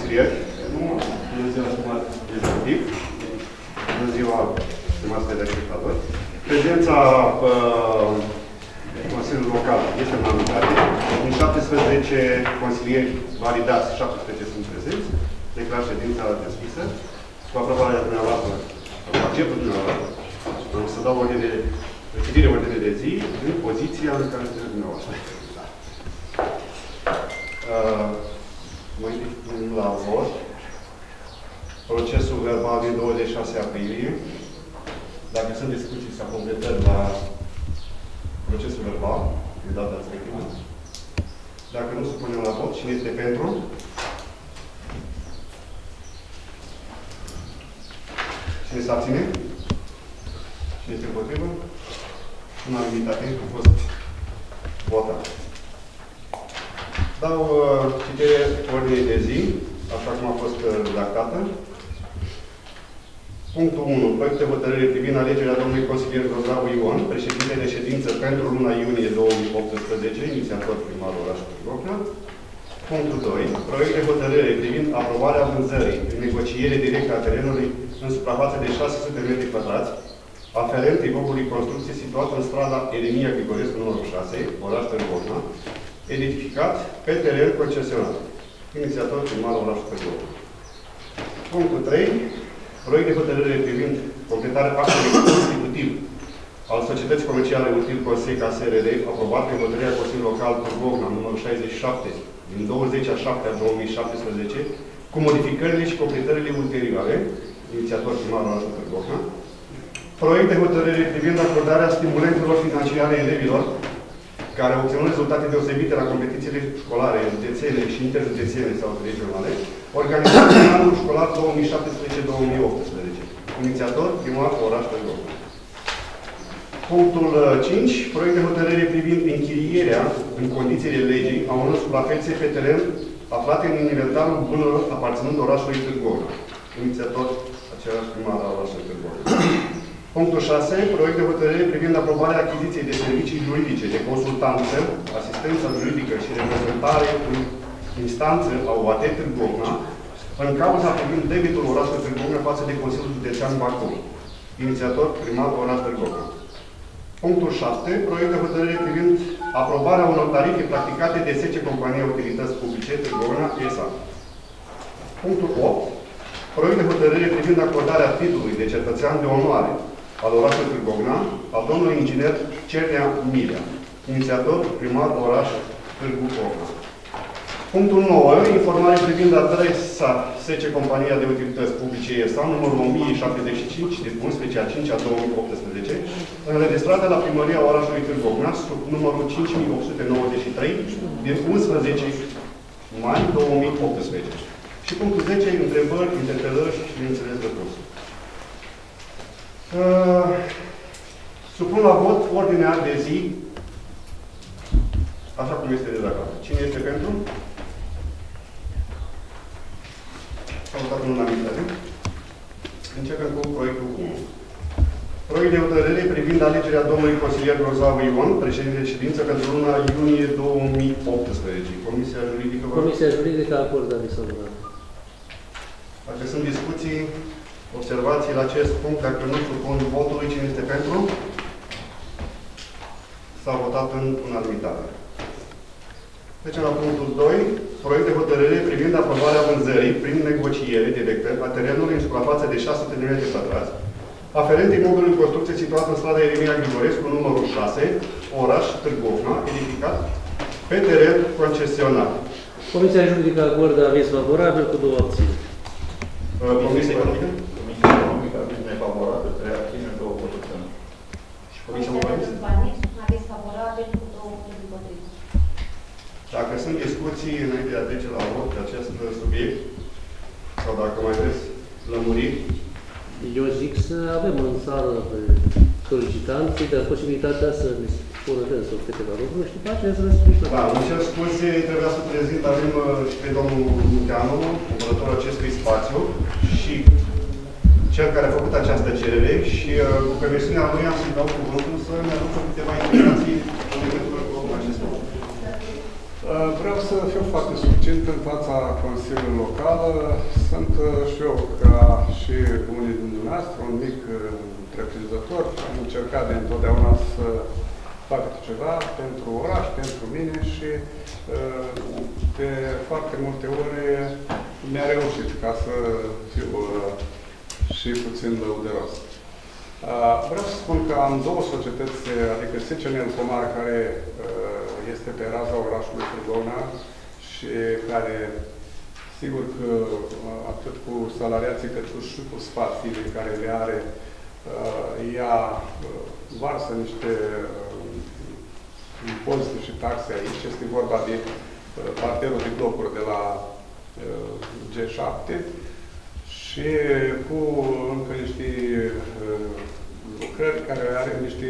consilieri. Bună ziua, stimați executiv. Bună ziua, stimați telespectatori. Prezența Consiliului Local este în unanimitate. Din 17 consilieri validați, 17 sunt prezenți. Declar ședința deschisă. Cu aprobarea dumneavoastră, cu acceptul dumneavoastră, o să dau citire ordine de zi în poziția în care sunteți dumneavoastră. Mai întâi la vot. Procesul verbal din 26 aprilie. Dacă sunt discuții sau completări la procesul verbal, de data respectivă. Dacă nu, supunem la vot. Cine este pentru? Cine se abține? Cine este împotrivă? Unanimitate a fost votat. Dau citire ordinei de zi, așa cum a fost redactată. Punctul 1. Proiect de hotărâre privind alegerea domnului consilier Grozavu Ion, președinte de ședință pentru luna iunie 2018, inițiator primarul orașului Târgu. Punctul 2. Proiect de hotărâre privind aprobarea vânzării prin negociere directă a terenului în suprafață de 600 metri pătrați, aferent imobului construcție situat în strada Eremia Grigorescu numărul 6, oraș Târgu, edificat pe teren concesionat. Inițiator primarul orașului Târgu. Punctul 3. Proiect de hotărâre privind completarea actului constitutiv al Societății Comerciale Util Conseca SRL, aprobat prin hotărârea Consiliului Local Târgu, numărul 67, din 20/7/2017, cu modificările și completările ulterioare, inițiator primarul orașului Târgu. Proiect de hotărâre privind acordarea stimulentelor financiare elevilor care au obținut rezultate deosebite la competițiile școlare, județene și interjudețene sau regionale, organizate în anul școlar 2017-2018. Inițiator, primar, oraș Târgu. Punctul 5. Proiect de hotărâre privind închirierea, în condițiile legii, a unor suprafețe pe teren aflate în inventarul bunurilor aparținând orașului Târgu. Inițiator, același primar al orașului Târgu. Punctul 6. Proiect de hotărâre privind aprobarea achiziției de servicii juridice, de consultanță, asistență juridică și reprezentare în instanță a OAT Târgu, în cauza privind debitul orașului Târgu față de Consiliul Județean Bacău. Inițiator, primar oraș Târgu. Punctul 7. Proiect de hotărâre privind aprobarea unor tarife practicate de 10 companii utilități publice Târgu S.A. Punctul 8. Proiect de hotărâre privind acordarea titlului de cetățean de onoare al orașului Târgu, al domnului inginer Cernea Milea. Inițiator, primar, oraș Târgu. Punctul 9. Informare privind adresa SC Compania de Utilități Publice S.A. numărul 1075 din 11/5/2018, înregistrată la primăria orașului Târgu, sub numărul 5893 din 11 mai 2018. Și punctul 10. Întrebări, interpelări și, bineînțeles, răspunsuri. Supun la vot ordinea de zi așa cum este redactată. Cine este pentru? S-a votat în unanimitate. Începem cu proiectul 1. Proiect de hotărâre privind alegerea domnului consilier Grozavu Ion, președinte de ședință pentru luna iunie 2018. Comisia juridică... Comisia juridică a acordat disoluția. Dacă sunt discuții, observații la acest punct, dacă nu supun votului, cine este pentru? S-a votat în unanimitate. Trecem la punctul 2. Proiect de hotărâre privind aprobarea vânzării prin negociere directă a terenului în suprafață de 600 de metri pătrați, aferent imobilului construcție situat în strada Eremia Grigorescu, numărul 6, oraș Târgu, edificat pe teren concesionat. Comisia juridică acordă aviz favorabil cu 2 abțineri. Comisia economică? Comisia economică aviz nefavorabil, 3 abțineri, 2 voturi pentru. Și Comisia urbanism? Aviz favorabil cu 2 voturi împotrivă. Dacă sunt discuții înainte de a trece la vot pe acest subiect, sau dacă mai vreți lămuriri, Eu zic să avem în sală pe solicitanții, dar posibilitatea să ne spună dânsul câteva lucruri și după aceea să răspundă. da, îmi cer scuze, trebuia să prezint, avem și pe domnul Munteanu, cumpărătorul acestui spațiu și cel care a făcut această cerere și cu permisiunea lui am să-i dau cuvântul să ne aducă câteva informații în legătură cu acest lucru. Vreau să fiu foarte succint în fața Consiliului Local. Sunt și eu, ca și unii din dumneavoastră, un mic întreprinzător. Am încercat de întotdeauna să fac ceva pentru oraș, pentru mine și de foarte multe ori mi-a reușit, ca să fiu și puțin lăudăros. Vreau să spun că am două societăți, adică SCNL Comar, care este pe raza orașului Târgovna și care, sigur că atât cu salariații cât și cu spațiile care le are, ea varsă niște impozite și taxe aici. Este vorba de parterul de blocuri de la G7 și cu încă niște lucrări care are niște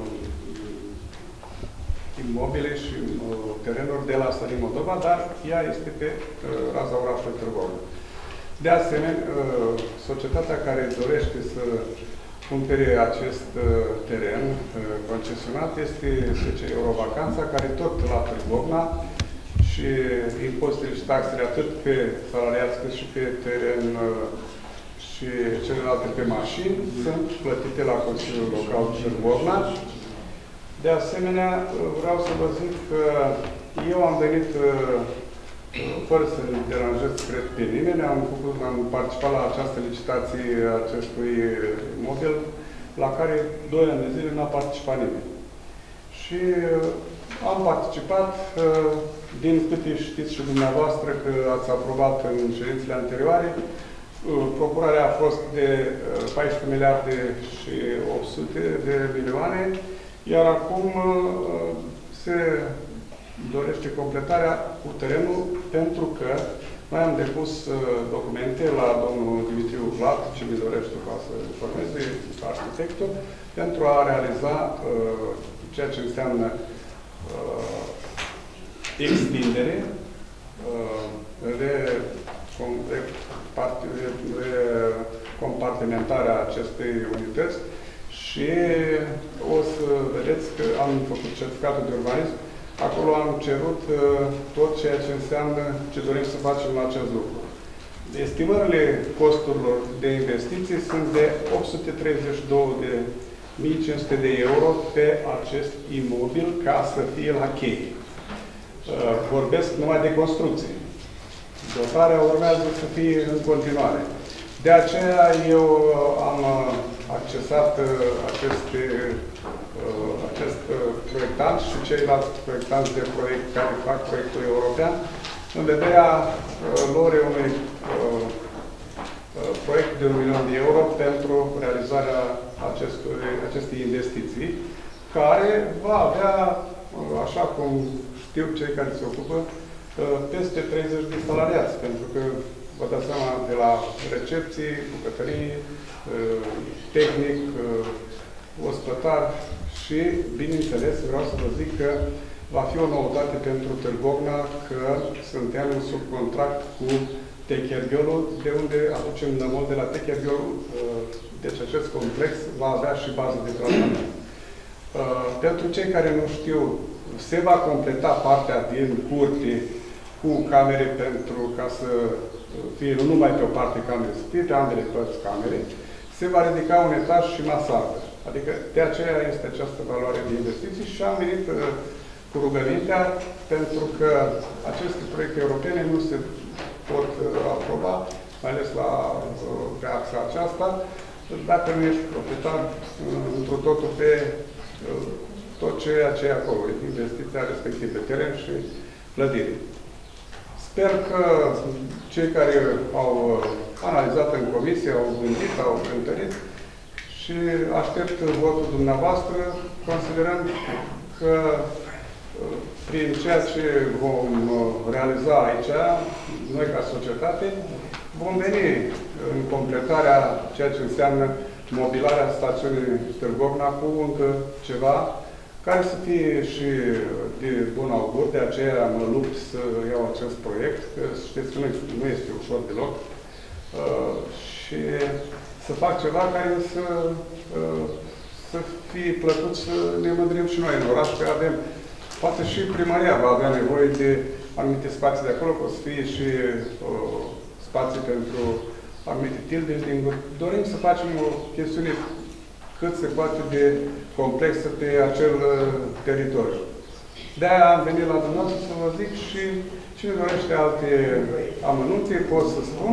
imobile și terenuri de la Sării Moldova, dar ea este pe raza orașului Târgovna. De asemenea, societatea care dorește să cumpere acest teren concesionat este SC Eurovacanța, care tot la Târgovna și impozitele și taxele atât pe salariați cât și pe teren și celelalte pe mașini sunt plătite la Consiliul Local Târgovna. De asemenea, vreau să vă zic că eu am venit fără să ne deranjez, cred, pe nimeni. Am participat la această licitație acestui mobil, la care 2 ani de zile n-a participat nimeni. Și am participat, din câte știți și dumneavoastră, că ați aprobat în ședințele anterioare, procurarea a fost de 14 miliarde și 800 de milioane, iar acum se dorește completarea cu terenul, pentru că noi am depus documente la domnul Dimitriu Vlad, ce mi dorește ca să formeze arhitectul, pentru a realiza ceea ce înseamnă extindere, compartimentarea acestei unități și o să vedeți că am făcut certificatul de urbanism. Acolo am cerut tot ceea ce înseamnă ce dorim să facem la acest lucru. Estimările costurilor de investiții sunt de 832.500 de euro pe acest imobil ca să fie la cheie. Vorbesc numai de construcție. Dotarea urmează să fie în continuare. De aceea eu am accesat acest proiectant și ceilalți proiectanți de proiect care fac proiectul european în vederea lor unui proiect de 1 milion de euro pentru realizarea acestei investiții, care va avea, așa cum știu cei care se ocupă, peste 30 de salariați, pentru că vă dați seama de la recepții, bucătării, tehnic, ospătar și, bineînțeles, vreau să vă zic că va fi o noutate pentru Târgovna, că suntem în subcontract cu Techierghiolul, de unde aducem nămol de la Techierghiolul. Deci acest complex va avea și bază de tratament. Pentru cei care nu știu, se va completa partea din curte cu camere pentru ca să fie nu numai pe o parte camere, să fie pe ambele părți camere. Se va ridica un etaj și mansardă. Adică de aceea este această valoare de investiții și am venit cu rugămintea, pentru că aceste proiecte europene nu se pot aproba, mai ales pe axa aceasta, dacă nu ești proprietar într-o totul pe tot ceea ce e acolo, investiția respectivă, teren și clădire. Sper că cei care au analizat în comisie, au gândit, au întâlnit și aștept votul dumneavoastră, considerând că prin ceea ce vom realiza aici, noi ca societate, vom veni în completarea ceea ce înseamnă mobilarea stațiunii Târgovna cu încă ceva care să fie și de bun augur, de aceea mă lupt să iau acest proiect, că știți că nu este ușor deloc, și să fac ceva care să fie plăcut să ne mândrim și noi în oraș, că avem poate și primăria va avea nevoie de anumite spații de acolo, că o să fie și spații pentru anumite team-building-uri. Dorim să facem o chestiune cât se poate de complexă pe acel teritoriu. De-aia am venit la dumneavoastră să vă zic și cine dorește alte amănunte, pot să spun.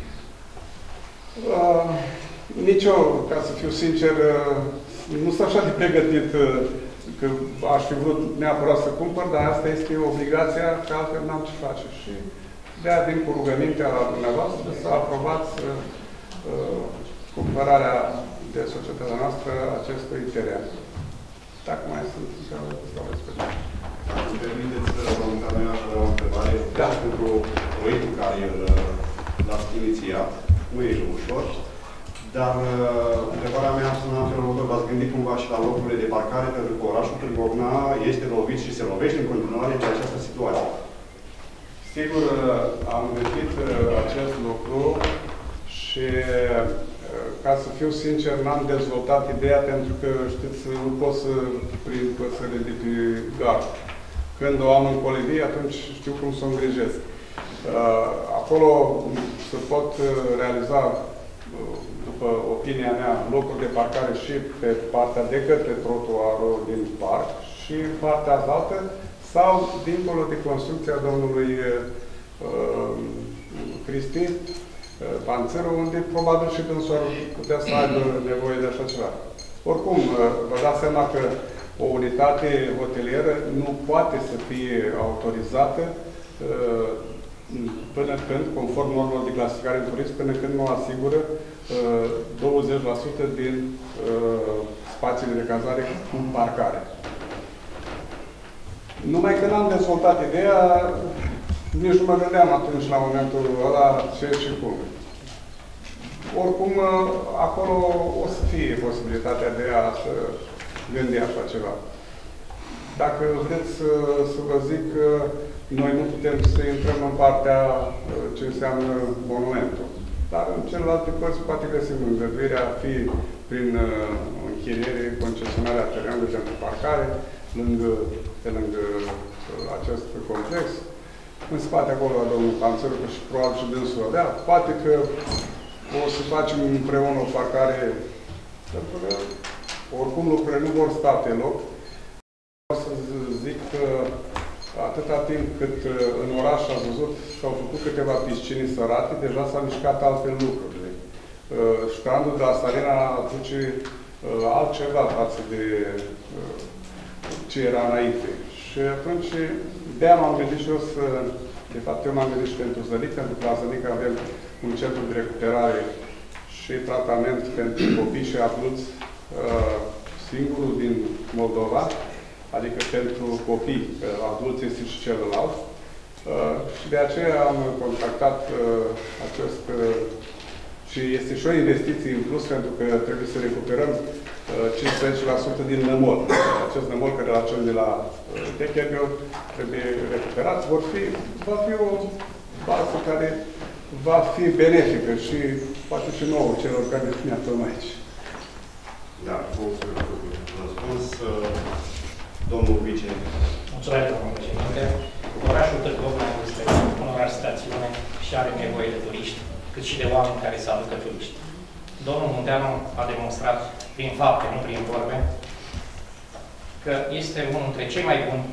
Nici eu, ca să fiu sincer, nu sunt așa de pregătit că aș fi vrut neapărat să cumpăr, dar asta este obligația, că altfel n-am ce face. Și de-aia vin cu rugămintea la dumneavoastră să aprobați cumpărarea de societatea noastră acestui teren. Dacă mai sunt, stau respectiv. Îmi permiteți, domnul Carmena, să o întrebare? Da. Pentru proiectul care l-ați inițiat, nu e ușor, dar întrebarea mea sună în felul următor. V-ați gândit cumva și la locurile de parcare, pentru că orașul Târgovna este lovit și se lovește în continuare de această situație? Sigur, am gândit acest lucru și, ca să fiu sincer, n-am dezvoltat ideea pentru că, știți, nu pot să prind păsările de pe gard. Când o am în colivie, atunci știu cum să o îngrijesc. Acolo se pot realiza, după opinia mea, locuri de parcare și pe partea de către trotuarul din parc și partea altă, sau dincolo de construcția domnului Cristi, Panțărul, unde probabil și dânsul ar putea să aibă nevoie de așa ceva. Oricum, vă dați seama că o unitate hotelieră nu poate să fie autorizată până când, conform normelor de clasificare în turism, până când nu asigură 20% din spațiile de cazare cu parcare. Numai că n-am dezvoltat ideea, nici nu mă gândeam atunci la momentul ăla ce și cum. Oricum, acolo o să fie posibilitatea de a să gândi așa ceva. Dacă vreți să vă zic, noi nu putem să intrăm în partea ce înseamnă monumentul. Dar în celelalte părți poate găsim îngăduirea, fie prin închiriere, concesionarea terenului pentru parcare, pe lângă acest complex. În spate acolo la domnul Panțăru, că și probabil și dânsul avea. Poate că o să facem împreună o parcare, pentru că oricum lucrurile nu vor sta pe loc. Vreau să zic că atâta timp cât în oraș ați văzut s-au făcut câteva piscini sărate, deja s-au mișcat altfel lucrurile. Strandul de la Sarena aduce altceva față de ce era înainte. Și atunci, de-aia m-am gândit și eu să... De fapt, eu m-am gândit și pentru Zănic, pentru că la Zănic avem un centru de recuperare și tratament pentru copii și adulți singurul din Moldova, adică pentru copii, adulți este și celălalt. Și de aceea am contactat acest... și este și o investiție în plus, pentru că trebuie să recuperăm 15% din nămol. Acest nămol care la cel de la Techerior trebuie recuperat. Va fi o bază care va fi benefică și poate și nouă celor care ne aflăm aici. Da, răspuns, domnul vice. Mulțumesc, domnul președinte. Orașul Târgovna este un oraș stațiune și are nevoie de turiști, cât și de oameni care să aducă turiști. Domnul Munteanu a demonstrat prin fapte, nu prin vorbe, că este unul dintre cei mai buni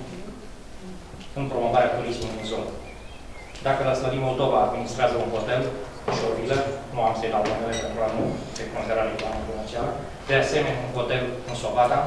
în promovarea turismului în zonă. Dacă la Slăvii Moldova administrează un hotel și o vilă, nu am să-i dau numele pentru a nu se considera reclamă comercială, de asemenea un hotel în Sovata,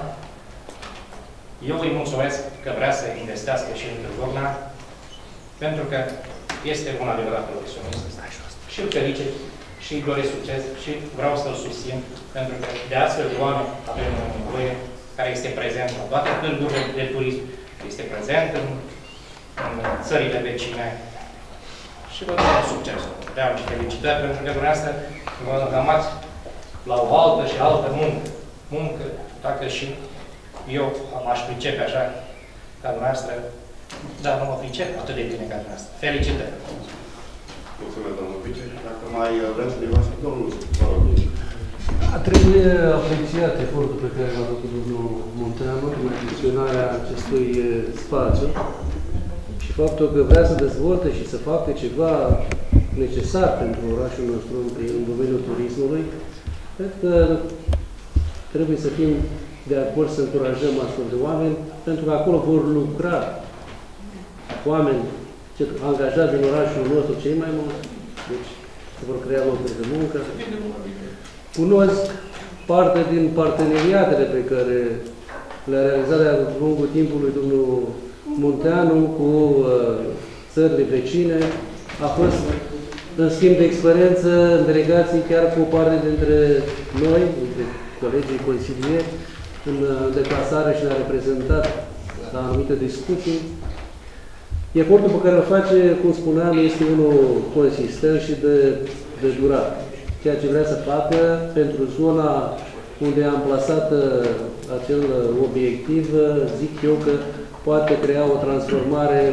eu îi mulțumesc că vrea să investească și în Târgovna, pentru că este un adevărat profesionist și îl felicit și îi doresc succes și vreau să-l susțin, pentru că de astfel de oameni avem nevoie, care este prezent la toate gândurile de turism, este prezent în țările vecine și vă doresc succes. De-aia și felicitări, pentru că dumneavoastră vă îndrămați la o altă și altă muncă, dacă și eu m-aș pricepe așa ca dumneavoastră, dar nu mă pricep atât de bine ca dumneavoastră. Felicitări! Mulțumesc, domnul vice. Dacă mai vreți să ne vă domnul, vă rog. Trebuie apreciat efortul pe care l-a făcut domnul Munteanu în achiziționarea acestui spațiu și faptul că vrea să dezvolte și să facă ceva necesar pentru orașul nostru în domeniul turismului. Cred că trebuie să fim de acord să încurajăm astfel de oameni, pentru că acolo vor lucra oameni angajați din orașul nostru cei mai mulți, deci se vor crea locuri de muncă. Cunosc parte din parteneriatele pe care le-a realizat de-a lungul timpului domnul Munteanu cu țările vecine. A fost în schimb de experiență în delegații chiar cu o parte dintre noi, dintre colegii consilieri, în deplasare și ne-a reprezentat la anumite discuții. Efortul pe care îl face, cum spuneam, este unul consistent și de durat. Ceea ce vrea să facă pentru zona unde am plasat acel obiectiv, zic eu că poate crea o transformare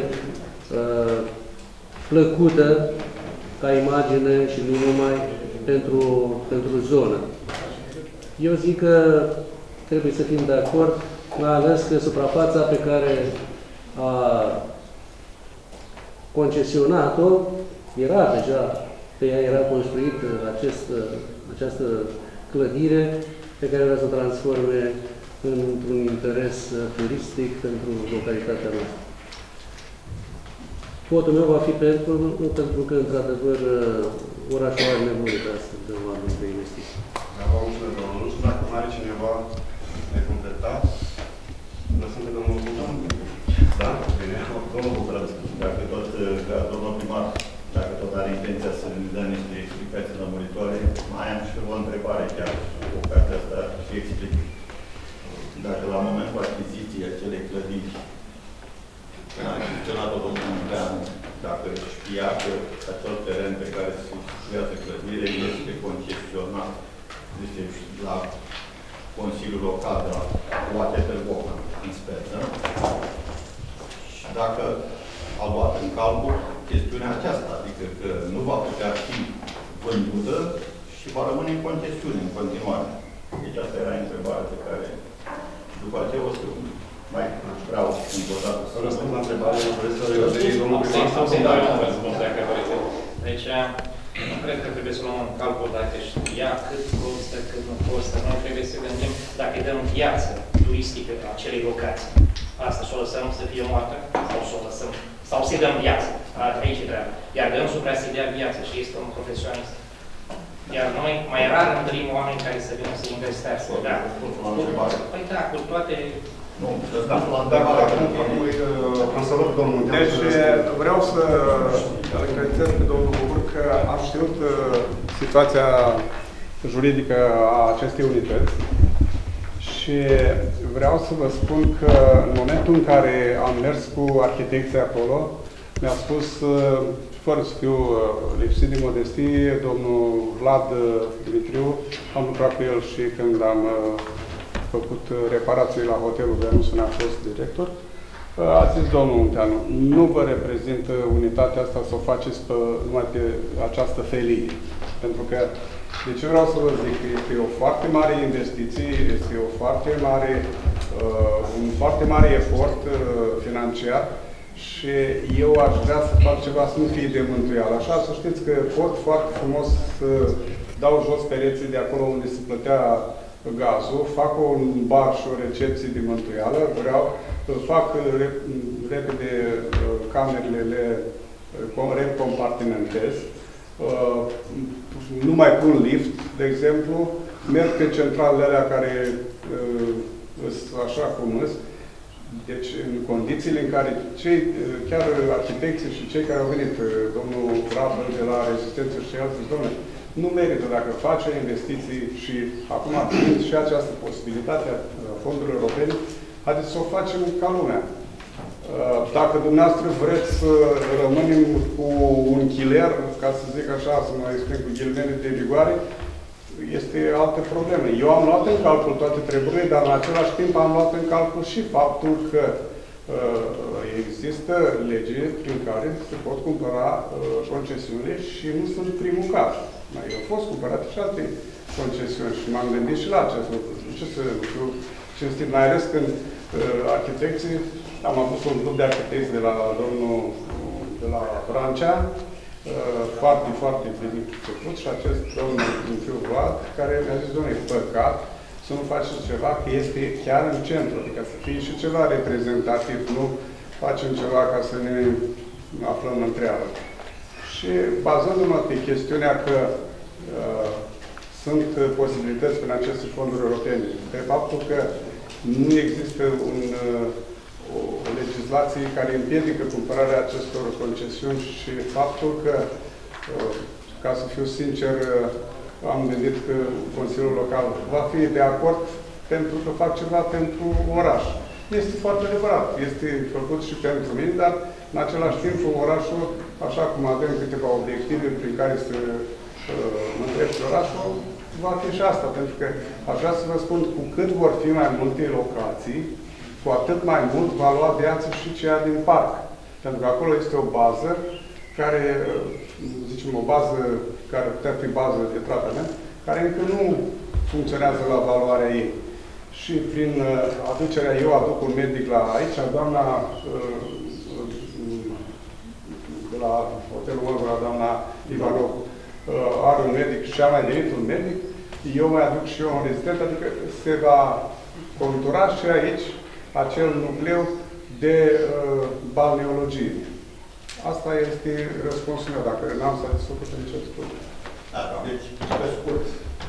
plăcută ca imagine și nu numai pentru zonă. Eu zic că trebuie să fim de acord, mai ales că suprafața pe care a concesionat-o era deja, pe ea era construit această clădire pe care vrea să o transforme într-un interes turistic pentru localitatea noastră. Votul meu va fi pentru că, într-adevăr, orașul are nevoie de astfel de oameni de investiții. Da, vă mulțumesc, domnul. Nu știu dacă mai are cineva de completat. Lăsăm pe domnul Butan. Da? Bine. Domnul Butan, dacă tot, ca domnul primar, dacă tot are intenția să ne dea niște explicații lămuritoare, mai am și o întrebare chiar cu ocazia asta și explic. Dacă la momentul achiziției acelei clădiri, când a achiziționat-o domnul Munteanu, dacă știa că acel teren pe care se situează clădire este concesionat, este la Consiliul Local de la Oache Târgoca, în speță, și dacă a luat în calcul chestiunea aceasta, adică că nu va putea fi vândută și va rămâne în concesiune în continuare. Deci asta era întrebarea pe care după aceea o să mai vreau încă o dată. Să răspund la întrebare, vreți să referi domnul primar sau să dau un răspuns, dacă vreți. Deci, nu cred că trebuie să luăm în calcul dacă știa cât costă, cât nu costă. Noi trebuie să gândim dacă îi dăm viață turistică acelei locații. Asta și o lăsăm să fie moartă sau să o lăsăm, sau să-i dăm viață. Aici e treaba. Iar dânsul vrea să-i dea viață și este un profesionist. Iar noi mai rar întâlnim oameni care să vină să investească. Da. Păi da, cu toate... Nu, deci vreau să îl încredințez pe domnul Bucur că am știut situația juridică a acestei unități și vreau să vă spun că în momentul în care am mers cu arhitecții acolo, mi-a spus, fără să fiu lipsit de modestie, domnul Vlad Dimitriu, am lucrat cu el și când am făcut reparații la hotelul Venus, unde am fost director, a zis domnul Munteanu, nu vă reprezintă unitatea asta să o faceți numai pe această felie. Pentru că, de ce vreau să vă zic, este o foarte mare investiție, este o foarte mare, un foarte mare efort financiar și eu aș vrea să fac ceva să nu fie de mântuială. Așa, să știți că pot foarte frumos să dau jos pereții de acolo unde se plătea gazul, fac un bar și o recepție de mântuială, vreau, fac repede camerele, le recompartimentez, nu mai pun lift, de exemplu, merg pe centralele alea care sunt așa cum sunt. Deci, în condițiile în care chiar arhitecții și cei care au venit, domnul Rabă de la Rezistență și alții, domnule, nu merită dacă face investiții și acum fiind și această posibilitate a fondurilor europene, haideți să o facem ca lumea. Dacă dumneavoastră vreți să rămânem cu un chiler, ca să zic așa, să mă exprim cu ghilimele de rigoare, este altă problemă. Eu am luat în calcul toate treburile, dar în același timp am luat în calcul și faptul că există lege prin care se pot cumpăra concesiune și nu sunt primul caz. Mai au fost cumpărate și alte concesiuni și m-am gândit și la acest lucru. Ce să fiu cinstit, mai ales când arhitecții, am avut un grup de arhitecți de la domnul de la Brancea, foarte, foarte priceput și acest domn din Fiul Vlad, care mi-a zis, domnule, e păcat să nu faceți ceva, că este chiar în centru, adică să fie și ceva reprezentativ, nu facem ceva ca să ne aflăm în treabă. Și bazându-mă pe chestiunea că sunt posibilități prin aceste fonduri europene, pe faptul că nu există o legislație care împiedică cumpărarea acestor concesiuni și faptul că, ca să fiu sincer, am gândit că Consiliul Local va fi de acord pentru că fac ceva pentru oraș. Este foarte adevărat. Este făcut și pentru mine, dar în același timp orașul, așa cum avem câteva obiective prin care să întrebi orașul, va fi și asta. Pentru că aș vrea să vă spun, cu cât vor fi mai multe locații, cu atât mai mult va lua viață și cea din parc. Pentru că acolo este o bază care, zicem, o bază care putea fi bază de tratament, care încă nu funcționează la valoarea ei. Și prin aducerea, eu aduc un medic la aici, doamna de la Hotelul Măgura, doamna Ivanov, are un medic și a mai devenit un medic, eu mai aduc și eu un rezident, adică se va contura și aici acel nucleu de balneologie. Asta este răspunsul meu, dacă n-am satisfăcut în ce spun. Deci, pe scurt.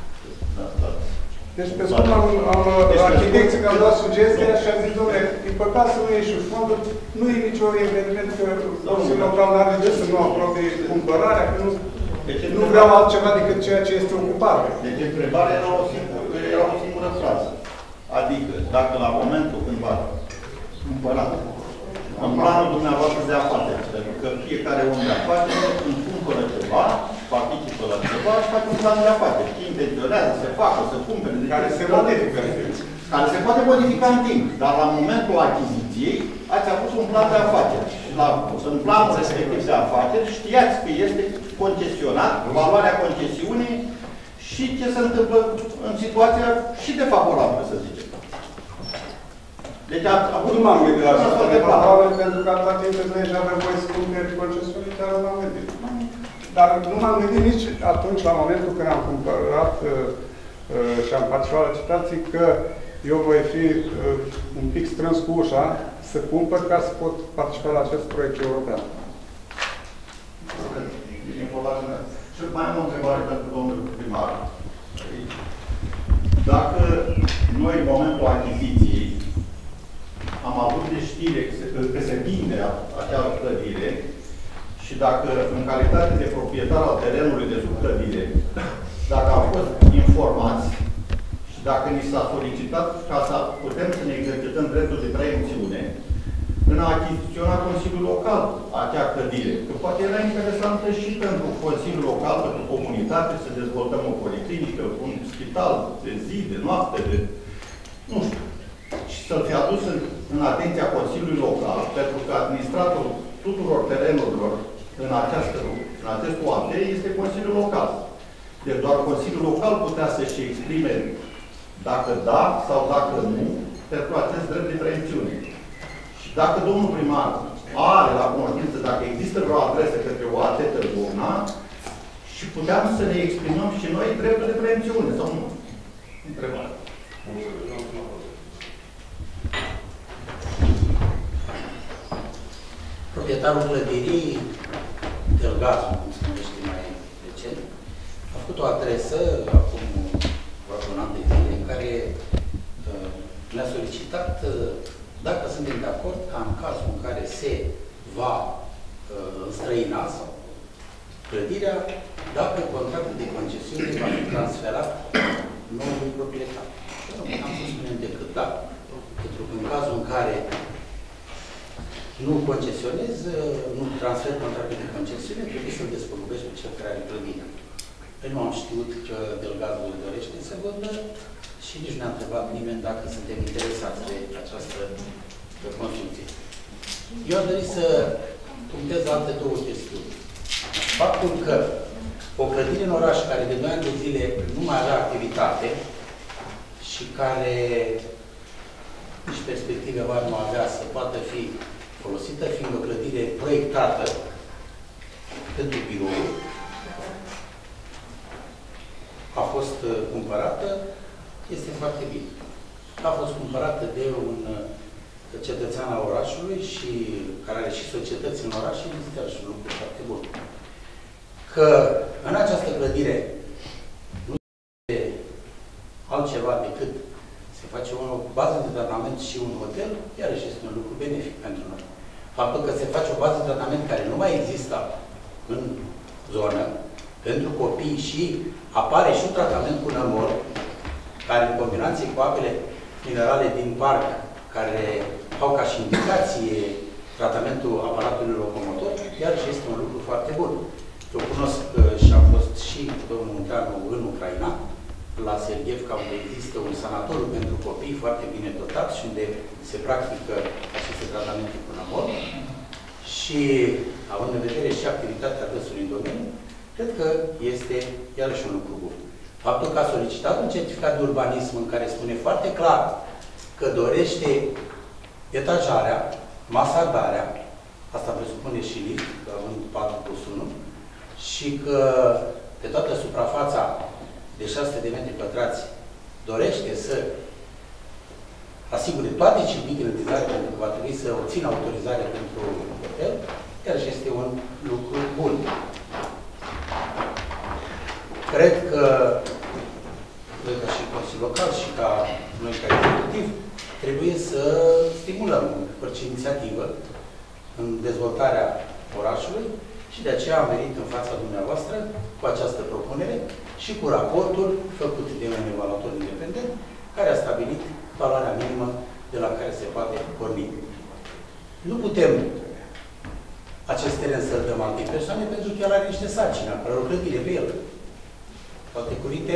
Deci, pe scurt, arhitecții mi-au dat sugestia și am zis, domnule, e păcat să nu ieși fondul, nu e nicio eveniment că Consiliul Local n-are de să nu aprobe cumpărarea, că nu vreau altceva decât ceea ce este ocupare. Deci, întrebarea era o singură frază. Adică, dacă la momentul când va cumpăra în planul dumneavoastră de afaceri, pentru că fiecare om de afaceri îmi cumpără ceva, participă la ceva și face un plan de afaceri. Ce intenționează, se facă, să cumpere. Care se modifică în timp. Care se poate modifica în timp. Dar la momentul achiziției, ați avut un plan de afaceri. Și în planul respectiv de afaceri știați că este concesionat, valoarea concesiunii și ce se întâmplă în situația și defavorabilă, să zicem. Deci nu m-am gândit la asta, probabil pentru că atâta timp cât noi avem voie să cumperi concesiunii, chiar nu m-am gândit. Dar nu m-am gândit nici atunci, la momentul când am cumpărat și am participat la licitații, că eu voi fi un pic strâns cu ușa să cumpăr ca să pot participa la acest proiect european. Și mai am o întrebare pentru domnul primar. Dacă noi, în momentul achiziției, am avut de știre că se vinde acea clădire și dacă, în calitate de proprietar al terenului de sub clădire, dacă am fost informați și dacă ni s-a solicitat ca să putem să ne exercităm dreptul de preemțiune, în a achiziționa Consiliul Local acea clădire. Că poate era interesantă și pentru Consiliul Local, pentru comunitate, să dezvoltăm o policlinică, un spital de zi, de noapte, de... nu știu. Și să-l fi adus în atenția Consiliului Local, pentru că administratorul tuturor terenurilor în acest OAT este Consiliul Local. Deci doar Consiliul Local putea să-și exprime dacă da sau dacă nu pentru acest drept de preemțiune. Și dacă domnul primar are la cunoștință dacă există vreo adresă către OAT Târgovna și puteam să ne exprimăm și noi dreptul de preemțiune sau nu? Întrebare. Proprietarul clădirii, Delgazul, cum se numește mai recent, a făcut o adresă, acum un an de zile, în care ne-a solicitat dacă suntem de acord ca în cazul în care se va înstrăina sau clădirea, dacă contractul de concesiune va fi transferat noului proprietar. Și am să spunem decât da, pentru că în cazul în care nu concesionez, nu transfer contractul de concesiune, trebuie să-l despăgubesc pe cel care are clădirea. Noi nu am știut că Delgazul dorește să vândă și nici nu ne-a întrebat nimeni dacă suntem interesați de această construcție. Eu am dorit să punctez alte două chestiuni. Faptul că o clădire în oraș care de 2 ani de zile nu mai avea activitate și care nici perspective mari nu avea să poată fi folosită, fiind o clădire proiectată pentru birou, a fost cumpărată, este foarte bine. A fost cumpărată de un cetățean al orașului și care are și societăți în oraș și este și un lucru foarte bun. Că în această clădire nu este altceva decât se face o bază de tratament și un hotel, iarăși este un lucru benefic pentru noi. Faptul că se face o bază de tratament care nu mai există în zonă, pentru copii și apare și un tratament cu nămol, care în combinație cu apele minerale din parc, care au ca și indicație tratamentul aparatului locomotor, iarăși este un lucru foarte bun. Eu cunosc și am fost și domnul Munteanu în Ucraina, la Serghevca, unde există un sanatoriu pentru copii foarte bine dotat și unde se practică aceste tratamente cu nămol. Și, având în vedere și activitatea dânsului în domeniu, cred că este iarăși un lucru bun. Faptul că a solicitat un certificat de urbanism în care spune foarte clar că dorește etajarea, masardarea, asta presupune și lift, având 4+1, și că pe toată suprafața de 600 de metri pătrați dorește să asigure toate circuitele de zare, pentru că va trebui să obțină autorizare pentru hotel, chiar și este un lucru bun. Cred că noi ca și Consiliul Local și ca noi ca executiv trebuie să stimulăm orice inițiativă în dezvoltarea orașului și de aceea am venit în fața dumneavoastră cu această propunere și cu raportul făcut de un evaluator independent care a stabilit valoarea minimă de la care se poate porni. Nu putem acest teren să-l dăm alte persoane pentru că el are niște sarcini, care o clădire pe el. Toate cuvinte,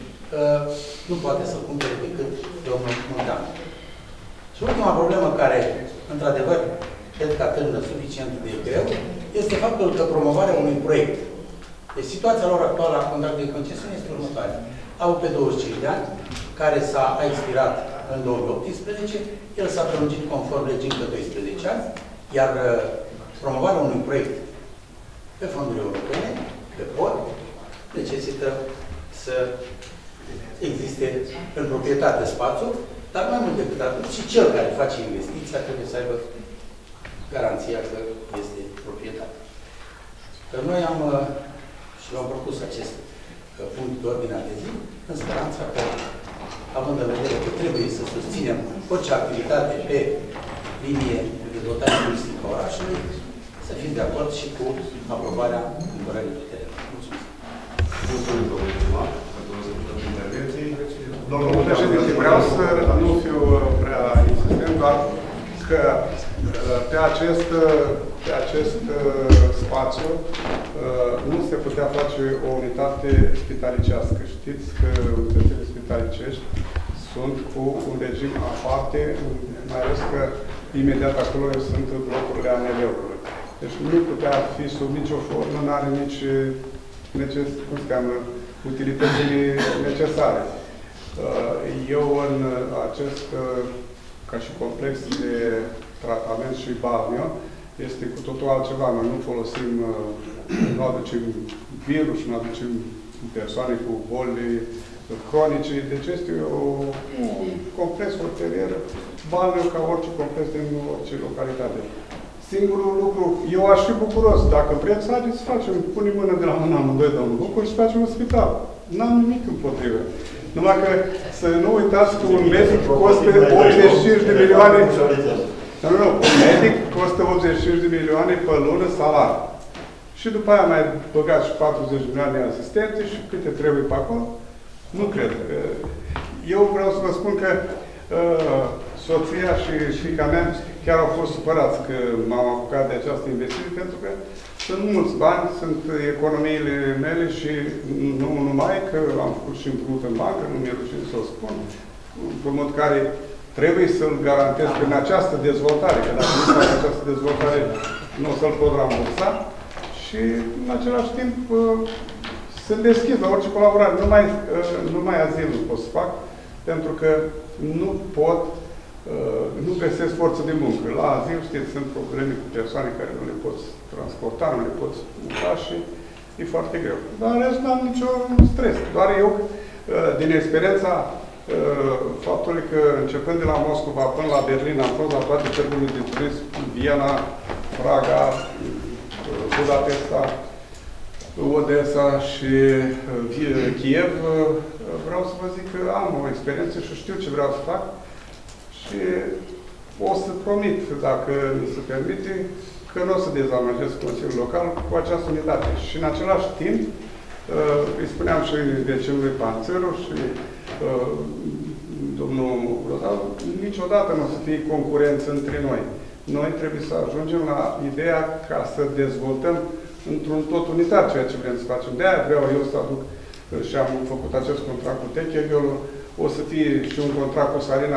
nu poate să cumpere decât domnul Munteanu. Și ultima problemă care, într-adevăr, cred că atârnă suficient de greu, este faptul că promovarea unui proiect. Deci situația lor actuală a contract de concesiune este următoare. Au pe 25 de ani, care a expirat în 2018, el s-a prelungit conform legii încă 12 ani, iar promovarea unui proiect pe fonduri europene, pe POR, necesită să existe în proprietate spațiul, dar mai mult decât atât, și cel care face investiția trebuie să aibă garanția că este proprietate. Că noi am și v-am propus acest punct de ordine de zi, în speranța că, având în vedere că trebuie să susținem orice activitate pe linie de dezvoltare turistică a orașului, să fim de acord și cu aprobarea cumpărării de teren. Mulțumesc. Mulțumim, domnul primar, pentru rezultatul intervenției. Domnul președinte, vreau să nu fiu prea insistent, doar că pe acest spațiu nu se putea face o unitate spitalicească. Știți că unitățile spitalicești sunt cu un regim aparte, mai ales că imediat acolo sunt blocurile ANL-ului. Deci nu putea fi sub nicio formă, nu are nici utilitățile necesare. Eu în acest, ca și complex de tratament și balneo, este cu totul altceva. Noi nu folosim, nu aducem virus, nu aducem persoane cu boli cronice. Deci este un complex hotelier, balneo ca orice complex din orice localitate. Singurul lucru, eu aș fi bucuros, dacă vreți, haideți să facem, punem mână de la mână amândoi, domnul Bucur, și facem un spital. N-am nimic împotrivă. Numai că să nu uitați că un medic costă 85 de milioane. Nu, un medic costă 85 de milioane pe lună salar. Și după aia mai băgați și 40 de milioane de asistențe și câte trebuie pe acolo. Nu cred. Eu vreau să vă spun că soția și fiica mea chiar au fost supărați că m-am apucat de această investiție, pentru că sunt mulți bani, sunt economiile mele și nu numai, că am făcut și împrumut în bancă, nu mi-e rușine să o spun, împrumut care trebuie să-l garantez prin această dezvoltare, că dacă nu fac această dezvoltare, nu o să-l pot rambursa. Și, în același timp, Sunt deschis la orice colaborare. Numai azil nu pot să fac, pentru că nu pot, nu găsesc forță de muncă. La azil, știți, sunt probleme cu persoane care nu le poți transporta, nu le poți muta și e foarte greu. Dar în rest n-am niciun stres. Doar eu, din experiența faptului că începând de la Moscova până la Berlin am fost la toate târgurile de turism, Viena, Praga, Budapesta, Odessa și Kiev, vreau să vă zic că am o experiență și știu ce vreau să fac și o să promit, dacă mi se permite, că nu o să dezamăgesc Consiliul Local cu această unitate. Și în același timp, îi spuneam și vecinului Panțăru și domnul Rozav, niciodată nu o să fie concurență între noi. Noi trebuie să ajungem la ideea ca să dezvoltăm într-un tot unitar ceea ce vrem să facem. De-aia vreau eu să aduc și am făcut acest contract cu Techegel, o să fie și un contract cu Salina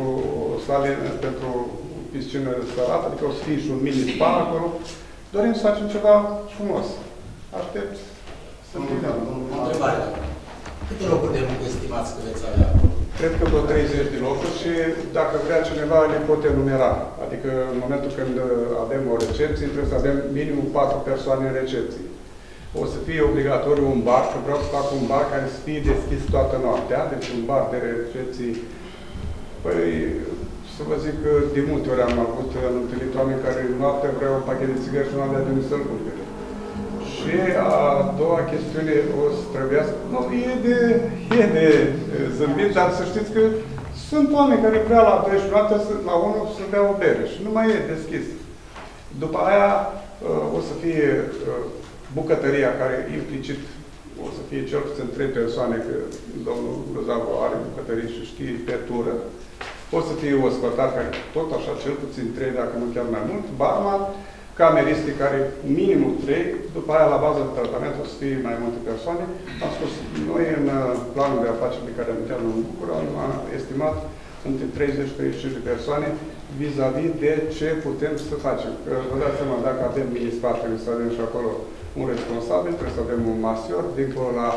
pentru piscină sărată, adică o să fie și un mini-spa acolo. Dorim să facem ceva frumos. Aștept să fie. O întrebare. Câte locuri de muncă estimați că veți avea? Cred că vreo 30 de locuri și dacă vrea cineva le pot enumera. Adică în momentul când avem o recepție, trebuie să avem minimum 4 persoane în recepție. O să fie obligatoriu un bar, că vreau să fac un bar care să fie deschis toată noaptea, deci un bar de recepții. Păi, să vă zic că de multe ori am întâlnit oameni care noaptea vreau un pachet de țigări și nu avea de unde să-l cumpere. Și a doua chestiune o să trebuiască, nu, e de zâmbit, dar să știți că sunt oameni care vrea la 12 noaptea, la 1 să bea o bere și nu mai e deschis. După aia o să fie bucătăria, care implicit o să fie cel puțin 3 persoane, că domnul Răzavu are bucătărie și știe pe tură. O să fie ospătar, care tot așa, cel puțin 3, dacă nu chiar mai mult, barman, cameriste, care minimum 3, după aia la bază de tratament o să fie mai multe persoane. Am spus, noi în planul de afaceri pe care am intrat în Bucur, am estimat între 30 și 35 de persoane vis-a-vis de ce putem să facem. Că vă dați seama, dacă avem mini-spa, trebuie să avem și acolo un responsabil, trebuie să avem un masior, dincolo la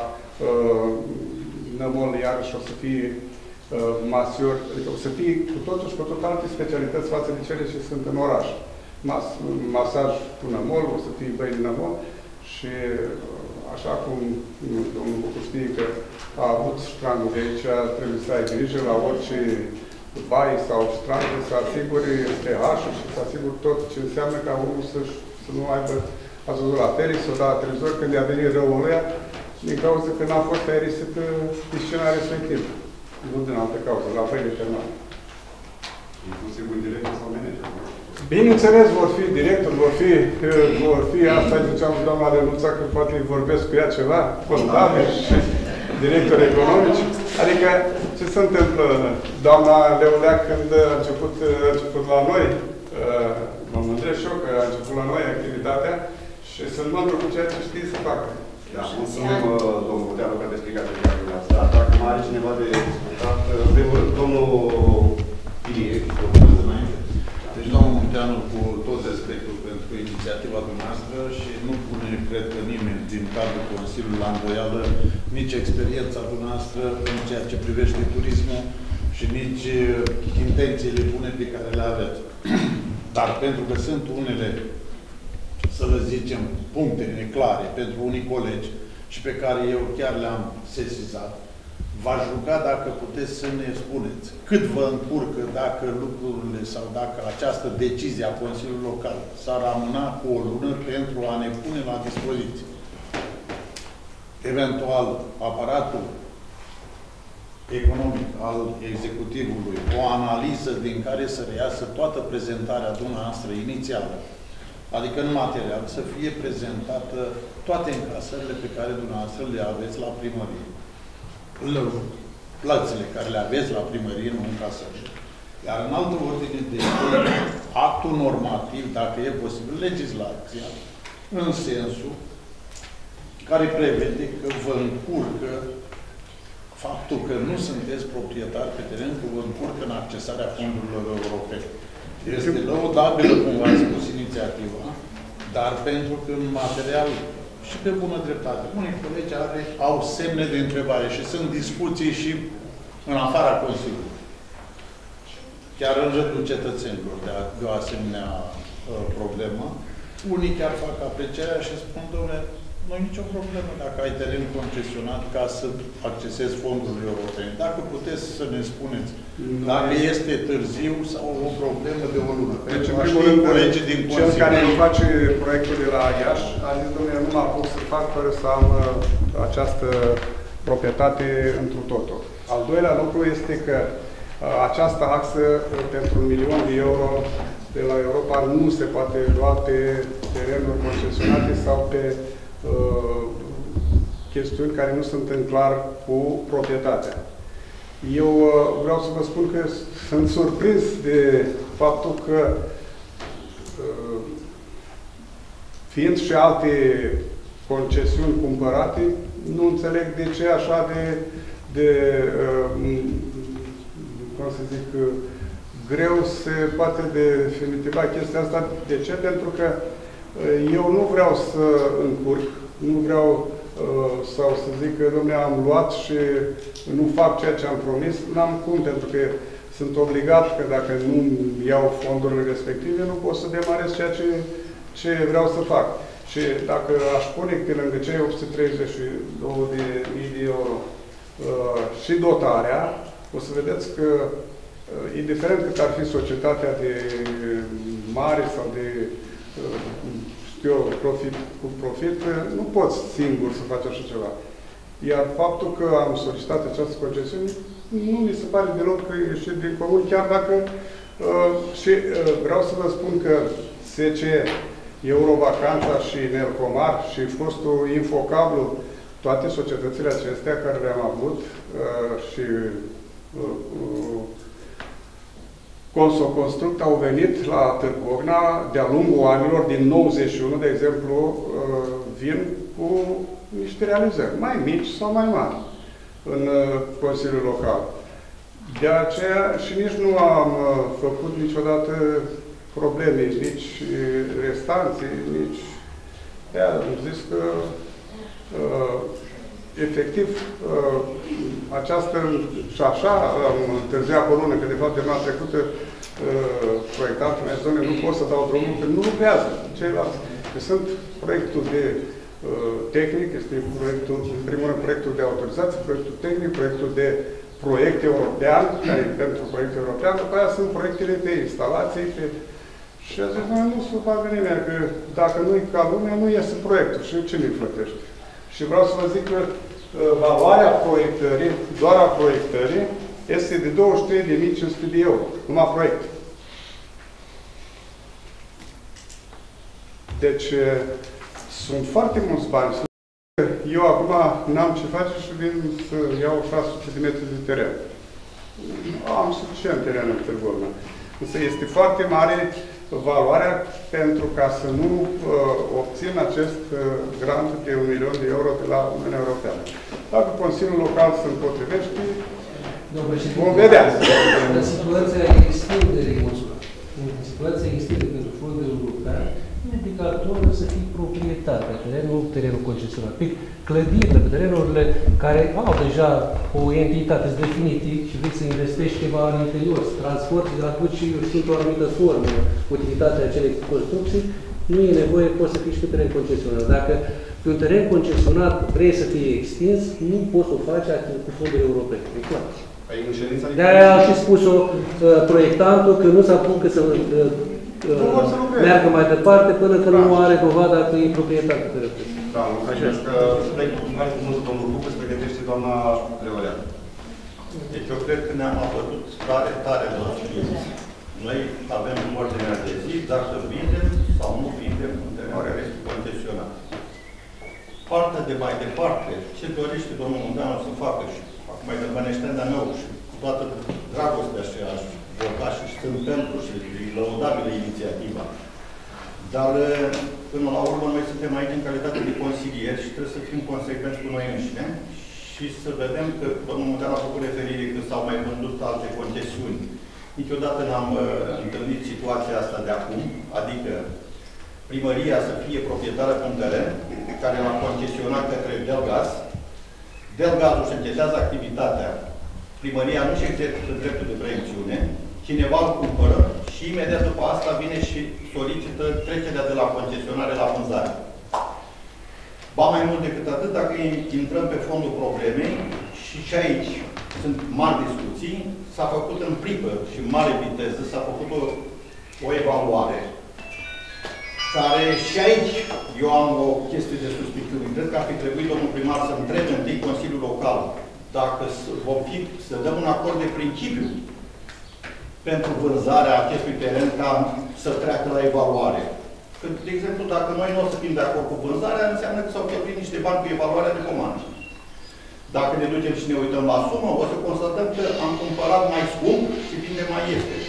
Nămol, iarăși o să fie masior, adică o să fie cu totul și cu tot alte specialități față de cele ce sunt în oraș. Masaj cu Nămol, o să fie băi din Nămol și așa cum domnul Bucu știe că a avut strandul de aici, trebuie să ai grijă la orice vai sau strand, să asiguri pH-ul și să asiguri tot ce înseamnă ca omul să nu aibă, ați văzut la ferii, să o da trezor când i-a venit răul ăia, din cauza că n-a fost aerisită piscina respectivă. Nu din altă cauză, la băile termale. Inclusiv un director sau manager. Bineînțeles, vor fi directori, vor fi, asta ziceam doamna Renuța, că poate vorbesc cu ea ceva, contabili și directori economici. Adică, ce se întâmplă, doamna Leoleac, când a început la noi, mă mândresc și eu că a început la noi activitatea și sunt mândru cu ceea ce știi să facă. Da, mulțumim, domnul Muteanu, pentru explicațiile astea. Dacă mai are cineva de discutat, domnul Ilie, deci, domnul Munteanu, cu tot respectul pentru inițiativa dumneavoastră și nu pune, cred că nimeni din cadrul Consiliului la îndoială nici experiența dumneavoastră în ceea ce privește turismul și nici intențiile bune pe care le aveți. Dar pentru că sunt unele, să vă zicem, puncte neclare pentru unii colegi și pe care eu chiar le-am sesizat, v-aș ruga dacă puteți să ne spuneți cât vă încurcă dacă lucrurile sau dacă această decizie a Consiliului Local s-ar amâna cu o lună pentru a ne pune la dispoziție. Eventual, aparatul economic al executivului, o analiză din care să reiasă toată prezentarea dumneavoastră inițială, adică în material, să fie prezentată toate încasările pe care dumneavoastră le aveți la primărie. Plățile care le aveți la primărie, nu încasări. Iar în altă ordine de actul normativ, dacă e posibil, legislația, în sensul care prevede că vă încurcă faptul că nu sunteți proprietari pe teren, că vă încurcă în accesarea fondurilor europene. Este lăudabilă, cum v-am spus, inițiativa, dar pentru că în material și pe bună dreptate. Unii colegi au semne de întrebare și sunt discuții și în afara Consiliului. Chiar în rândul cetățenilor de o asemenea problemă. Unii chiar fac aprecierea și spun, domnule, nu e nicio problemă dacă ai teren concesionat ca să accesezi fondurile europene. Dacă puteți să ne spuneți dacă este târziu sau o problemă de o lună. Deci, în primul rând, cel care îmi face proiectul de la Iași a zis, domnule, nu m-a pus să fac fără să am această proprietate întru totul. Al doilea lucru este că această axă pentru 1 milion de euro de la Europa nu se poate lua pe terenuri concesionate sau pe chestiuni care nu sunt în clar cu proprietatea. Eu vreau să vă spun că sunt surprins de faptul că fiind și alte concesiuni cumpărate, nu înțeleg de ce așa de cum să zic, greu se poate definitiva chestia asta. De ce? Pentru că eu nu vreau să încurc, nu vreau sau să zic că, dom'le, am luat și nu fac ceea ce am promis. N-am cum, pentru că sunt obligat că dacă nu iau fondurile respective, nu pot să demarez ceea ce vreau să fac. Și dacă aș pune pe lângă cei 832.000 de euro și dotarea, o să vedeți că, indiferent cât ar fi societatea de mare sau de, știu eu, profit, nu poți singur să faci așa ceva. Iar faptul că am solicitat această concesiune, nu mi se pare deloc că ieșit din comun, chiar dacă și vreau să vă spun că SCE, Eurovacanța și Nercomar și fostul Infocablu, toate societățile acestea care le-am avut și Consoconstruct au venit la Târgovna de-a lungul anilor, din 91, de exemplu, vin cu niște realizări, mai mici sau mai mari, în Consiliul Local. De aceea și nici nu am făcut niciodată probleme, nici restanții, nici... De-aia am zis că efectiv, această, și așa am întârziat pe o lună, că de fapt de luna trecută proiectantul mi-a zis, nu pot să dau drumul, că nu lucrează ceilalți. Că sunt proiectul de tehnic, este proiectul, în primul rând proiectul de autorizație, proiectul tehnic, proiectul de proiect european, care e pentru proiect european, după aia sunt proiectele de instalații, și a zis, nu se facă nimeni, că dacă nu-i ca lumea, nu iese proiectul și cine îi plătește. Și vreau să vă zic că valoarea proiectării, doar a proiectării, este de 23.500 de euro, numai proiect. Deci, sunt foarte mulți bani. Eu acum n-am ce face și vin să iau 600 de metri de teren. Am suficient teren în Târgovna. Însă este foarte mare valoarea pentru ca să nu obțin acest grant de 1 milion de euro de la Uniunea Europeană. Dacă Consiliul Local se împotrivește, vom vedea. În situația extinderii, în situația extinderii pentru fondul european, e obligatoriu să fii proprietate pe terenul concesionat, pe clădirile, pe terenurile care au deja o entitate definită și vrei să investești ceva în interior, să transporti de la duci într-o anumită formă utilitatea acelei construcții, nu e nevoie, poți să fii și pe teren concesionat. Dacă pe un teren concesionat vrei să fie extins, nu poți să o faci cu fonduri europene. E clar. De-aia a și spus-o proiectantul că nu s-apucă să meargă mai departe până când nu are dovada că e proprietate pe reprezintă. Da, mulțumesc că mai mult domnul Bucă se pregătește doamna Leoreanu. Deci eu cred că ne-am apătut tare de la știință. Noi avem ordinea de zi, dacă vindem sau nu vindem în terenul care este concesionat. Partea de mai departe, ce dorește domnul Munteanu să facă și mai dăbănește de-a meu și cu toată dragostea și aș vota și sunt pentru și lăudabilă inițiativa. Dar, până la urmă, noi suntem aici în calitate de consilieri și trebuie să fim consecvenți cu noi înșine și să vedem că domnul Munteanu a făcut referire că s-au mai vândut alte concesiuni. Niciodată n-am întâlnit situația asta de acum, adică primăria să fie proprietară pe un teren care l-a concesionat către Delgaz. Delgazul își închetează activitatea, primăria nu-și exercită dreptul de preemțiune, cineva îl cumpără și imediat după asta vine și solicită trecerea de la concesionare la vânzare. Ba mai mult decât atât, dacă intrăm pe fondul problemei, și aici sunt mari discuții, s-a făcut în pripă și în mare viteză, s-a făcut o evaluare, care și aici eu am o chestie de suspiciune. Cred că ar fi trebuit domnul primar să întrebe întâi Consiliul Local dacă vom fi să dăm un acord de principiu pentru vânzarea acestui teren ca să treacă la evaluare. Că, de exemplu, dacă noi nu o să fim de acord cu vânzarea, înseamnă că s-au cheltuit niște bani cu evaluarea de comandă. Dacă ne ducem și ne uităm la sumă, o să constatăm că am cumpărat mai scump și vinde mai ieftin.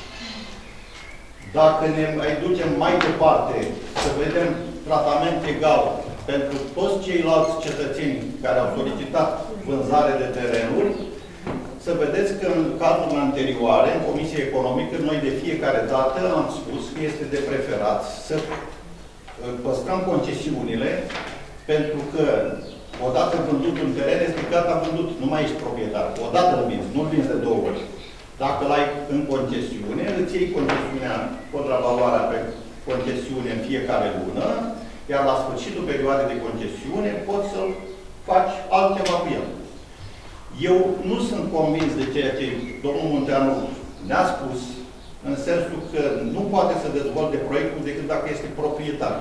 Dacă ne mai ducem mai departe, să vedem tratament egal pentru toți ceilalți cetățeni care au solicitat vânzare de terenuri, să vedeți că în cazul anterioare, în Comisia Economică, noi de fiecare dată am spus că este de preferat să păstrăm concesiunile, pentru că odată vândut un teren, este gata vândut, nu mai ești proprietar. Odată îl vinzi, nu-l vinzi de 2 ori. Dacă l-ai în concesiune, îți iei concesiunea, contravaloarea pe concesiune în fiecare lună, iar la sfârșitul perioadei de concesiune poți să faci altceva cu el. Eu nu sunt convins de ceea ce domnul Munteanu ne-a spus, în sensul că nu poate să dezvolte proiectul decât dacă este proprietar.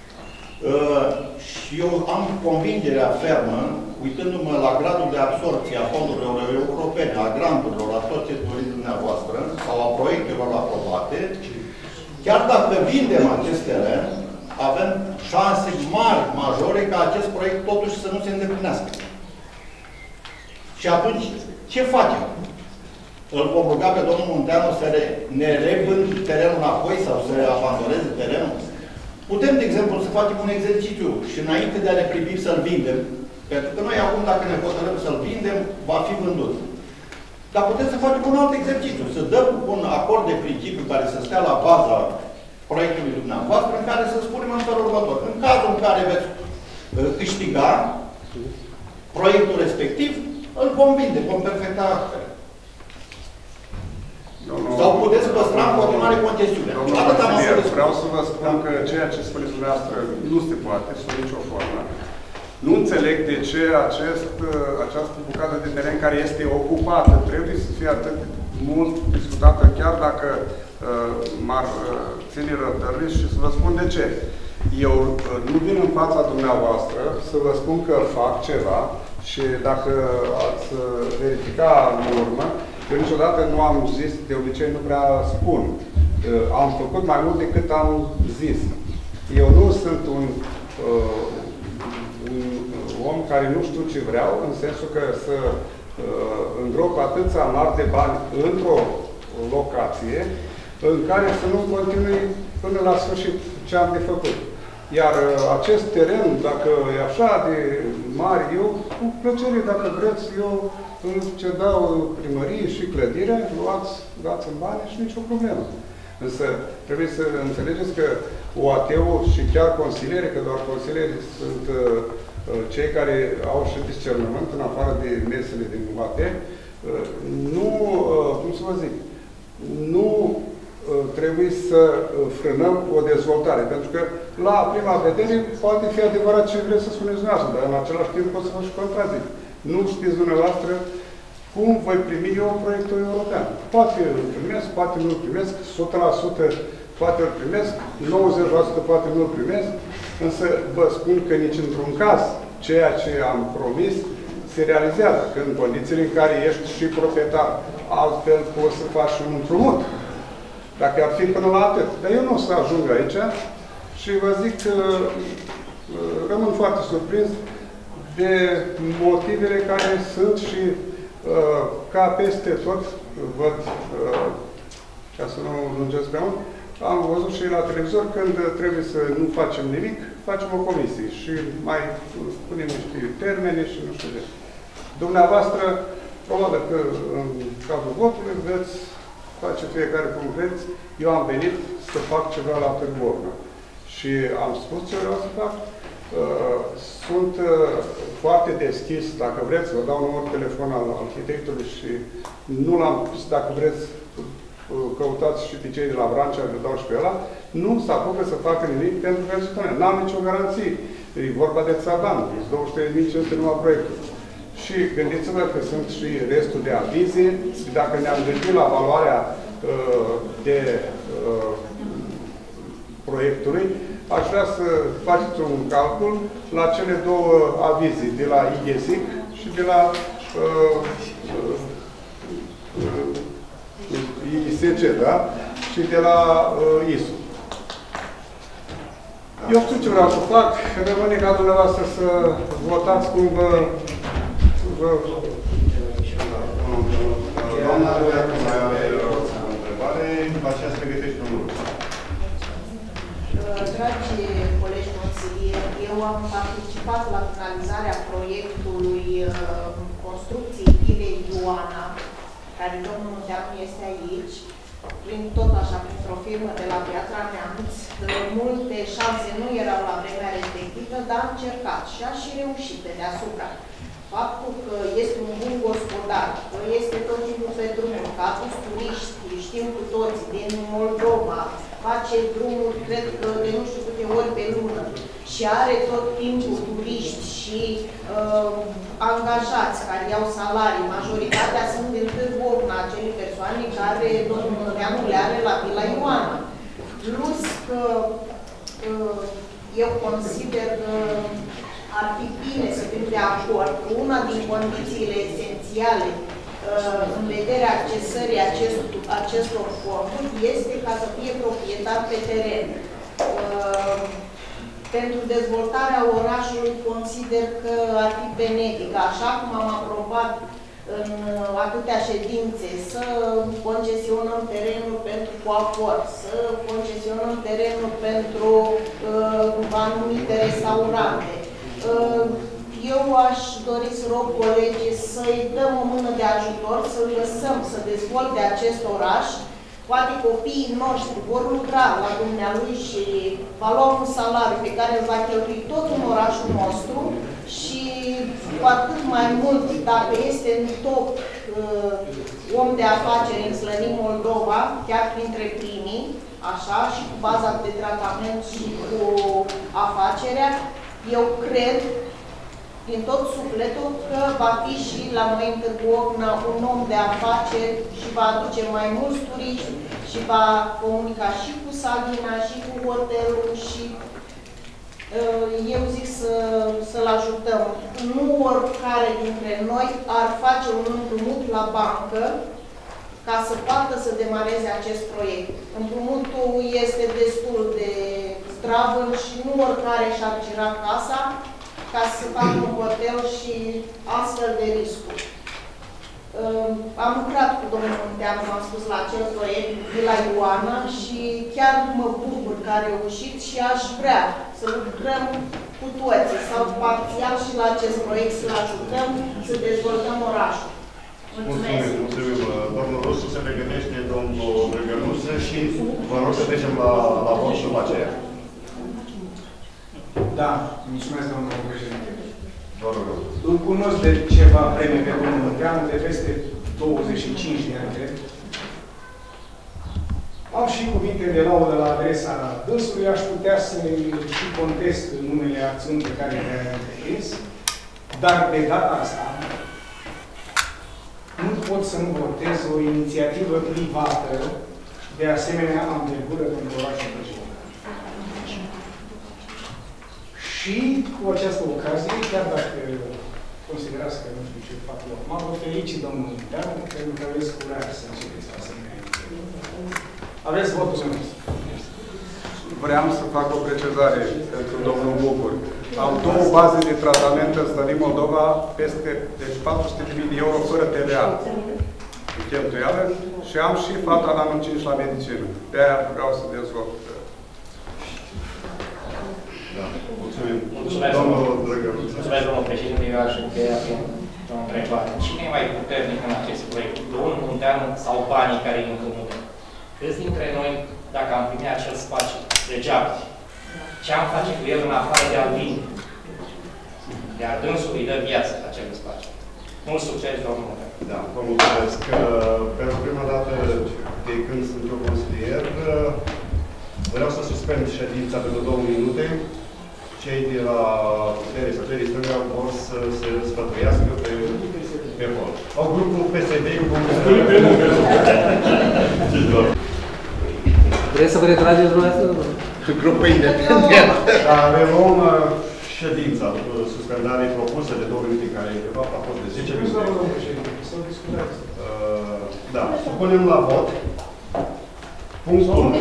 Și eu am convingerea fermă, uitându-mă la gradul de absorpție a fondurilor europene, a granturilor, a tot ce doriți dumneavoastră, sau a proiectelor aprobate, chiar dacă vindem acest teren, avem șanse mari, majore, ca acest proiect totuși să nu se îndeplinească. Și atunci, ce facem? Îl vom ruga pe domnul Munteanu să ne revând terenul înapoi sau să abandoneze terenul? Putem, de exemplu, să facem un exercițiu și înainte de a ne privi să-l vindem, pentru că noi acum, dacă ne hotărâm să-l vindem, va fi vândut. Dar putem să facem un alt exercițiu, să dăm un acord de principiu care să stea la baza proiectului dumneavoastră, în care să spunem în felul următor. În cazul în care veți câștiga proiectul respectiv, îl vom vinde, vom perfecta actele. Sau puteți păstra în continuare concesiunea. Vreau să vă spun că ceea ce spuneți dumneavoastră nu se poate, sub nicio formă. Nu înțeleg de ce această bucată de teren care este ocupată trebuie să fie atât mult discutată, chiar dacă m-ar ține răbdările, și să vă spun de ce. Eu nu vin în fața dumneavoastră să vă spun că fac ceva și dacă ați verifica în urmă, eu niciodată nu am zis, de obicei nu prea spun. Am făcut mai mult decât am zis. Eu nu sunt un om care nu știu ce vreau, în sensul că să îngrop atâția mari de bani într-o locație în care să nu continui până la sfârșit ce am de făcut. Iar acest teren, dacă e așa de mare, eu, cu plăcere, dacă vreți, eu ce dau primărie și clădire, luați în bani și nicio problemă. Însă trebuie să înțelegeți că OAT-ul și chiar consiliere, că doar consilieri sunt cei care au și discernământ în afară de mesele din OAT, nu, cum să vă zic, nu trebuie să frânăm o dezvoltare. Pentru că la prima vedere poate fi adevărat ce vreți să spuneți dumneavoastră, dar în același timp pot să vă și contrazic. Nu știți dumneavoastră cum voi primi eu proiectul european. Poate îl primesc, poate nu îl primesc, 100% poate îl primesc, 90% poate nu îl primesc, însă vă spun că nici într-un caz ceea ce am promis se realizează, că în condițiile în care ești și proprietar, altfel poți să faci un împrumut. Dacă ar fi până la atât. Dar eu nu o să ajung aici și vă zic că rămân foarte surprins de motivele care sunt și ca peste tot văd, ca să nu lungesc prea mult, am văzut și la televizor când trebuie să nu facem nimic, facem o comisie și mai spunem niște termene și nu știu de. Dumneavoastră, probabil că în cazul votului veți face fiecare cum vreți. Eu am venit să fac ceva la Târgu Orna. Și am spus ce vreau să fac. Sunt foarte deschis, dacă vreți, vă dau numărul telefon al arhitectului și nu l-am pus, dacă vreți, căutați și pe cei de la Vrancea, vă dau și pe ăla, nu se apucă să facă nimic pentru că n-am nicio garanție. E vorba de țaban, 23.500 numai proiectul. Și gândiți-vă că sunt și restul de avize, și dacă ne-am gândit la valoarea de proiectului, aș vrea să faceți un calcul la cele două avize, de la IGESIC și de la ISC, da? Și de la ISU. Eu știu ce vreau să fac, rămâne ca dumneavoastră să votați cum vă... Doamna Ruiacu mai are o întrebare, după aceea se pregătește un lucru. Dragi colegi consilieri, eu am participat la finalizarea proiectului construcției Pilei Ioana, care domnul Munteanu este aici, tot așa, printr-o firmă de la Piatra Neamț. Multe șanse nu erau la vremea respectivă, dar am încercat și a și reușit pe deasupra. Faptul că este un bun gospodar, că este tot timpul pe drumul, că a adus turiști, știm cu toți, din Moldova, face drumuri, cred că de nu știu câte ori pe lună și are tot timpul turiști și angajați care iau salarii. Majoritatea sunt din Târgu Ocna, acele persoane care domnul Munteanu le are la Vila Ioana. Plus că eu consider că ar fi bine să fim de acord că una din condițiile esențiale în vederea accesării acestor fonduri este ca să fie proprietar pe teren. Pentru dezvoltarea orașului consider că ar fi benefic, așa cum am aprobat în atâtea ședințe, să concesionăm terenul pentru coafor, să concesionăm terenul pentru anumite restaurante. Eu aș dori să rog colegii să-i dăm o mână de ajutor, să-l lăsăm să dezvolte acest oraș. Poate copiii noștri vor lucra la dumnealui și va lua un salariu pe care îl va cheltui tot în orașul nostru și cu atât mai mult dacă este în top om de afaceri în Slănin Moldova, chiar printre primii, așa, și cu baza de tratament și cu afacerea, eu cred din tot sufletul că va fi și la noi în Târgu Ocna un om de afaceri și va aduce mai mulți turiști și va comunica și cu Salina și cu hotelul și eu zic să-l ajutăm. Nu oricare dintre noi ar face un împrumut la bancă ca să poată să demareze acest proiect. Împrumutul este destul de zdravăn și nu oricare și-ar gira casa ca să facă un hotel și astfel de riscuri. Am lucrat cu domnul Munteanu, am spus, la acel proiect Vila Ioana și chiar mă bucur că a reușit și aș vrea să lucrăm cu toții sau parțial și la acest proiect să-l ajutăm să dezvoltăm orașul. Mulțumesc! Mulțumim! Domnul Rusu se pregătește, domnul Drăgănuță și vă rog să trecem la vot și după aceea. Da, mulțumesc, domnul președinte. Vă rog. Îl cunosc de ceva vreme pe domnul Munteanu, de peste 25 de ani, cred. Am și cuvinte de laudă la adresa dânsului, aș putea să și contest numele acțiuni pe care le-a întreprins, dar de data asta nu pot să nu votez o inițiativă privată de asemenea anvergură pentru orașul Brașov. Și cu această ocazie, chiar dacă considerați că nu știu ce fac eu acum, vă felicit, domnul Munteanu, pentru că aveți curaj să începeți asemenea inițiativă. Aveți votul nostru. Vreau să fac o precizare pentru domnul Bucur. Am două baze de tratament în Slănin Moldova, peste 400.000 de euro fără TVA de cheltuială și am și fata la anul 5 la medicină. De-aia vreau să dezvolt. Da. Mulțumim. Mulțumesc, domnul președinte. Eu aș încheia o întrebare. Cine e mai puternic în acest proiect? Domnul Munteanu sau banii care îi împrumută? Câți dintre noi, dacă am primit acel spațiu degeaba, Ce am face cu el în afară de a-l vinde? Iar dânsul îi dă viață acel spațiu. Mult succes, domnul. Da, vă mulțumesc. Pentru prima dată de când sunt eu consilier, vreau să suspend ședința pentru 2 minute. Cei de la puterii stânga vor să se sfătuiască pe hol. Au grupul PSD cu Vreți să vă retrageți dumneavoastră? Grupul independent. Dar reluăm ședința, suspendare propusă de 2 minute, care de fapt a fost de 10 minute. Da, supunem la vot. Punctul 1.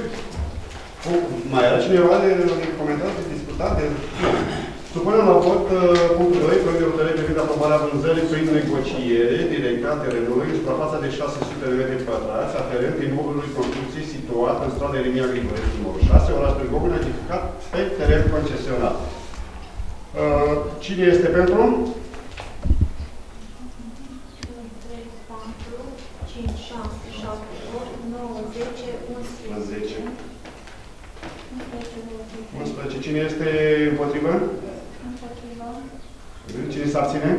Mai era cineva de comentat, de discutat? Supunem la vot punctul 2, proiect de hotărâre privind aprobarea vânzării prin negociere directă a terenului în suprafața de 600 de metri pătrați, aferent imobilului construcții situat în strada Iremia Grigorescu, numărul 6, oraș Târgoviște, edificat pe teren concesionat. Cine este pentru? 2, 3, 4, 5, 6, 7, 8, 9, 10, 11. 11. Cine este împotrivă? Împotrivă. Cine se abține?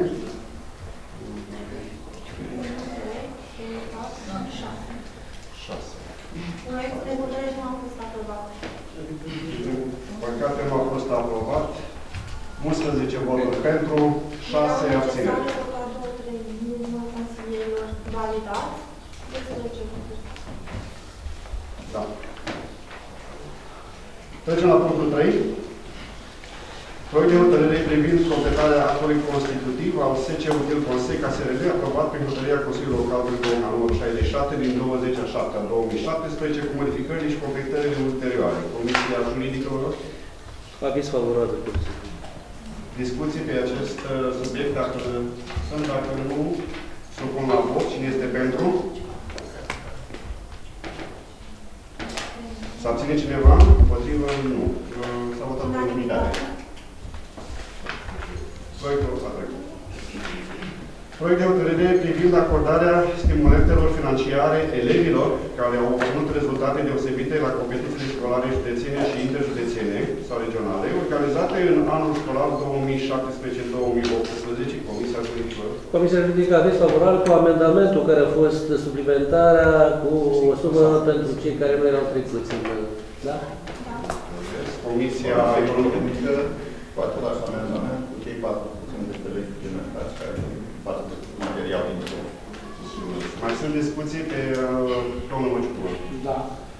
6. Proiectul de hotărâre nu a fost aprobat. Păcate nu a fost aprobat. 11 voturi pentru, 6 abțineri. Da. Trecem la punctul 3. Proiect de hotărâre privind completarea actului constitutiv al SC Util Consei KSRD, aprobat prin hotărârea Consiliului Local Târgoviște numărul 67 din 20/7/2017, cu modificările și completările ulterioare. Comisia Juridică, vă rog. Aviz favorabil. Discuții pe acest subiect, dacă sunt, dacă nu, supun la vot. Cine este pentru? S-a abține cineva? Împotrivă? Nu. S-a votat în unanimitate. Proiectul s-a trecut. Proiect de hotărâre privind acordarea stimulentelor financiare elevilor care au obținut rezultate deosebite la competițiile școlare județene și interjudețene sau regionale, organizate în anul școlar 2017-2018, Comisia Juridică. Comisia Juridică aviz favorabil cu amendamentul care a fost suplimentarea cu o sumă pentru cei care nu erau trecuți. Da? Comisia Economică cu același amendament, cu cei 4% de legi suplimentari care față de material din nou. Mai sunt discuții pe domnul Măciucu. Da.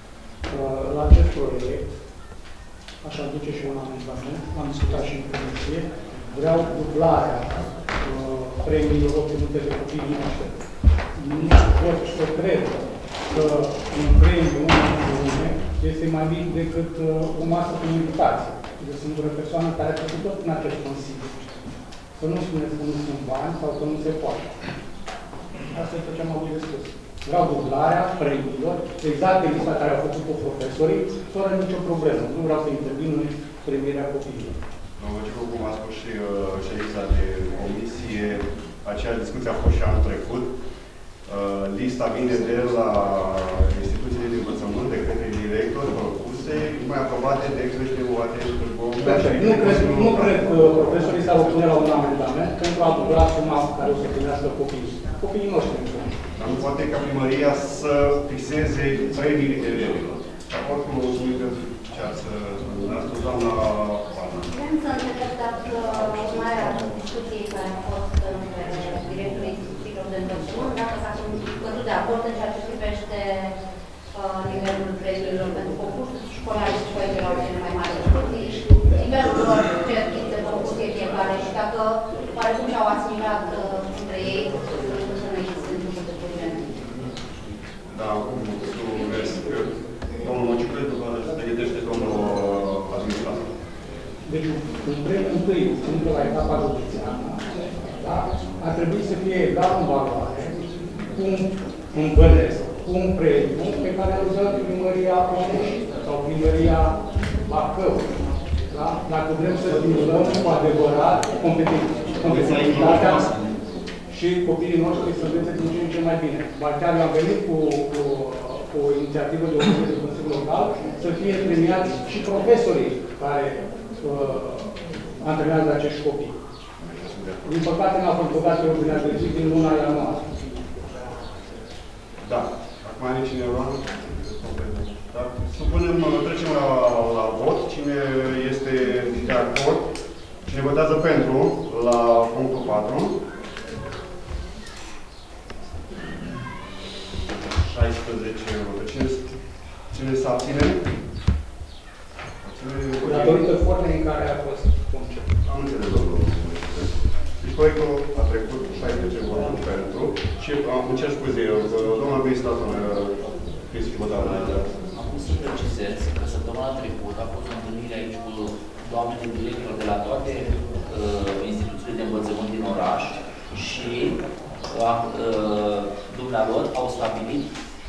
La acest proiect, aș aduce și un amendament, am discutat și în comisie, vreau dublarea premiilor obținute de copiii noștri. Nu pot să cred că un premiu, unul este mai mic decât o masă cu invitație. De o singură persoană care a făcut tot în acest consiliu. Să nu spuneți că nu sunt bani sau că nu se poate. Asta este ce am avut de spus. Vreau dublarea premiilor, exact de lista care au făcut-o profesorii, fără nicio problemă. Nu vreau să intervin în premirea copiilor. Domnul Ciucu, cum a spus și ședința de comisie, aceeași discuție a fost și anul trecut. Lista vine de la instituțiile de învățământ, de către directori propuse, mai aprobate de către UAT Nu cred că profesorii s-ar opune la un amendament pentru a dubla suma care o să primească copiii. Copiii noștri. Dar nu poate ca primăria să fixeze premiile elevilor. Raport cu mulțumim pentru ce ați spus, doamna Pana. Vrem să înțeleg dacă urmarea discuției care a fost între directorul instituțiilor de învățământ, dacă s-a căzut de acord în ceea ce privește nivelul premiilor pentru concursul școlar și școlii erau cele mai mari discuții, nivelul lor certiți de concursie fiecare și dacă oarecum și-au asimilat între ei, să nu există niciun de probleme. Da, mulțumesc. Domnul Măciucă, după aceea se gândește domnul administrator. Deci, în primul întâi, sunt la etapa județeană, da? Ar trebui să fie egal în valoare cu un bănesc, cu un premiu pe care îl dă primăria Ploiești sau primăria Bacău. Da? Dacă vrem să stimulăm cu adevărat competitivitatea și copiii noștri să învețe din ce în ce mai bine. Ba chiar am venit cu o inițiativă de opinie de Consiliul Local, să fie premiați și profesorii care antrenează acești copii. Din păcate n-au fost băgate ordinea de zi din luna ianuarie. Da. Acum are cineva? Da. Supunem, trecem la vot. Cine este de acord? Cine votează pentru la punctul 4? 16 voturi. Cine se abține? Datorită formei în care a fost conceput. Am înțeles, domnul. Deci proiectul a trecut cu 16 voturi pentru și îmi cer scuze, doamna administrator, Cristi Bădara. Am vrut să precizez că săptămâna trecută a fost o întâlnire aici cu doamnele director de la toate instituțiile de învățământ din oraș și dumnealor au stabilit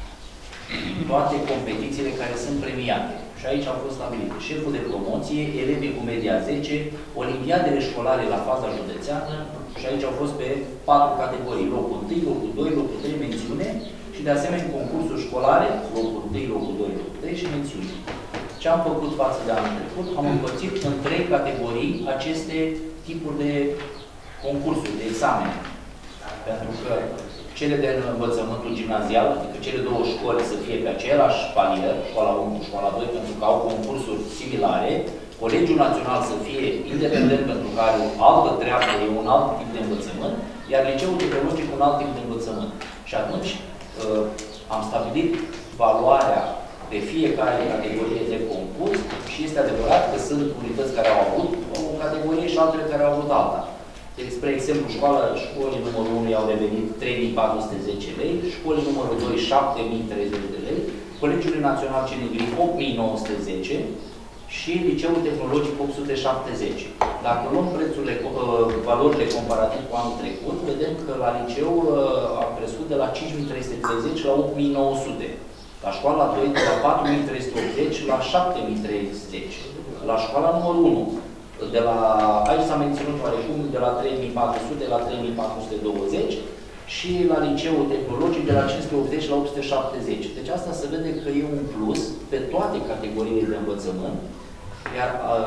toate competițiile care sunt premiate. Și aici au fost stabilite șeful de promoție, elevii cu media 10, olimpiadele școlare la faza județeană și aici au fost pe 4 categorii. Locul 1, locul 2, locul 3, mențiune și de asemenea concursuri școlare, locul 1, locul 2, locul 3 și mențiune. Ce am făcut față de anul trecut? Am împărțit în 3 categorii aceste tipuri de concursuri, de examene. Pentru că cele de învățământul gimnazial, adică cele două școli să fie pe același palier, școala 1 școala 2, pentru că au concursuri similare, Colegiul Național să fie independent pentru că are o altă treabă, e un alt tip de învățământ, iar Liceul Tehnologic un alt tip de învățământ. Și atunci am stabilit valoarea pe fiecare categorie de concurs și este adevărat că sunt unități care au avut o categorie și altele care au avut alta. Deci, spre exemplu, școlii numărul 1 i-au revenit 3.410 lei, școlii numărul 2 7.030 de lei, Colegiul Național Cinegri 8.910 și Liceul Tehnologic 870. Dacă luăm prețurile, valorile comparativ cu anul trecut, vedem că la liceu a crescut de la 5.330 la 8.900. La școala 2 de la 4.380 la 7.030. La școala numărul 1 aici s-a menținut oarecum de la 3.400 la 3.420 și la Liceul Tehnologic de la 580 la 870. Deci asta se vede că e un plus pe toate categoriile de învățământ, iar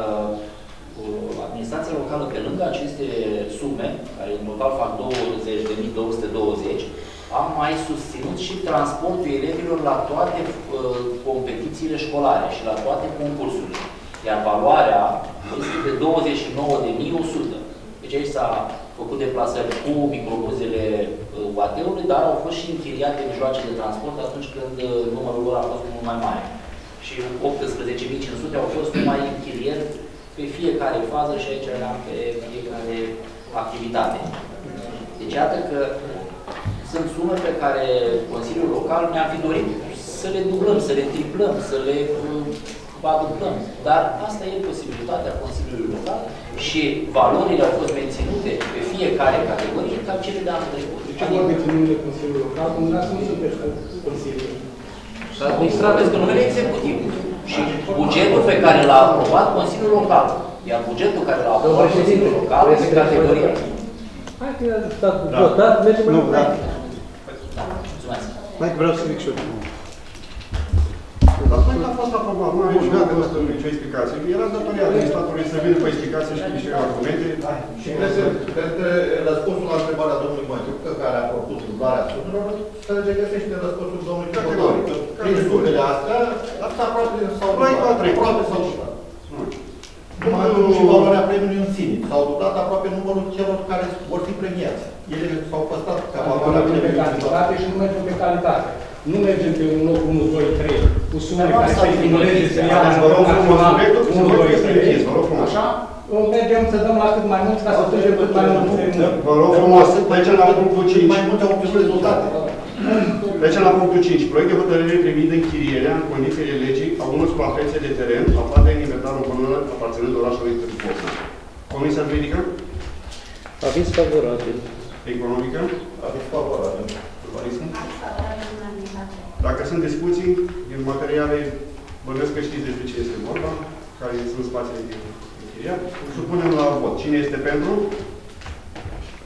administrația locală, pe lângă aceste sume, care în total fac 20.220, am mai susținut și transportul elevilor la toate competițiile școlare și la toate concursurile. Iar valoarea este de 29.100. Deci aici s-a făcut deplasări cu microbuzele UAT-ului, dar au fost și închiriate mijloace de transport atunci când numărul lor a fost mult mai mare. Și 18.500 au fost numai închirieri pe fiecare fază și aici eram pe fiecare activitate. Deci iată că sunt sume pe care Consiliul Local ne-a fi dorit să le dublăm, să le triplăm, să le adoptăm. Dar asta e posibilitatea Consiliului Local și valorile au fost menținute pe fiecare categorie ca cele de anul trecut. De ce vorbiți în numele Consiliului Local? Cum dați nu sunteți Consiliul? Administrați că numele executiv. Și bugetul pe care l-a aprobat Consiliul Local. Iar bugetul care l-a aprobat Consiliul Local este categoria. Hai că i-a stat votat, mergem mai departe. Mulțumesc. Mai vreau să zic și eu. Dar când a fost aprobat, nu am nicio explicație. Era datoria administratorului să vină cu explicații și niște argumente. Și cred că răspunsul la întrebarea domnului Măciucă, care a făcut dublarea sumelor, se regăsește răspunsul domnului Cătălău. Prin sumele astea, asta aproape s-au dublat. Aproape s-au dublat. Numărul și valoarea premiului în sine. S-au dublat aproape numărul celor care vor fi premiați. Ele s-au păstrat ca valoarea premiului. Pe cantitate și nu mergem pe calitate. Nu mergem pe un loc 1, 2, 3, cu sumele care se stimuleze să ia la național 1, 2, 3. Așa? Mergem să dăm la cât mai mult ca să strângem cât mai mult. Vă rog frumos, trecem la punctul 5. Mai multe au obținut rezultate. Trecem la punctul 5. Proiect de hotărâre privind închirierea în condițiile legii a unor suprafețe de teren aflate în inventarul comunal aparținând orașului Târgu Bocna. Comisia juridică? Aviz favorabil. Economică? Aviz favorabil. Urbanism? Dacă sunt discuții din materiale, bănuiesc că știți despre ce este vorba, care sunt spații de închiriat. Supunem la vot. Cine este pentru?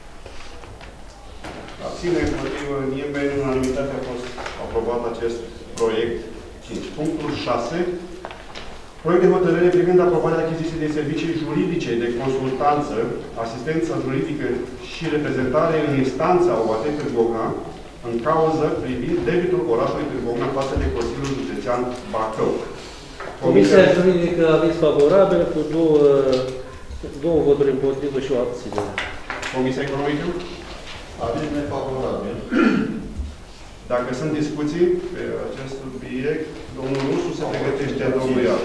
Abține, împotrivă, nimeni, în unanimitate a fost aprobat acest proiect 5. Punctul 6. Proiect de hotărâre privind aprobarea achiziției de servicii juridice de consultanță, asistență juridică și reprezentare în instanța OAT Târgu Ocna în cauză privind debitul orașului Târgu Ocna față de Consiliul Județean Bacău. Comisia juridică a aviz favorabil cu două voturi împotrivă și o abținere. Comisia economică? Aviz nefavorabil. Dacă sunt discuții pe acest subiect, domnul Rusu se pregătește, domnul Iar.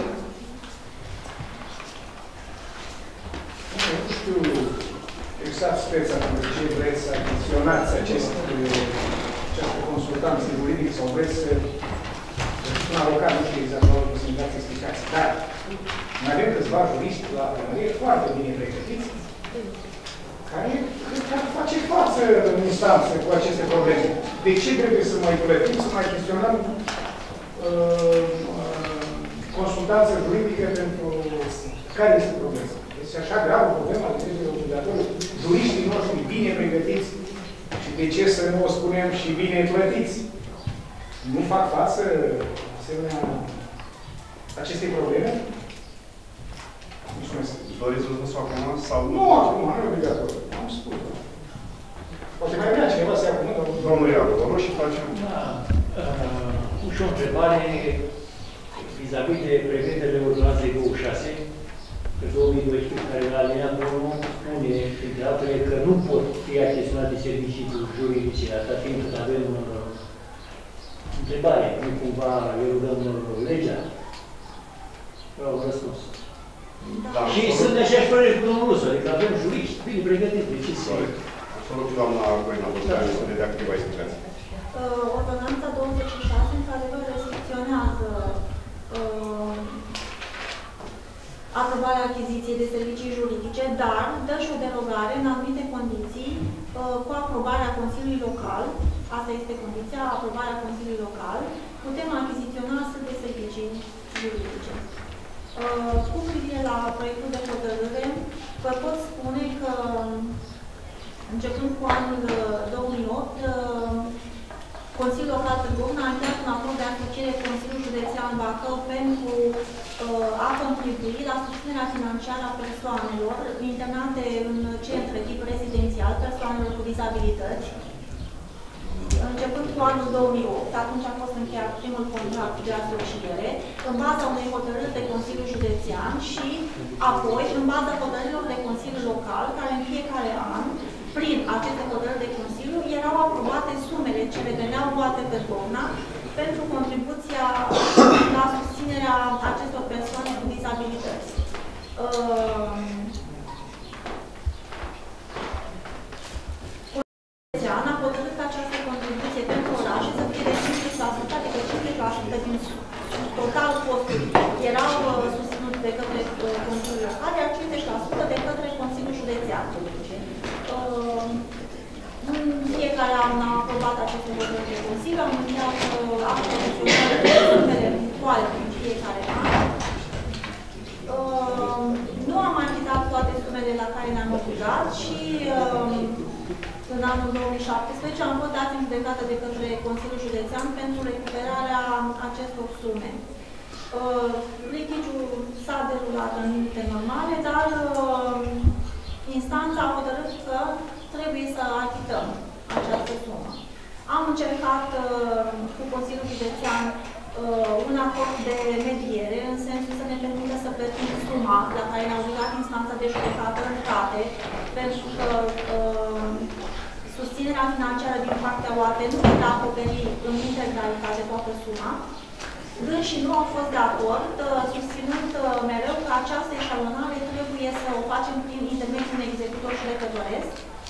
Nu știu exact speța pentru ce vreți să achiziționați această consultanță juridică sau vreți să un avocat, nu știu exact, la o posibilitate explicații. Dar mai avem câțiva juriști la primărie foarte bine pregătiți care face față în instanță cu aceste probleme. De ce trebuie să mai plătim, să mai chestionăm consultanță juridică pentru care este problema? Este așa gravă problema de trebuie obligatoriu. Juriștii noștri bine pregătiți și de ce să nu o spunem și bine plătiți? Nu fac față asemenea acestei probleme? Mulțumesc. Doriți răspunsul acum sau nu? Nu, acum, nu e obligatoriu. Am spus. Poate mai vrea cineva să ia cuvântul. Domnul Iar, vă rog și facem. Da. Și o întrebare vis-a-vis de prevederile ordonanței 26 pe 2012, care la alineatul 1 spune, printre altele, că nu pot fi achiziționate servicii juridice, atât timp cât avem întrebare. Nu cumva erudăm legea? Vreau răspuns. Da, și sunt de aceeași părere cu domnul Rusu, adică avem juriști bine pregătiți, de ce să... Absolut, doamna Goina, vă spune de activa explicație. Ordonanța 26, într-adevăr, restricționează aprobarea achiziției de servicii juridice, dar dă și o derogare în anumite condiții cu aprobarea Consiliului Local. Asta este condiția, aprobarea Consiliului Local. Putem achiziționa astfel de servicii juridice. Cu privire la proiectul de hotărâre, vă pot spune că începând cu anul 2008, Consiliul Local Târgu Ocna a încheiat un acord de asociere Consiliul Județean Bacău pentru a contribui la susținerea financiară a persoanelor internate în centre tip rezidențial, persoanelor cu dizabilități. Începând cu anul 2008, atunci a fost încheiat primul contract de asociere, în baza unei hotărâri de Consiliul Județean și apoi în baza hotărârilor de Consiliul Local, care în fiecare an, prin aceste hotărâri de Consiliu, erau aprobate sumele ce reveneau luate pe Ocna pentru contribuția la susținerea acestor persoane cu dizabilități. A hotărât această contribuție pentru orașe să fie de 50%, adică 50% din total costuri erau susținute de către Consiliul Local, iar 50% de către Consiliul Județean. În fiecare an am aprobat aceste hotărâri de Consiliu, am încheiat acte de sumele punctuale în fiecare an. Nu am achitat toate sumele la care ne-am obligat și în anul 2017 am fost dat în judecată de către Consiliul Județean pentru recuperarea acestor sume. Litigiul s-a derulat în limite normale, dar instanța a hotărât că trebuie să achităm această sumă. Am încercat cu Consiliul Județean un acord de mediere, în sensul să ne permită să plătim suma la care ne-a obligat instanța de judecată în rate, pentru că susținerea financiară din partea OAT nu putea acoperi în integralitate toată suma. Dânsii nu au fost de acord, susținând mereu că această eșalonare trebuie să o facem prin intermediul unui executor judecătoresc.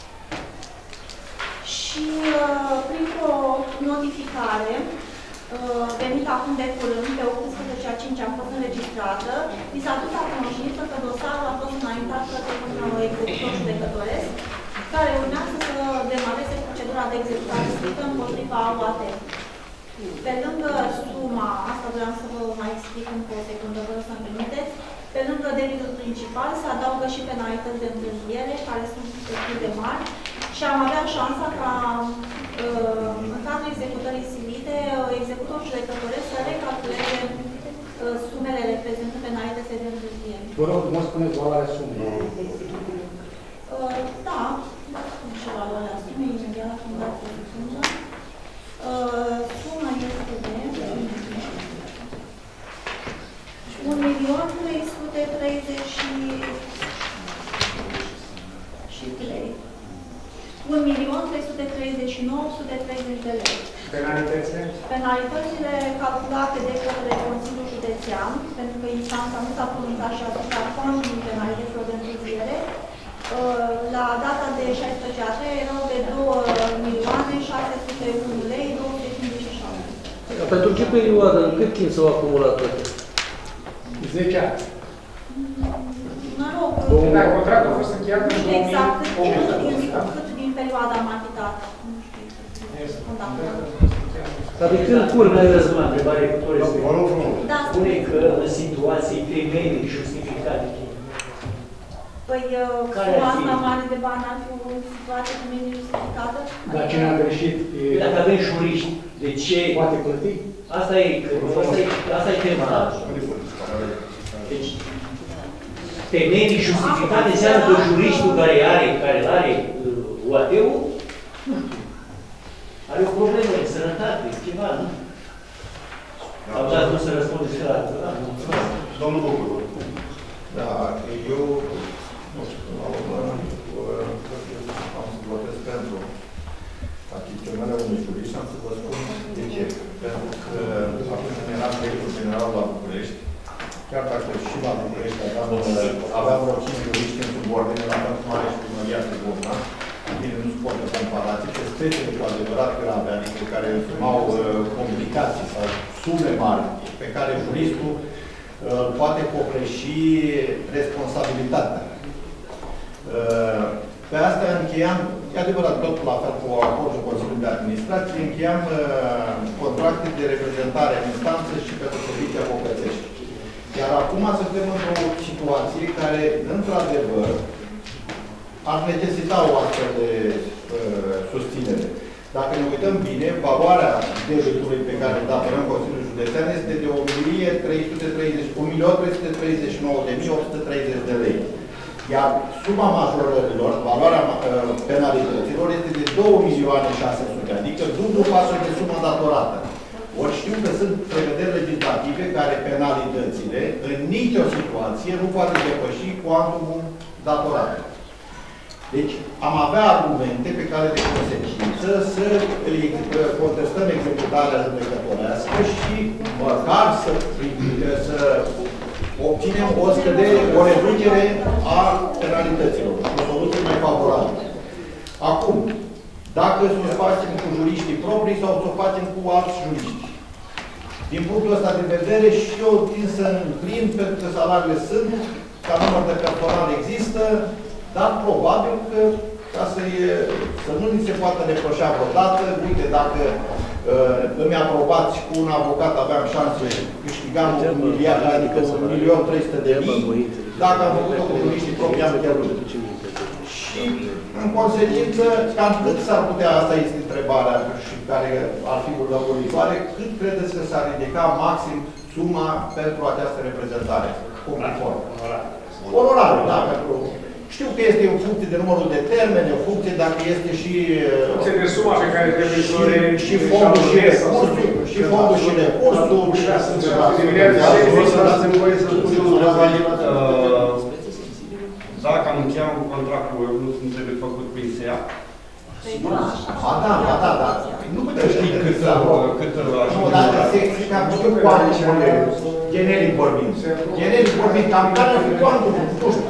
Și printr-o notificare venită acum de curând, pe 18/5 am fost înregistrată, mi s-a dus la cunoștință că dosarul a fost înaintat către un executor judecătoresc, care urmează să demareze procedura de executare strictă împotriva OAT. Pe lângă suma, asta vreau să vă mai explic încă o secundă, vă rog să-mi permiteți, pe lângă debitul principal se adaugă și penalități de întârziere, care sunt destul de mari, și am avea șansa ca în cadrul executării silite, executorul judecătoresc să recalculeze sumele reprezentate penalități de întârziere. Vă rog, mă spuneți valoarea sumei. Da, și valoarea sumei, imediat când dați o sumă. Suma este de 1.339.830 de lei. Penalitățile? Penalitățile calculate de către Consiliul Județean, pentru că instanța nu s-a pronunțat și asupra fondului penalităților de întârziere, la data de 16 a 3 erau de 2.601 lei 257. Pentru ce perioadă, în cât timp s-au acumulat toate? 10 ani. Mă rog, Dar contractul a fost încheiat în 2008. exact, cât din perioada am achitat. Nu știu, Dar de când urmează la întrebare cu tot respect? Da, Spune că în situații temeiuri justificate. Păi, suma asta mare de bani ar fi o situație cu mine justificată? Dar cine a greșit? Dacă avem juriști, de ce? Poate plăti? Asta e tema. Deci, temerii justificate înseamnă că juristul care are UAT-ul, nu știu, are o problemă de sănătate, ceva, nu? Am dat nu să răspundeți la asta. Domnul Bucur. Da, eu nu știu, la urmă, am să votez pentru achiziționarea unui jurist și am să vă spun de ce. Pentru că atunci când eram director general la București, chiar dacă și la București aveam vreo 5 juriști în subordine, la fel cum are și primăria Târgovna, bine, nu suportă comparații, pe spețele cu adevărat gravenice, care au complicații sau sume mari, pe care juristul poate copleși responsabilitatea. Pe asta încheiam, e adevărat, tot la fel cu acordul Consiliului de Administrație, încheiam contracte de reprezentare în instanță și pentru servicii avocățești. Iar acum suntem într-o situație care, într-adevăr, ar necesita o astfel de susținere. Dacă ne uităm bine, valoarea debitului pe care îl datorăm Consiliul Județean este de 1.339.830 de lei. Iar suma majorărilor, valoarea penalităților, este de 2.600.000, adică dublu față de suma datorată. Ori știu că sunt prevederi legislative care penalitățile, în nicio situație, nu poate depăși cuantumul datorat. Deci, am avea argumente pe care de consecință să contestăm executarea judecătorească și măcar să obținem o scădere, o reducere a penalităților, o soluție mai favorabilă. Acum, dacă să o facem cu juriștii proprii sau să o facem cu alți juriști. Din punctul ăsta de vedere, și eu tind să înclin, pentru că salariile sunt, ca număr de personal există, dar probabil că, ca să nu ni se poată reproșa vreodată, uite, dacă îmi aprobați cu un avocat aveam șanse, câștigam 1 miliard, adică 1.300.000, dacă am făcut-o cu juriștii proprii, am pierdut. Și, în consecință, cam cât s-ar putea, asta este întrebarea și care ar fi următoare, cât credeți că s-ar ridica maxim suma pentru această reprezentare? Onorare, da, pentru... Știu că este în funcție de numărul de termene, în funcție dacă este și... funcție de suma pe care trebuie să și fondul și recursul, și fondul și recursul, dacă am încheiat un contract cu nu trebuie făcut prin SEA. Da. Nu putem ști cât Nu, dar se cam știu cuantumul, generic vorbind. Generic vorbind, cam care ar fi cuantumul, nu știu.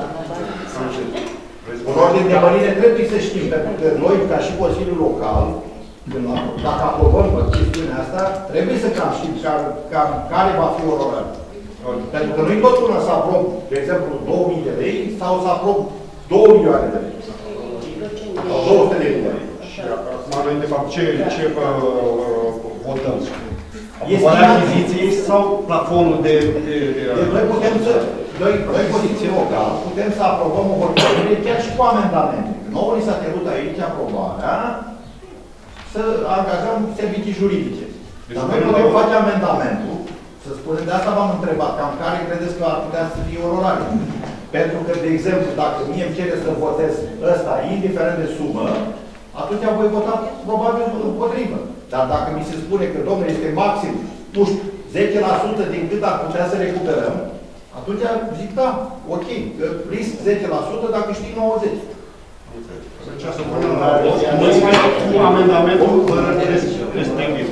În ordine de mărire trebuie să știm, pentru că noi, ca și Consiliul Local, dacă aprobăm chestiunea asta, trebuie să cam știm care va fi ororarea. Pentru că nu-i tot una să aprob, de exemplu, 2.000 de lei sau să aprob 2 milioane de lei. Sau 200 de lei. Acum, de fapt, ce votăm? Aprobarea achiziției sau plafonul de... Noi putem să... Noi, poziție locală, putem să aprobăm o hotărâre chiar și cu amendamente. Nouă ni s-a cerut aici aprobarea să angajăm servicii juridice. Deci Dar noi putem face amendamentul, să spunem, de asta v-am întrebat, cam care credeți că ar putea să fie ororabil. Pentru că, de exemplu, dacă mie îmi cere să votez ăsta, indiferent de sumă, atunci voi vota probabil împotrivă. Dar dacă mi se spune că, domnule, este maxim, nu știu, 10% din cât ar putea să recuperăm, atunci zic, da, ok, risc 10%, dacă știi 90%. Deci să punem la vot cu amendamentul respectiv.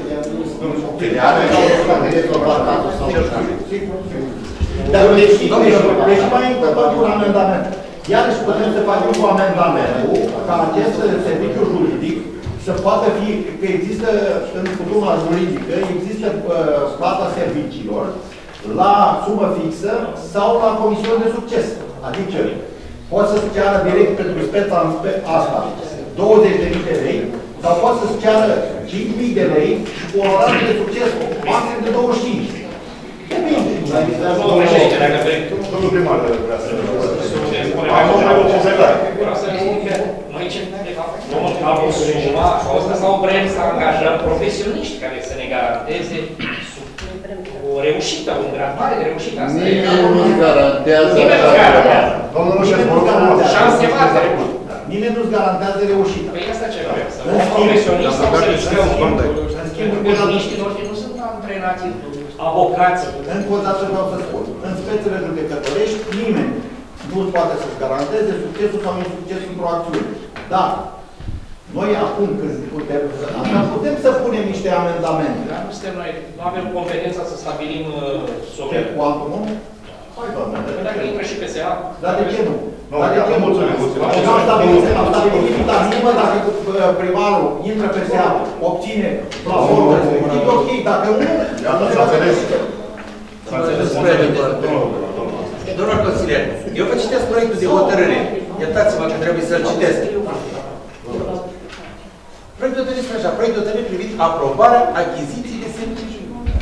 Dar deși mai important un amendament. Iarăși putem să facem cu amendamentul ca acest serviciu juridic să poată fi, că există în cultura juridică, există plata serviciilor la sumă fixă sau la comisiune de succes. Adică poți să-ți ceară direct pentru speța asta 20.000 de lei sau poți să-ți ceară 5.000 de lei și cu onorare de succes maxim de 25. Domnul primar vrea să noi ce avem suma, sau vrem să angajăm profesioniști care să ne garanteze o reușită, un grad mare de reușită. Nimeni nu-ți garantează. Domnul Roșescu, șanse mari de reușită. Nimeni nu-ți garantează reușită. Păi asta ce vrem, să luăm profesioniști sau să riscăm. În schimb, profesioniștii noștri nu sunt antrenați avocați. Încă o dată vreau să spun, în spețele judecătorești, nimeni nu poate să-și garanteze succesul sau insuccesul într-o acțiune. Dar noi acum când putem să punem niște amendamente. Dar nu suntem noi, nu avem competența să stabilim sume. Ce cuantumul? Hai, doamne. Dacă intră și PSA. Dar de ce nu? Nu, mulțumim. Am stabilit limita minimă, dacă primarul intră PSA, obține plafonul respectiv, ok, dacă nu... S-a înțeles. Domnul consilier, eu vă citesc proiectul de hotărâre. Iertați-mă că trebuie să-l citesc. Proiectul de hotărâre spune așa, proiectul de hotărâre privind aprobarea achiziției de servicii juridice.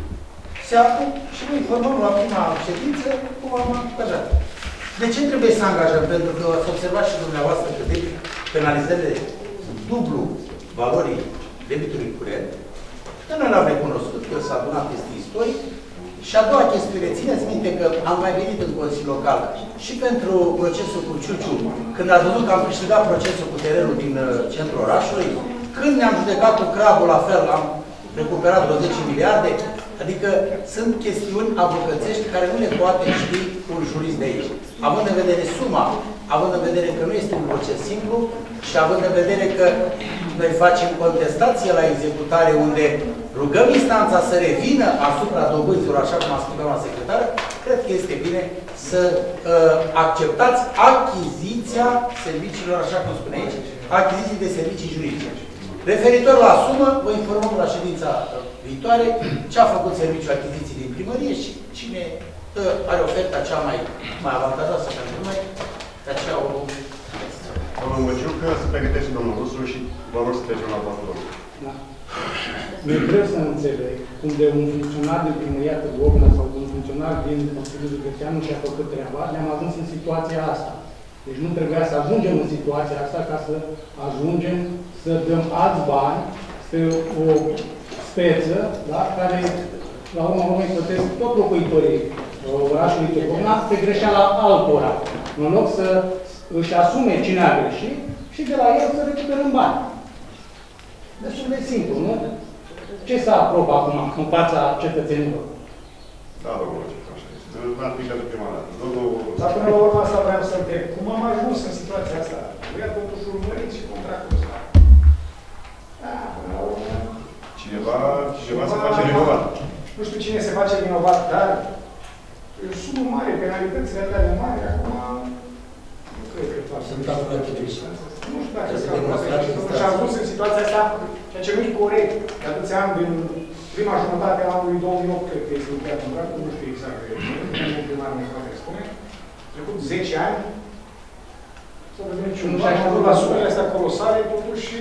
Se află și noi informăm la prima ședință cum am angajat. De ce trebuie să angajăm? Pentru că ați observat și dumneavoastră că de penalizările dublu valorii debitului curent, că noi l-am recunoscut, că s-a adunat este istoric. Și a doua chestiune, țineți minte că am mai venit în Consiliul Local și pentru procesul cu Ciuciu, când a văzut că am câștigat procesul cu terenul din centrul orașului, când ne-am judecat cu Crabul, la fel, am recuperat vreo 10 miliarde, adică sunt chestiuni avocățești care nu le poate ști un jurist de aici. Având în vedere suma, având în vedere că nu este un proces simplu și având în vedere că noi facem contestație la executare unde rugăm instanța să revină asupra dobânzilor, așa cum a spus doamna secretară, cred că este bine să acceptați achiziția serviciilor, așa cum spune aici, achiziții de servicii juridice. Referitor la sumă, vă informăm la ședința viitoare ce a făcut serviciul achiziții din primărie și cine are oferta cea mai avantajoasă pentru noi, de aceea o... Domnul Măciucă, să pregătește domnul Rusu și vă rog să trecem la votul. Da. Mi-e greu să înțeleg cum de un funcționar din primăriatul Gogna sau de un funcționar din Consiliul Județean nu și-a făcut treaba, ne-am ajuns în situația asta. Deci nu trebuia să ajungem în situația asta ca să ajungem să dăm alți bani pe o speță, da, care la urmă urmei plătesc tot locuitorii orașului Tocomna pe greșeala altora. În loc să își asume cine a greșit și de la el să recuperăm bani. Destul de simplu, nu? Ce s-a aprobat acum în fața cetățenilor? Da, domnul Măciucă, așa este. N-ar fi pentru prima dată. Dar până la urmă asta vreau să întreb. Cum am ajuns în situația asta? Trebuia totuși urmărit și contractul ăsta. Da, până la urmă... Cineva se face vinovat. Nu știu cine se face vinovat, dar sumă mare, penalitățile alea mari, acum... Nu cred că toate. Sunt calculate de greșit. Nu știu dacă se calculate. Și am ajuns în situația asta, ceea ce nu-i corect. De atâția ani, din prima jumătate a anului 2008, cred că este încheiat contractul, nu știu exact, nu primar ne poate spune. Trecut 10 ani, să vedem ce un la sumele astea colosale, totuși...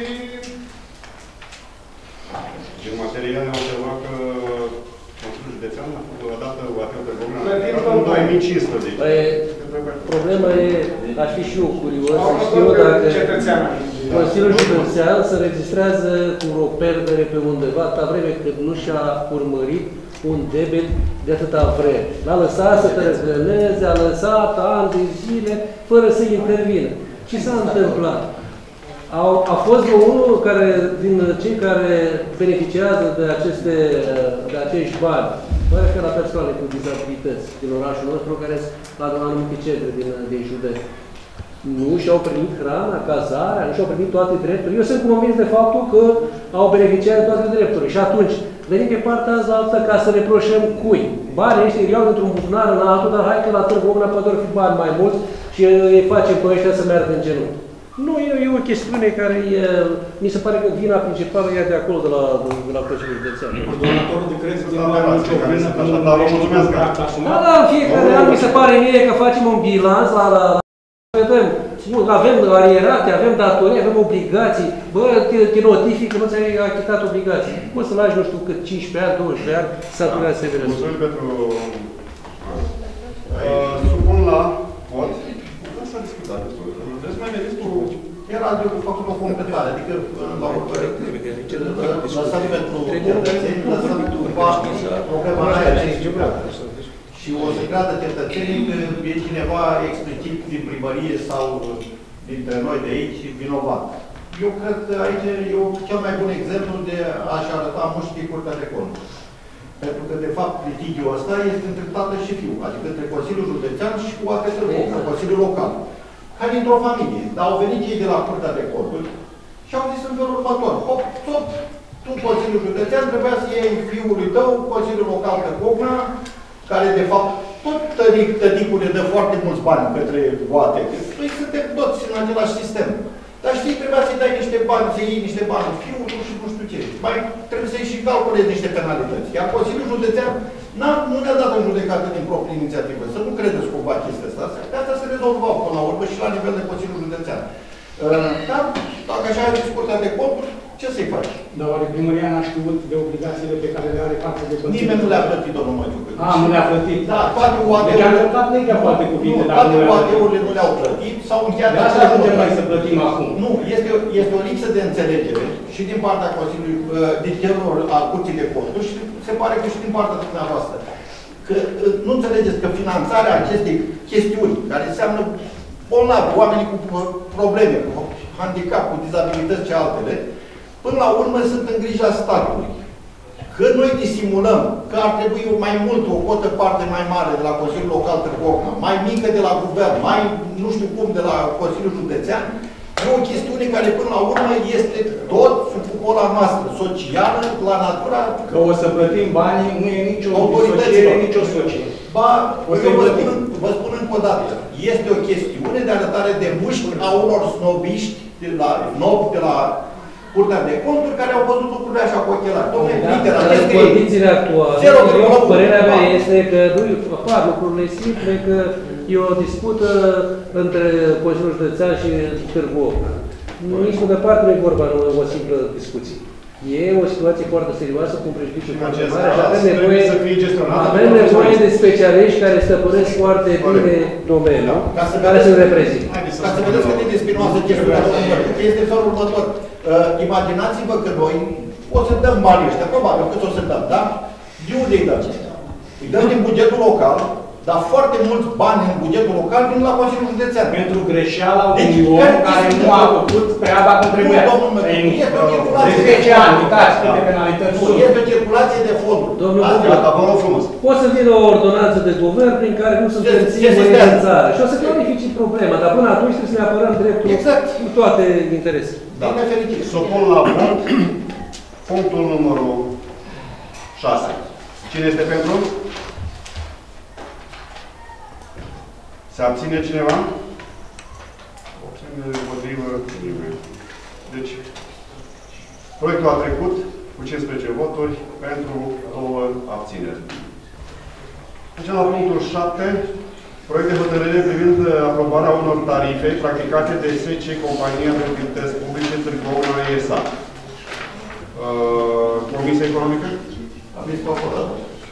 Din material ne-am observat că Consiliul Județean a făcut o dată o atât de Gogna în 2015. Problema e, aș fi și eu curios să știu dacă... Consiliul Județean se registrează cu o perdere pe undeva, atâta vreme cât nu și-a urmărit un debit de atâta vreme. L-a lăsat să tărăgăneze, a lăsat ani de zile fără să intervină. Ce s-a întâmplat? A fost unul din cei care beneficiază de acești bani, mă refer la persoane cu dizabilități din orașul nostru, care sunt la anumite centre din județ. Nu și-au primit hrana, cazarea, nu și-au primit toate drepturile. Eu sunt convins de faptul că au beneficiat de toate drepturile. Și atunci, venim pe partea asta ca să reproșăm cui. Banii ăștia îi iau dintr-un buzunar în altul, dar hai că la Târgu Ocna poate fi bani mai mulți și îi facem pe ăștia să meargă în genunchi. Nu, e o chestiune care mi se pare că vina principală e de acolo, de la Consiliul Județean. Coordonatorul de credit din Da, în fiecare an mi se pare mie că facem un bilanț vedem, avem arierate, avem datorii, avem obligații. Bă, te notifică, nu ți-ai achitat obligații. Poți să lași, nu știu cât, 15 ani, 12 ani, să atunci să vezi. Mulțumim pentru... Supun la vot. Nu s-a discutat destul. Vreți să mai vedeți cu... Era de făcut o completare, adică la următoare, lăsăm pentru cetățeni, lăsăm cumva problema aia. Și o să creadă cetățenii că e cineva explicit din primărie sau dintre noi de aici vinovat. Eu cred că aici e cel mai bun exemplu de a-și arăta mușchii Curtea de Conturi. Pentru că, de fapt, litigiul ăsta este între tată și fiu, adică între Consiliul Județean și cu alte Târgu, Consiliul Local. Ca dintr-o familie. Dar au venit cei de la Curtea de Conturi și au zis în felul următor. Hop, stop, tu, Consiliul Județean, trebuia să iei fiului tău, Consiliul Local Târgu Ocna, care, de fapt, tot tăticul ne dă foarte mulți bani către OATE. Noi suntem toți în același sistem. Dar știi, trebuia să-i dai niște bani, să iei niște bani fiul și nu știu ce. Mai trebuie să-i și calculezi niște penalități. Iar Consiliul Județean nu ne-a dat în judecată din proprie inițiativă. Să nu credeți cumva chestia asta. De asta se rezolvau până la urmă și la nivel de Consiliul Județean. Dar, dacă așa a zis Curtea de Conturi, ce să-i faci? Dar oare primăria n-a știut de obligațiile pe care le are față de plătit? Nimeni nu le-a plătit, domnul Măciucă. Nu le-a plătit? Da, toate deci am dreptat legea poate cuvinte, dar toate OAT-urile nu le-au plătit sau încheiat... De asta ajungem noi să plătim acum. Nu, este o lipsă de înțelegere și din partea Consiliului, din celor al Curții de Conturi și se pare că și din partea dumneavoastră. Că nu înțelegeți că finanțarea acestei chestiuni, care înseamnă bolnavi, oamenii cu probleme, cu handicap, cu dizabilități și altele, până la urmă sunt în grija statului. Că noi disimulăm că ar trebui mai mult, o cotă parte mai mare de la Consiliul Local Târgu Ocna, mai mică de la Guvern, mai nu știu cum de la Consiliul Județean, e o chestiune care până la urmă este tot sub cupola noastră, socială, la natura... Că o să plătim banii, nu e nicio disociere, nicio societate. Ba, eu vă spun încă o dată, este o chestiune de arătare de mușchi a unor snobiști de la Curtea de Conturi care au văzut lucrurile așa cu ochelari. În condițiile actuale, părerea mea este că nu apar lucrurile simple, că e o dispută între Consiliul Județean și Târgu Ocna. Nici de departe nu e vorba de o simplă discuție. E o situație foarte serioasă, cu un prejudiciu foarte mare și avem nevoie de specialiști care stăpânesc foarte bine domeniul, care să-l reprezintă. Ca să vedeți cât de spinoasă chestiunea, că este felul următor. Imaginați-vă că noi o să dăm banii ăștia, probabil cât o să dăm, da? De unde îi dăm? Îi dăm din bugetul local, dar foarte mulți bani în bugetul local vin la Consiliul Județean. Pentru greșeala unui om care nu a făcut treaba cum trebuia. De 10 ani, uitați câte penalități sunt. Este o circulație de fonduri. Domnul frumos. Poate să vină o ordonanță de guvern prin care nu suntem singuri în țară. Și o să clarifici problema, dar până atunci trebuie să ne apărăm dreptul cu toate interesele. Să o pun la punct. Punctul numărul 6. Cine este pentru? Se abține cineva? Abține împotrivă. Deci, proiectul a trecut cu 15 voturi pentru 2 abțineri. Deci, la punctul 7, proiect de hotărâre privind aprobarea unor tarife practicate de SC Compania de Utilități Publice Târgu Ocna ESA. Comisia Economică? Aveți pe acolo.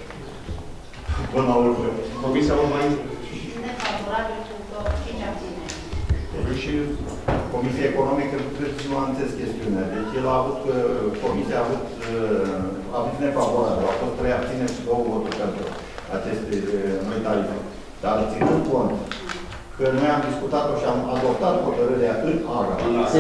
Comisia Urbană? Nefavorabil cu 5 abțineri. Și Comisia Economică trebuie să fost nefavorabil, au fost 3 abțineri și 2 voturi pentru aceste noi tarife. Dar ținând cont că noi am discutat-o și am adoptat hotărârea în AGA.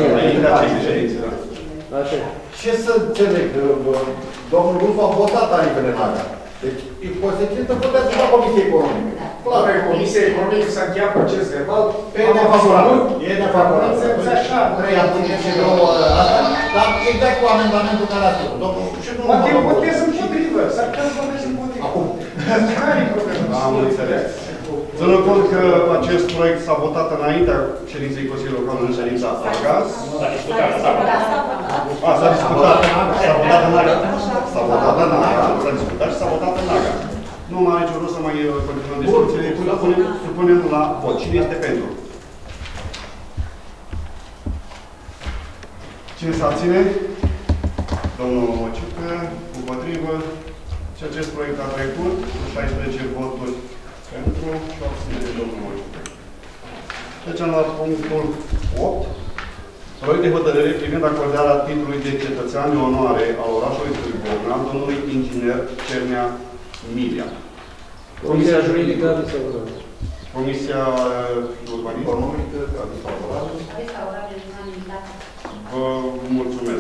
Ce să înțeleg? Domnul Rusu a votat tarifele în AGA. Deci, în consecință, votează la Comisia Economică. Clar, Comisia Economică s-a încheiat proces verbal. Pe nefavorabil. E nefavorabil. 3 abțineri și 2 asta. Dar exact cu amendamentul care a spus. Domnul, și nu poate votez împotrivă. S-ar putea să votez împotrivă. Acum. Care e problema? Am înțeles. Ținând cont că acest proiect s-a votat înaintea ședinței Consiliului Local în ședința AGA. S-a discutat. S-a discutat. S-a votat în AGA. S-a votat în AGA. S-a discutat și s-a votat în AGA. Nu mai are nicio rost să mai continuăm discuțiile. Supunem la vot. Cine este pentru? Cine se abține? Domnul Mociucă, împotrivă. Și acest proiect a trecut cu 16 voturi pentru și o abținere de domnul Mociucă. Trecem la punctul 8. Proiect de hotărâre privind acordarea titlului de cetățean de onoare al orașului Târgu Vocna, domnului inginer Cernea Milia. Comisia Juridică a desfavorabil. Comisia Economică a desfavorabil. Vă mulțumesc.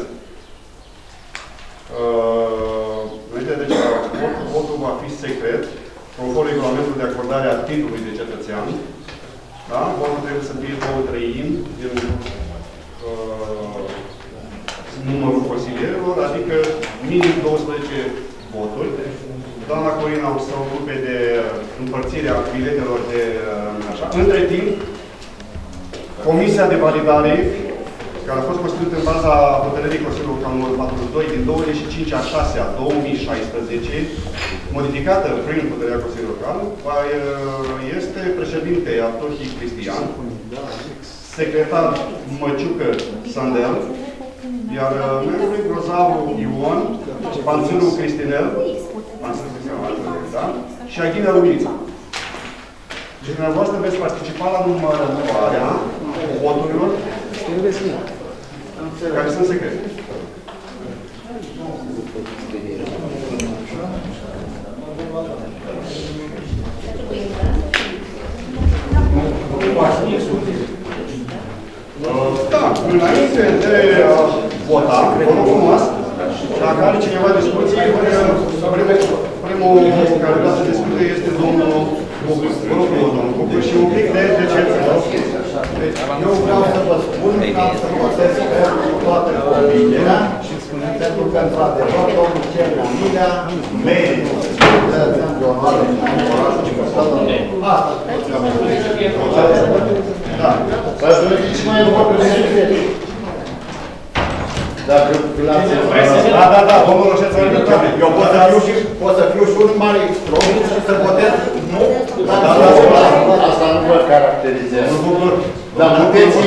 Înainte de deci, votul va fi secret, conform regulamentului de acordare a titlului de cetățean. Da? Votul trebuie să fie 2/3 din numărul consilierilor, adică minim 12 voturi. Doamna Corina o să se ocupe de împărțirea biletelor de așa. Între timp, Comisia de Validare, care a fost constituită în baza hotărârii Consiliului Local numărul 42 din 25/6/2016, modificată prin hotărârea Consiliului Local, este președinte Atohi Cristian, secretar Măciucă Sandel, iar membrul Grozavu Ion, Panțâru Cristinel, da? Și Aghinea Luminița. Și dumneavoastră veți participa la numărătoarea voturilor care sunt secrete. Da, înainte de a vota, vă rog frumos, dacă are cineva discuții, primul care vrea să discute este domnul Bucur. Vă rog frumos, domnul Bucur, și un pic de decență. Eu vreau să vă spun ca să votez pentru toată convingerea și pentru că, într-adevăr, domnul Cernea Milea merită cetățean de onoare în orașul Ciucăstălă. Asta. Da. Și mai e vorba de secret. Dacă l-ați Da, domnul Roșeț, eu pot să fiu și un mare extromit și să votez nu. Asta nu vă caracterizează. Dar puteți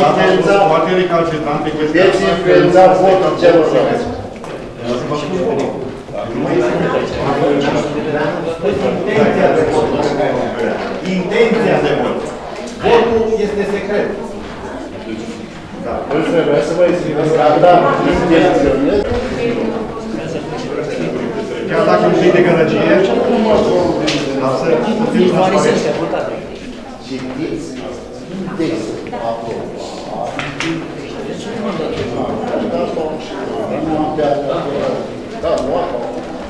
influența votul celorlalți. Intenția de vot. Votul este secret. Nu trebuie să vă explicați că intenționez. Chiar dacă nu știi de gălăgie, lasă să fii transparent. Citiți textul acolo. Da, nu acolo.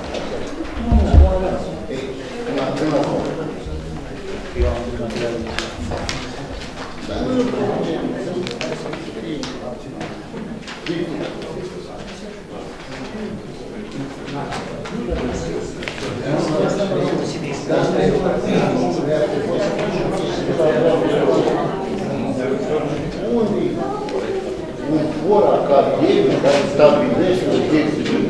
Un for academic care stabilește textul.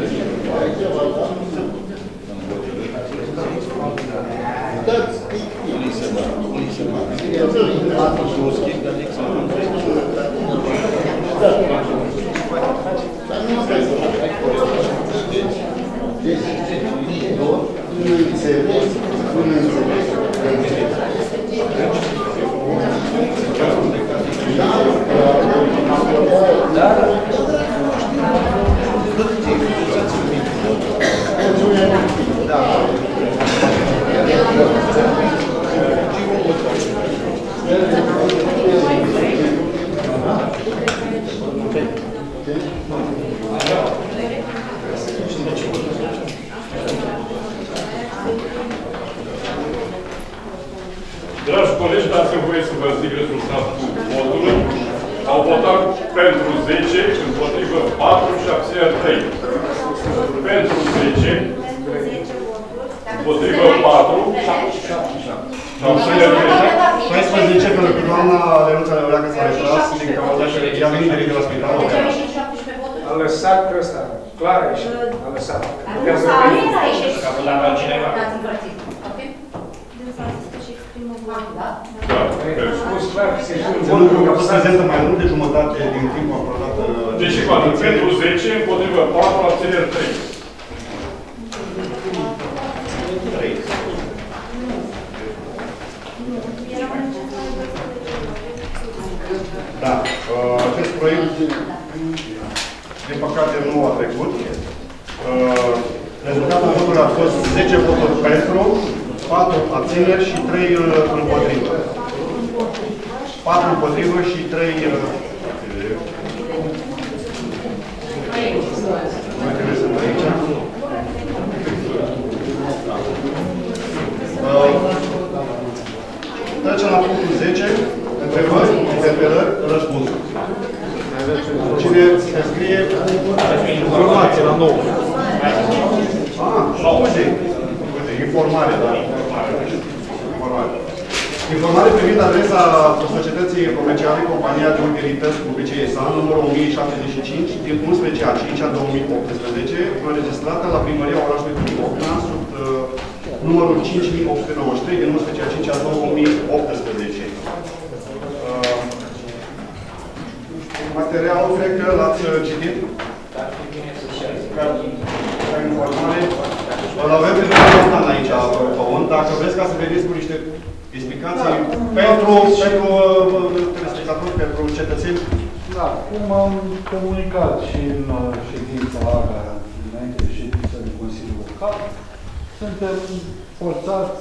Dați Da. colegi, dați-mi voie să vă zic rezultatul votului. Au votat pentru 10, împotrivă 4 și abțineri 3. Pentru 10, împotrivă 4 și abțineri 3. 16, pentru că doamna Lenuța Leoreacă s-a retras din cauza că ea venit direct de la spital. A lăsat pe ăsta. Clar aici. A lăsat. Nu s-a ieșit. Că a votat altcineva. Dați împărțit. Ok? Dânsa a zis că și exprimă votul. Da? A spus clar că se Ținând cont că a fost prezentă mai mult de jumătate din timpul acordat. Deci 4 pentru 10, împotrivă 4, abțineri 3. Da, acest proiect, din păcate, nu a trecut. Rezultatul votului a fost 10 voturi pentru, 4 abțineri și 3 împotrivă. 4 împotrivă și 3 mai trebuie să văd aici. Trecem la punctul 10. Întrebări, interpelări, răspunsuri. Cine se scrie informație la 9. Scuze. Informare, da. Informare privind adresa societății comerciale Compania de Utilități Publice ESA, numărul 1075, din 11/5/2018, înregistrată la Primăria orașului Târgu, sub numărul 5893, din 11/5/2018. Materialul, cred că l-ați citit. Ca informare. Îl avem pe Bogdan aici, Păun, dacă vreți ca să veniți cu niște explicații pentru telespectatori, pentru cetățeni. Da, cum am comunicat și în ședința AGA, înainte de ședința de Consiliul Local, suntem forțați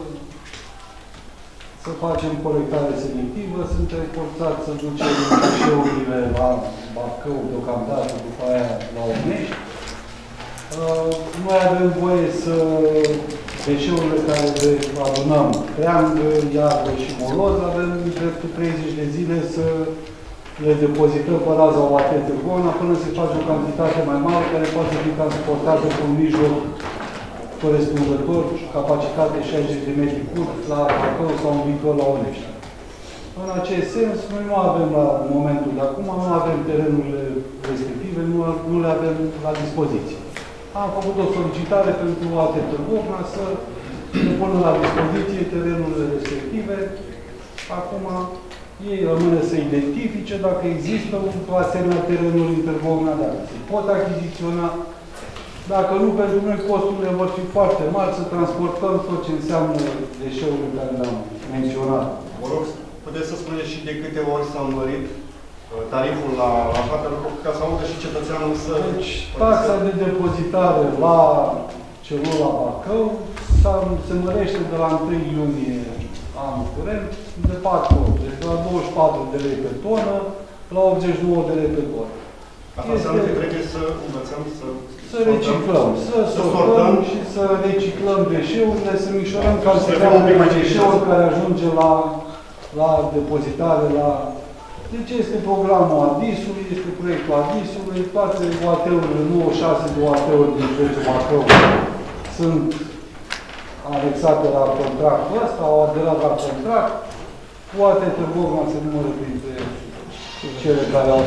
să facem colectare selectivă, suntem forțați să ducem deșeurile la Bacău deocamdată, după aia la Onești. Noi avem voie să deșeurile care le adunăm, creangă, iarbă și moloz, avem dreptul 30 de zile să le depozităm pe raza OAT Târgona până se face o cantitate mai mare care poate fi transportată cu un mijloc corespunzător, capacitate 60 de metri cub la Bacău sau în viitor la Onești. În acest sens, noi nu avem la momentul de acum, nu avem terenurile respective, nu le avem la dispoziție. Am făcut o solicitare pentru OAT Târgona să ne pună la dispoziție terenurile respective. Acum, ei rămâne să identifice dacă există o asemenea terenuri în Târgona, dacă se pot achiziționa. Dacă nu, pentru noi costurile vor fi foarte mari să transportăm tot ce înseamnă deșeurile care le-am menționat. Vă rog, puteți să spuneți și de câte ori s-a mărit tariful la toate lucruri, ca să audă și cetățeanul să... Deci, taxa de depozitare la celul la Bacău se mărește de la 1 iunie anul curent de 4 ori. Deci de la 24 de lei pe tonă la 89 de lei pe tonă. Asta înseamnă că trebuie să învățăm să reciclăm, să sortăm și să reciclăm deșeurile, să micșorăm cantitatea de deșeuri care ajunge la depozitare, la... Deci este programul ADIS-ului, este proiectul ADIS-ului, toate OAT-urile, 96 de OAT-uri din județul Bacău sunt anexate la contractul ăsta, au aderat la contract. OAT Târgova se numără printre cele care au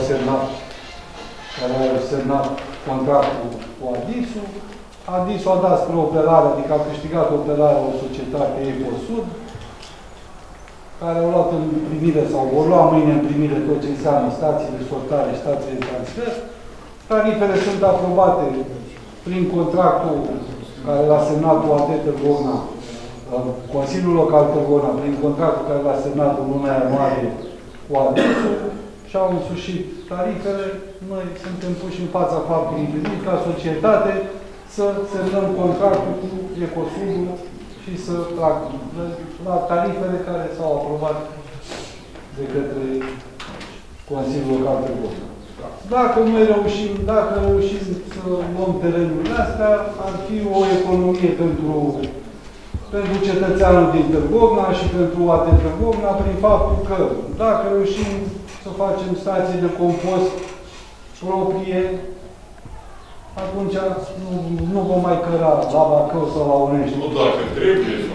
semnat contractul cu ADIS-ul. ADIS-ul a dat spre operare, adică a câștigat operarea o societate EcoSud, care au luat în primire sau vor lua mâine în primire tot ce înseamnă stații de sortare și stații de transfer. Tarifele sunt aprobate prin contractul care l-a semnat OAT Târgona, Consiliul Local Târgona, prin contractul care l-a semnat în luna ianuarie cu ADIS-ul și au însușit tarifele. Noi suntem puși în fața faptului împlinit ca societate să semnăm contractul cu EcoSud-ul și să la tarifele care s-au aprobat de către Consiliul Local Târgona. Dacă noi reușim, să luăm terenurile astea, ar fi o economie pentru pentru cetățeanul din Târgovna și pentru AT Târgovna prin faptul că dacă reușim să facem stații de compost proprie, atunci nu vom mai căra la Bacău sau la Unești. Nu dacă trebuie să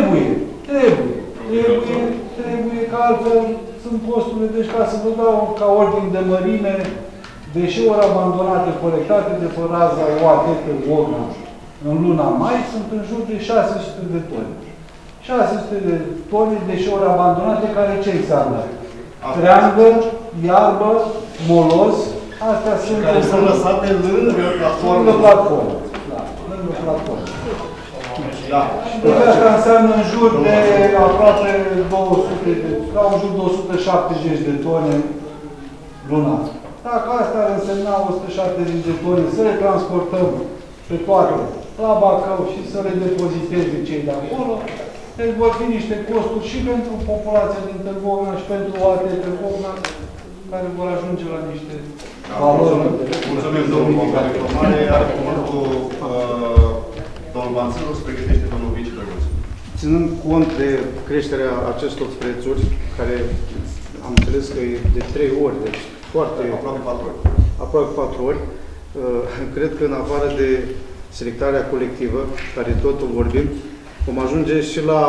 Trebuie, că altfel sunt costurile. Deci ca să vă dau ca ordine de mărime, deșeuri abandonate, colectate de pe raza OAT Târgovna în luna mai, sunt în jur de 600 de tone. 600 de tone de deșeuri abandonate, care ce înseamnă? Treangă, iarbă, moloz, astea sunt... Care sunt lăsate lângă platformă. Lângă platformă. Da, lângă platformă. Da. Și tot asta înseamnă în jur de aproape 200 de, la în jur de 170 de tone lunar. Dacă asta ar însemna 170 de tone, să le transportăm pe toate la Bacău și să le depoziteze cei de acolo, deci vor fi niște costuri și pentru populația din Târgovna și pentru AT Târgovna, care vor ajunge la niște valori. Mulțumim, domnul Boca, de informare. Are cuvântul domnul Banțăru, se pregătește domnul vicepreședinte. Ținând cont de creșterea acestor prețuri, care am înțeles că e de 3 ori, deci foarte... Aproape 4 ori. Aproape 4 ori. Cred că în afară de selectarea colectivă, care tot o vorbim, vom ajunge și la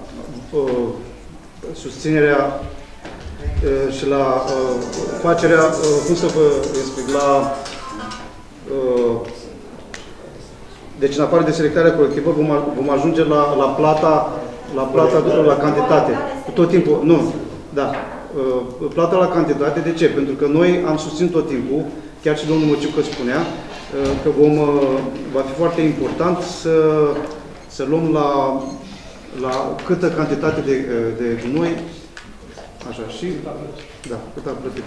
susținerea și la facerea, cum să vă explic, la... Deci, în afară de selectarea colectivă, vom ajunge la plata la cantitate. Tot timpul, nu, da. Plata la cantitate, de ce? Pentru că noi am susținut tot timpul, chiar și domnul Măciucă spunea, că va fi foarte important să luăm la câtă cantitate de gunoi, așa, și, da, cât a plătit.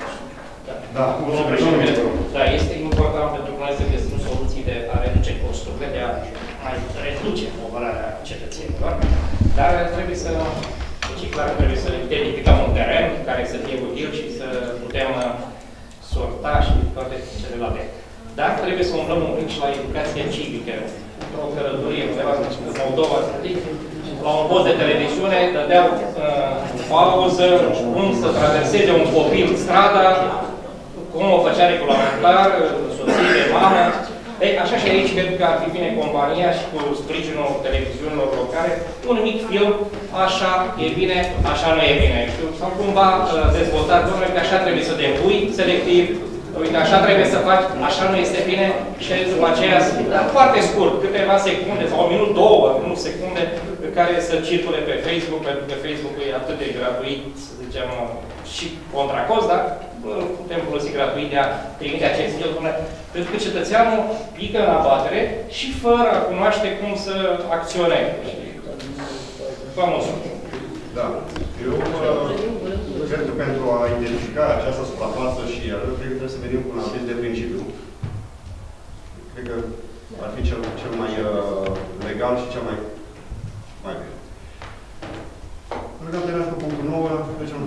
Da, este important pentru noi să găsim soluții de a reduce costurile, de a mai reduce povărarea cetățenilor, dar trebuie să, deci clar, trebuie să identificăm un teren care să fie util și să putem sorta și toate celelalte. Dar trebuie să umblăm un pic și la educație civică. Într-o călătorie, undeva în Moldova, la un post de televiziune, dădeau pauză, cum să traverseze un copil strada, cum o făcea regulamentar, soție, mamă. Ei, așa și aici, cred că ar fi bine compania și cu sprijinul televiziunilor locale, un mic film, așa e bine, așa nu e bine. Sau cumva dezvoltat, domnule, că așa trebuie să depui selectiv, uite, așa trebuie să faci, așa nu este bine, și după aceea, foarte scurt, câteva secunde, sau un minut, 2, nu secunde, care să circule pe Facebook, pentru că Facebook e atât de gratuit, să zicem, și contra cost, dar putem folosi gratuit de a trimite acest video, pentru că cetățeanul pică în abatere și fără a cunoaște cum să acționeze. Vă mulțumesc. Da. Eu cred că pentru a identifica această suprafață și cred că trebuie să venim cu un aviz de principiu. Cred că ar fi cel mai legal și cel mai bine. Legat de asta, punctul 9, trecem.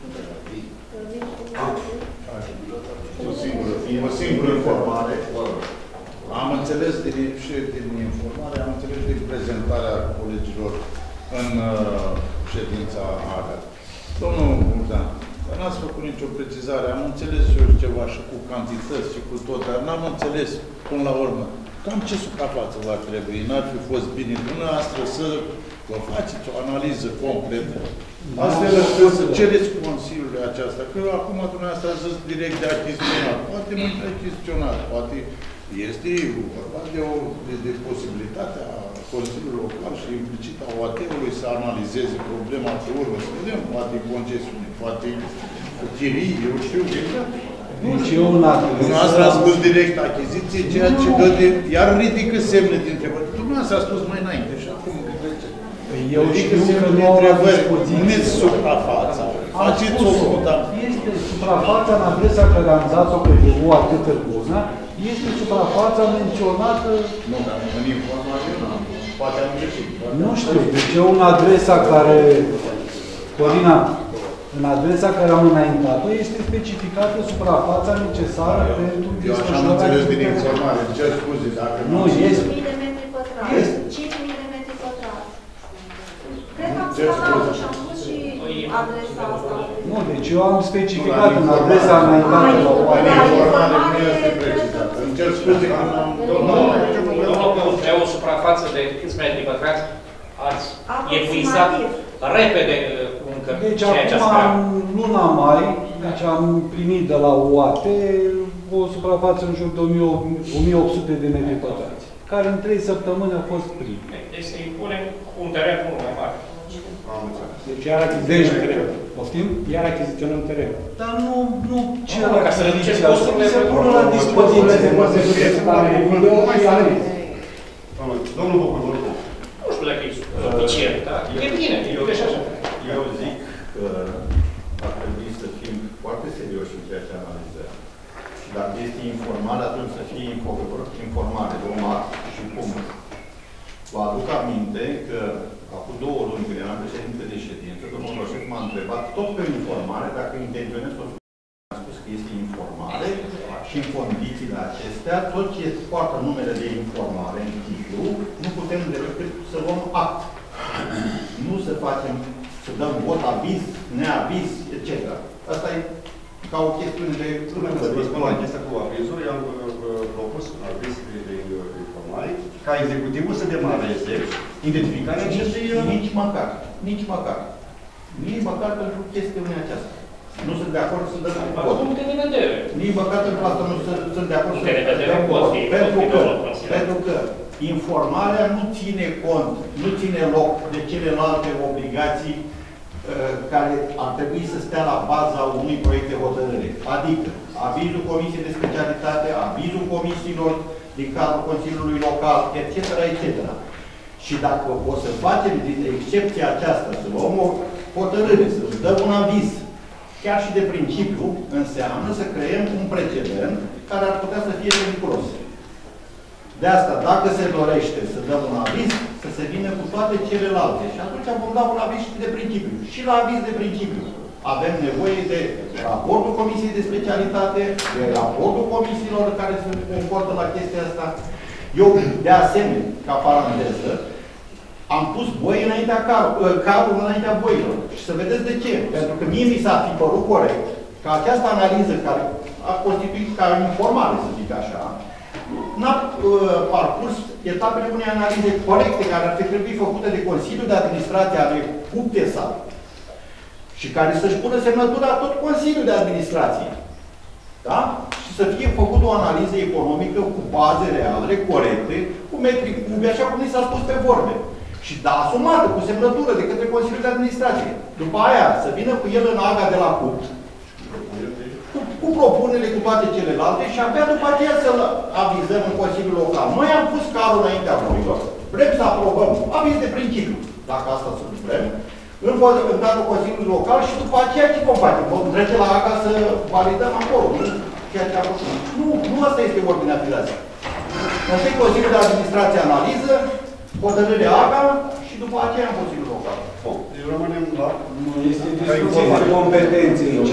O singură informare. Am înțeles din informare, am înțeles din prezentarea colegilor în ședința AGA. Domnul Bogdan, n-ați făcut nicio precizare. Am înțeles eu ceva și cu cantități și cu tot, dar n-am înțeles până la urmă cam ce suprafață v-ar trebui. N-ar fi fost bine dumneavoastră să vă faceți o analiză completă. Astfel să cereți Consiliului aceasta, că acum dumneavoastră a zis direct de achiziționat. Poate nu de achiziționat, poate este vorba de posibilitatea Consiliului Local și implicit a OAT-ului să analizeze problema pe urmă, să vedem, poate concesiune, poate chirii, eu știu exact. Dumneavoastră a spus direct achiziție, ceea ce dă de... Iar ridică semne de întrebări. Dumneavoastră a spus mai înainte și acum eu știu că nu au la dispoziție. Numiți suprafața. Faceți o cotă. Este suprafața în adresa care am dat-o către OAT Târgovna, este suprafața menționată... Nu, dar în informare poate am greșit. Nu știu, deci eu în adresa care... Corina, în adresa care am înaintat-o este specificată suprafața necesară pentru desfășurarea... Eu așa am înțeles din informare, cer scuze dacă nu este. 5.000 de metri pătrați. 5.000 de metri pătrați. și am pus și adresa asta. Nu, deci eu am specificat în adresa înaintată la oameni. Îmi cer scuze că Domnul, pe o suprafață de câți metri pătrați ați epuizat repede încă deci ceea ce ați acum, în luna mai, deci am primit de la UAT o suprafață în jur de 1800 de metri pătrați, care în 3 săptămâni a fost prim. Deci să-i punem un teren mult mai mare. Deci iar achiziționăm teren. Poftim? Iar achiziționăm teren. Dar nu cer Ca să reduceți achiziția, costurile, se pune la dispoziție. Domnul Bucur, nu știu dacă e suficient, dar e bine, e și așa. Eu zic că ar trebui să fim foarte serioși în ceea ce analizăm. Și dacă este informare, atunci să fie informare, urmat și cum. Vă aduc aminte că acum 2 luni, când eram președinte de ședință, domnul Roșet m-a întrebat tot pe informare dacă intenționez să am spus că este informare și în condițiile acestea, tot ce poartă numele de informare în titlu, nu putem decât să luăm act. Nu să facem, să dăm vot, aviz, neaviz, etc. Asta e ca o chestiune de... Să vă spun la chestia cu avizul, i-am propus aviz de informare, ca executivul să demareze identificarea acestui... Nici măcar. Nici măcar. Nici măcar pentru chestiunea aceasta. Nu sunt de acord să dăm vot. Puncte de vedere. Nici măcar pentru asta nu sunt de acord să dăm vot. Pentru că informarea nu ține cont, nu ține loc de celelalte obligații care ar trebui să stea la baza unui proiect de hotărâre. Adică avizul Comisiei de Specialitate, avizul comisiilor din cadrul Consiliului Local, etc., etc. Și dacă o să facem din excepția aceasta, să luăm o hotărâre, să dăm un aviz, chiar și de principiu, înseamnă să creăm un precedent care ar putea să fie periculos. De asta, dacă se dorește să dăm un aviz, să se vină cu toate celelalte. Și atunci vom da un aviz și de principiu. Și la aviz de principiu. Avem nevoie de raportul Comisiei de Specialitate, de raportul comisiilor care se comportă la chestia asta. Eu, de asemenea, ca paranteză, am pus boi înaintea carul înaintea boilor. Și să vedeți de ce. Pentru că mie mi s-a fi părut corect că această analiză care a constituit ca informare, să zic așa, n-a parcurs etapele unei analize corecte care ar fi trebuit făcute de Consiliul de Administrație ale CUPTESA și care să-și pună semnătura tot Consiliul de Administrație. Da? Și să fie făcut o analiză economică cu baze reale, corecte, cu metri cubi, așa cum ni s-a spus pe vorbe. Și da, asumată, cu semnătură de către Consiliul de Administrație. După aia, să vină cu el în aga de la CUP, cu propunerile, cu toate celelalte și abia după aceea să-l avizăm în Consiliul Local. Noi am pus carul înaintea voilor, vrem să aprobăm aviz de principiu, dacă asta să vrem, în cadrul Consiliului Local și după aceea ce vom face? Vom trece la AGA să validăm acolo, nu? Ceea ce am făcut. Nu asta este ordinea filației. Întâi Consiliul de Administrație analiză, hotărârea AGA și după aceea în Consiliul Local. Deci rămânem la... Este discuție de competențe aici.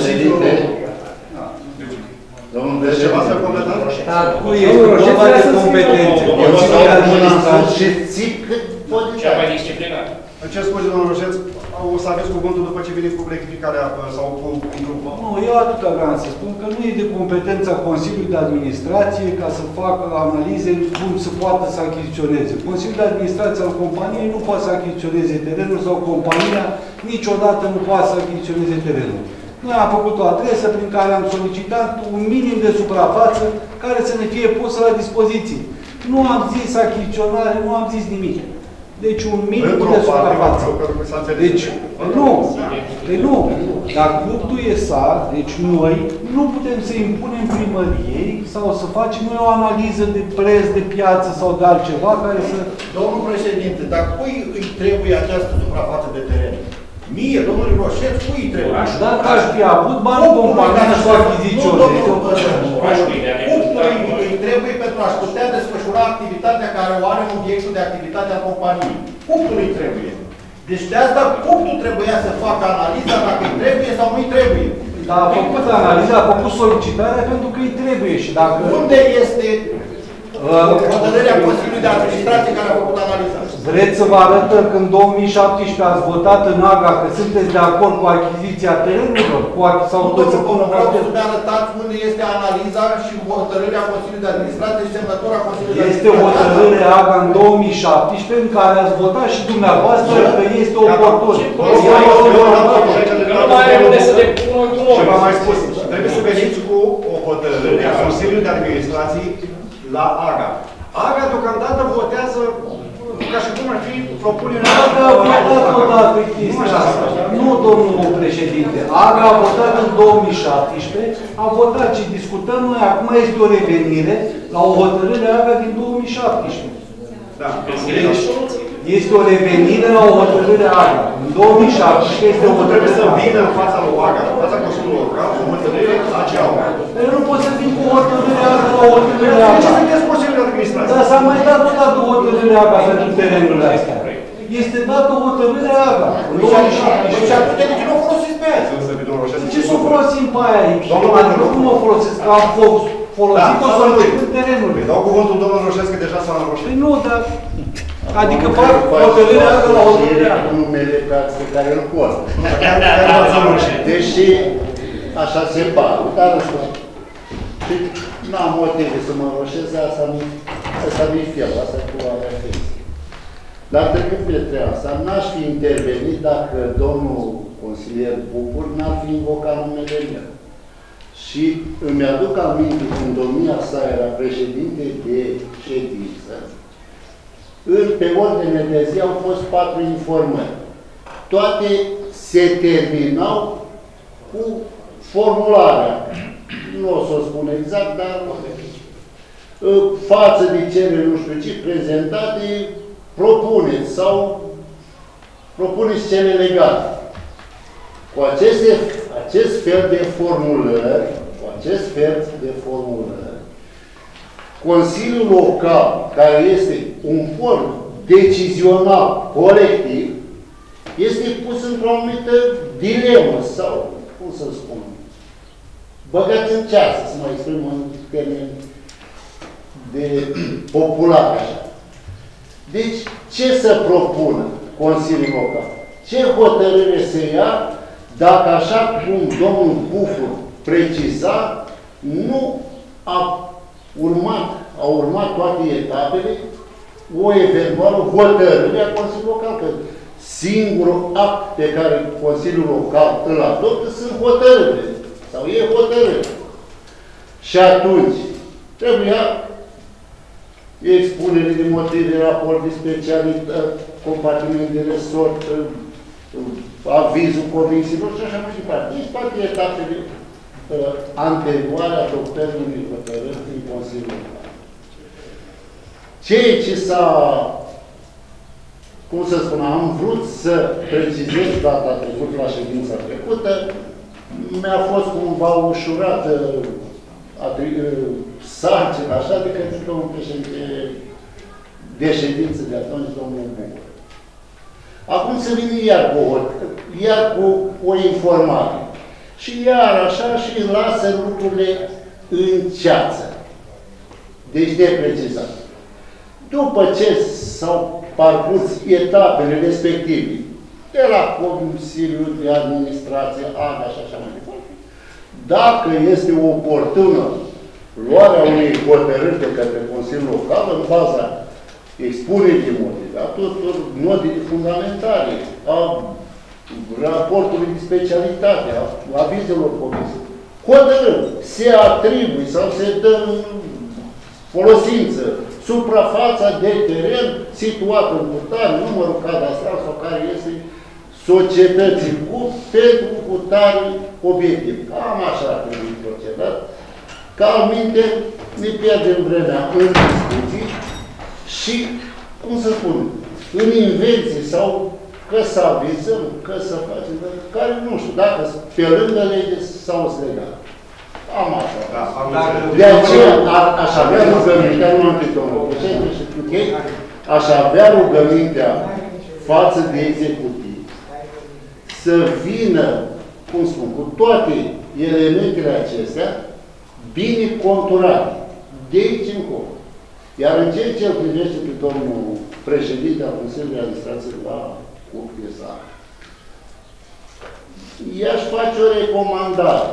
Domnul președinte, ceva să completați? Este vorba de competențe. Consiliul de Administrație. Cea mai disciplinat. Îmi cer scuze, domnul Roșeț, o să aveți cuvântul după ce veniți cu rectificarea sau cu... Nu, eu atâta vreau să spun că nu e de competența Consiliului de Administrație ca să facă analize cum să poată să achiziționeze. Consiliul de Administrație al companiei nu poate să achiziționeze terenul sau compania niciodată nu poate să achiziționeze terenul. Noi am făcut o adresă prin care am solicitat un minim de suprafață care să ne fie pusă la dispoziție. Nu am zis achiziționare, nu am zis nimic. Deci un minim de suprafață. Deci, nu. Dacă punctul e sar, deci noi nu putem să impunem primăriei sau să facem noi o analiză de preț, de piață sau de altceva care să... Domnul președinte, dar cui îi trebuie această suprafață de teren? Mie, domnului Roșet, cui îi trebuie? Dacă aș fi avut bani compania să o achiziționeze. Cupului îi trebuie pentru a-și putea desfășura activitatea care o are în obiectul de activitate a companiei. Cuptul îi trebuie. Deci de asta cuptul trebuia să facă analiza dacă îi trebuie sau nu îi trebuie. Dar a făcut analiza, a făcut solicitarea pentru că îi trebuie și dacă... Unde este Hotărârea Consiliului de Administrație care a făcut analiza. Vreți să vă arătăm că în 2017 ați votat în AGA că sunteți de acord cu achiziția terenurilor? Sau vreau să ne arătați unde este analiza și hotărârea Consiliului de Administrație și semnătura Consiliului de Este Administrație. o hotărâre AGA în 2017 în care ați votat și dumneavoastră că este oportun. Nu mai are unde să le pună într-un loc. Și v-am mai spus, trebuie să veniți cu o hotărâre a Consiliului de Administrație la AGA. AGA deocamdată votează ca și cum ar fi propunerea... AGA a votat odată chestia asta. Nu, domnul președinte. AGA a votat în 2017, a votat ce discutăm noi. Acum este o revenire la o hotărâre AGA din 2017. Da. Este o revenire la o hotărâre AGA. În 2017 este o hotărâre. Trebuie să vină în fața lui AGA, în fața Consiliului Local, o hotărâre la CEAU. Eu nu pot să vin cu o hotărâre AGA la o hotărâre AGA. Ce sunteți Consiliul de Administrație? Dar s-a mai dat odată o hotărâre AGA pentru terenurile astea. Este dată o hotărâre AGA. În 2017. Și atunci de ce nu o folosiți pe aia? Ce să o folosim pe aia aici? Adică cum o folosesc? Că am folosit-o să început terenurile. Dau cuvântul domnului Roșescu, deja s-a înroșit. Păi nu, dar... Adică fac hotărârea AGA la hotărârea AGA. Numele pe care îl pot. Deși așa se pare, dar n-am motive să mă înroșez, asta mi-e fel, asta cu alea fixă. Dar trecând pe asta, n-aș fi intervenit dacă domnul consilier Bucur n-ar fi invocat numele meu. Și îmi aduc aminte când domnia sa era președinte de ședință, pe ordine de zi au fost 4 informări. Toate se terminau cu formularea. Nu o să o spun exact, dar față de cele nu știu ce prezentate, propuneți sau propuneți cele legate. Cu acest fel de formulări, Consiliul Local, care este un form decizional colectiv, este pus într-o anumită dilemă sau, cum să spun, băgat în ceasă, să mă exprim în termeni de popular așa. Deci, ce să propună Consiliul Local? Ce hotărâre se ia dacă, așa cum domnul Bufur preciza, nu au urmat toate etapele o eventuală hotărâre a Consiliului Local, că singurul act pe care Consiliul Local îl adoptă sunt hotărâre, sau e hotărâre. Și atunci, trebuia expunere de motive, raport de specialitate, compartiment de resort, avizul comisiilor și așa mai departe. Deci toate etapele anterioare adoptării unei hotărâri în Consiliul Local. Ceea ce s-a, cum să spun, am vrut să precizez data trecută, la ședința trecută, mi-a fost cumva ușurată sarcina așa de către domnul președinte de ședință de atunci, domnul Bucur. Acum se vine iar cu o informare. Și iar așa și lasă lucrurile în ceață. Deci neprecizat. După ce s-au parcurs etapele respective, de la Consiliul de Administrație, AGA și așa mai departe, dacă este oportună luarea unei hotărâri de către Consiliul Local în baza expunerii de motive, a tuturor notele fundamentale, a raportului de specialitate, a avizelor comisiei, hotărâri se atribuie sau se dă în folosință suprafața de teren situată în cutare, numărul cadastral sau care este societății pentru cutare obiectiv. Cam așa ar trebui procedat. Ca alminte, ne pierdem vremea în discuții și, cum să spun, în invenții sau că să avizăm, că să facem, care nu știu, dacă pe lângă lege sau sunt legal. Am așa. De aceea aș avea rugămintea, nu am zis domnul președinte și închei, aș avea rugămintea față de executiv să vină, cum spun, cu toate elementele acestea bine conturate. De aici încolo. Iar în ceea ce îl privește pe domnul președinte al Consiliului de Administrație la UPSA, i-aș face o recomandare.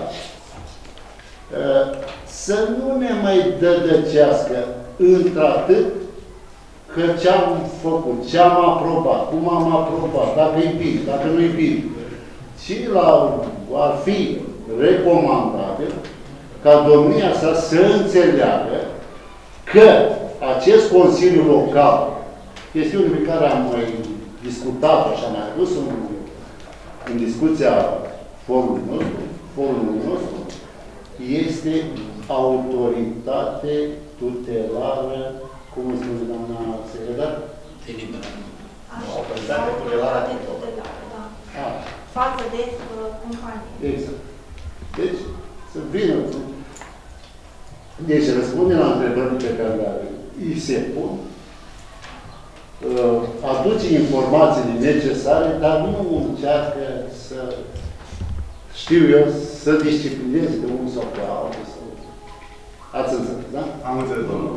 Să nu ne mai dădăcească într-atât că ce-am făcut, ce-am aprobat, cum am aprobat, dacă e bine, dacă nu e bine. Și ar fi recomandabil ca domnia sa să înțeleagă că acest Consiliu Local, chestiune pe care am mai discutat, așa mai adus în discuția forumului nostru, este autoritate tutelară, cum spune doamna secretar? Autoritate tutelară. Față de companie. Exact. Deci, să vină. Deci, răspunde la întrebările pe care îi se pun, aduce informațiile necesare, dar nu încearcă să, știu eu, să disciplineze pe unul sau pe altul. Ați înțeles, da? Am înțeles, domnul.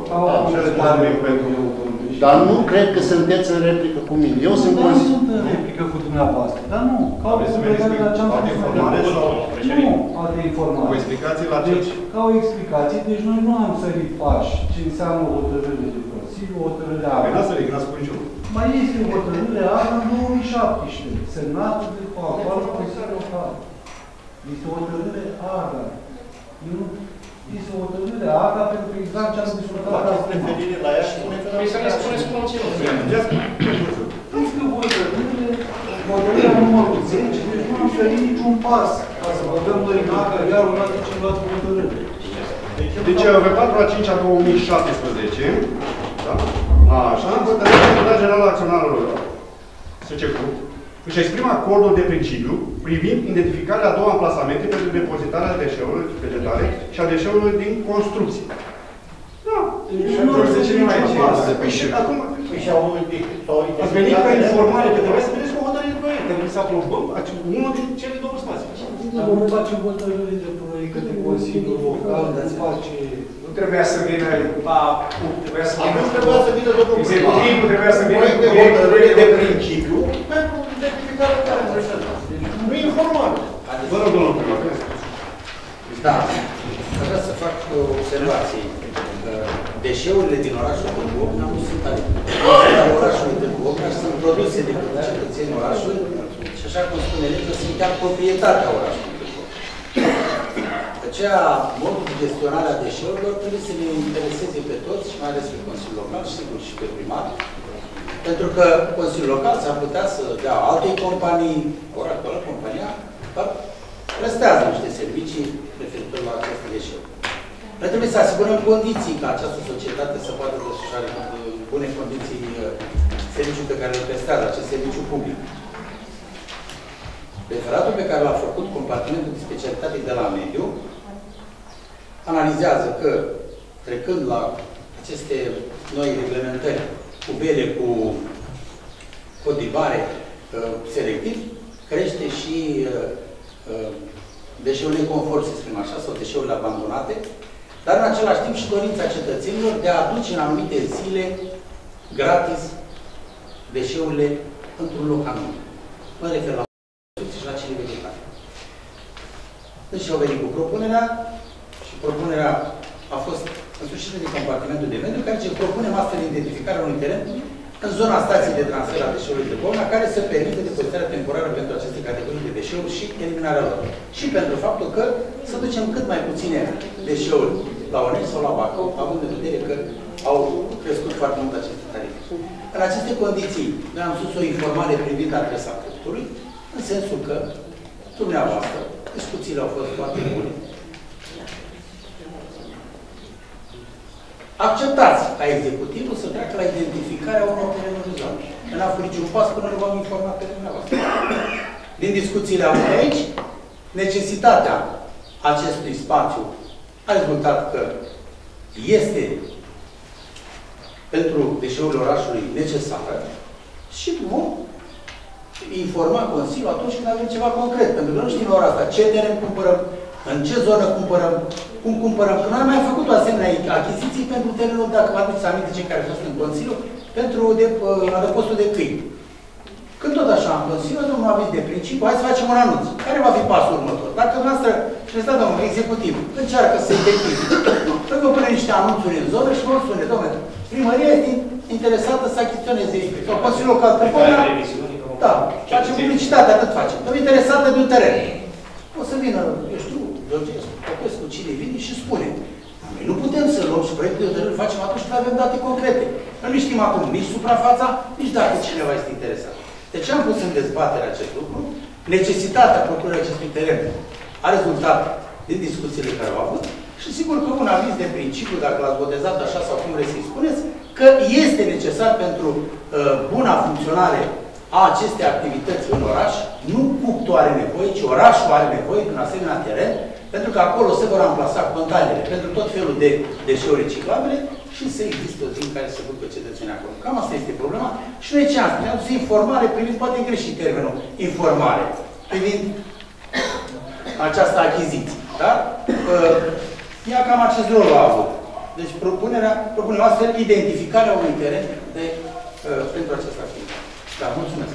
Dar nu cred că sunteți în replică cu mine. Eu sunt Nu sunt în replică cu dumneavoastră, dar nu. Ca o completare la ce am spus. Nu, alte informații. Cu explicații la ce? Deci, ca o explicație, deci noi nu am sărit pași ce înseamnă o hotărâre de Consiliu, o hotărâre AGA. Păi n-ați sărit, n-ați spus niciunul. Mai este o hotărâre AGA în 2017, semnată de actualul Consiliu Local. Este o hotărâre AGA. Este o hotărâre AGA pentru că exact ce am discutat. Faceți referire la ea și spuneți că să ne spuneți conținutul. Dați că hotărârea numărul 10, deci nu am sărit niciun pas ca să băgăm noi în AGA, iar o dată celălalt hotărâre. Deci, pe 4/5/2017, da? Așa, hotărârea Secretarul General al Acționarilor SCCU își exprimă acordul de principiu privind identificarea a două amplasamente pentru depozitarea deșeurilor vegetale și a deșeurilor din construcții. Da. Nu se cine mai ce. Acum, ați venit ca informare, că trebuie să vedeți cu hotărâre de proiect, trebuie să aprobăm unul din cele două spații. Nu facem hotărâre de proiect către Consiliul Local, nu face... Nu trebuia să vină la... Trebuia să vină... Acum trebuia să vină domnul executivul, trebuia să vină cu hotărâre de principiu pentru identificarea care nu e informal. Vă rog, domnul primar. Da. Aș vrea să fac o observație. Deșeurile din orașul Târgu Ocna nu sunt ale orașului Târgu Ocna, sunt produse de cetățenii orașului și așa cum spune legea, sunt chiar proprietatea orașului Târgu Ocna. De aceea, modul de gestionare a deșeurilor trebuie să ne intereseze pe toți, și mai ales pe Consiliul Local, și sigur și pe primar, pentru că Consiliul Local s-ar putea să dea altei companii, ori actuală compania, dar prestează niște servicii referitor la aceste deșeuri. Noi trebuie să asigurăm condiții ca această societate să poată desfășura în bune condiții serviciul pe care îl prestează, acest serviciu public. Referatul pe care l-a făcut compartimentul de specialitate de la mediu analizează că, trecând la aceste noi reglementări cu bele, cu codivare selectiv, crește și deșeurile confort, să spunem așa, sau deșeurile abandonate, dar în același timp și dorința cetățenilor de a aduce în anumite zile gratis deșeurile într-un loc anume. Mă refer la și la cele vegetale. Deci au venit cu propunerea și propunerea a fost însușită de compartimentul de mediu care ce propunem astfel identificarea unui teren în zona stației de transfer a deșeurilor de Bolna, care să permită depozitarea temporară pentru aceste categorii de deșeuri și eliminarea lor. Și pentru faptul că să ducem cât mai puține deșeuri la Onești sau la Bacău, având în vedere că au crescut foarte mult aceste tarife. În aceste condiții, noi am sus o informare privind adresa proiectului, în sensul că, dumneavoastră, discuțiile au fost foarte bune. Acceptați ca executivul să treacă la identificarea unor terenuri de zonă. Nu n-a făcut niciun pas până nu v-am informat pe dumneavoastră. Din discuțiile avute aici, necesitatea acestui spațiu a rezultat că este pentru deșeurile orașului necesară și vom informa Consiliul atunci când avem ceva concret. Pentru că nu știm la ora asta ce teren cumpărăm, În ce zonă cumpărăm? Cum cumpărăm? Că noi am mai făcut o asemenea achiziții pentru terenul, dacă vă aduceți aminte cei care au fost în Consiliu, pentru adăpostul de câini. Când tot așa în Consiliu, domnul a venit de principiu, hai să facem un anunț. Care va fi pasul următor? Dacă noastră, și ne stă domnul executiv, încearcă să identifice, să vă pune niște anunțuri în zonă și vă spune, domnule, primăria este interesată să achiziționeze aici. Sau Consiliul Local Târgovița. Da, facem publicitate, atât facem. Domnul interesată de un teren. O să vină, eu știu, Georgescu, Popescu, cine vine și spune. Noi nu putem să luăm și proiectul de hotărâri facem atunci când avem date concrete. Noi nu știm acum nici suprafața, nici dacă cineva este interesat. Deci am pus în dezbatere acest lucru. Necesitatea procurării acestui teren a rezultat din discuțiile care au avut și sigur că un aviz de principiu, dacă l-ați botezat așa sau cum vreți să-i spuneți, că este necesar pentru buna funcționare a acestei activități în oraș, nu cuptul are nevoie, ci orașul are nevoie de un asemenea teren, pentru că acolo se vor amplasa containere pentru tot felul de deșeuri reciclabile și să există o zi în care să ducă cetățenii acolo. Cam asta este problema. Și noi ce am spus? Ne-am dus informare privind, poate greșit termenul, informare, privind această achiziție. Da? Ea cam acest rol a avut. Deci propunem astfel identificarea unui teren pentru această activitate. Da, mulțumesc.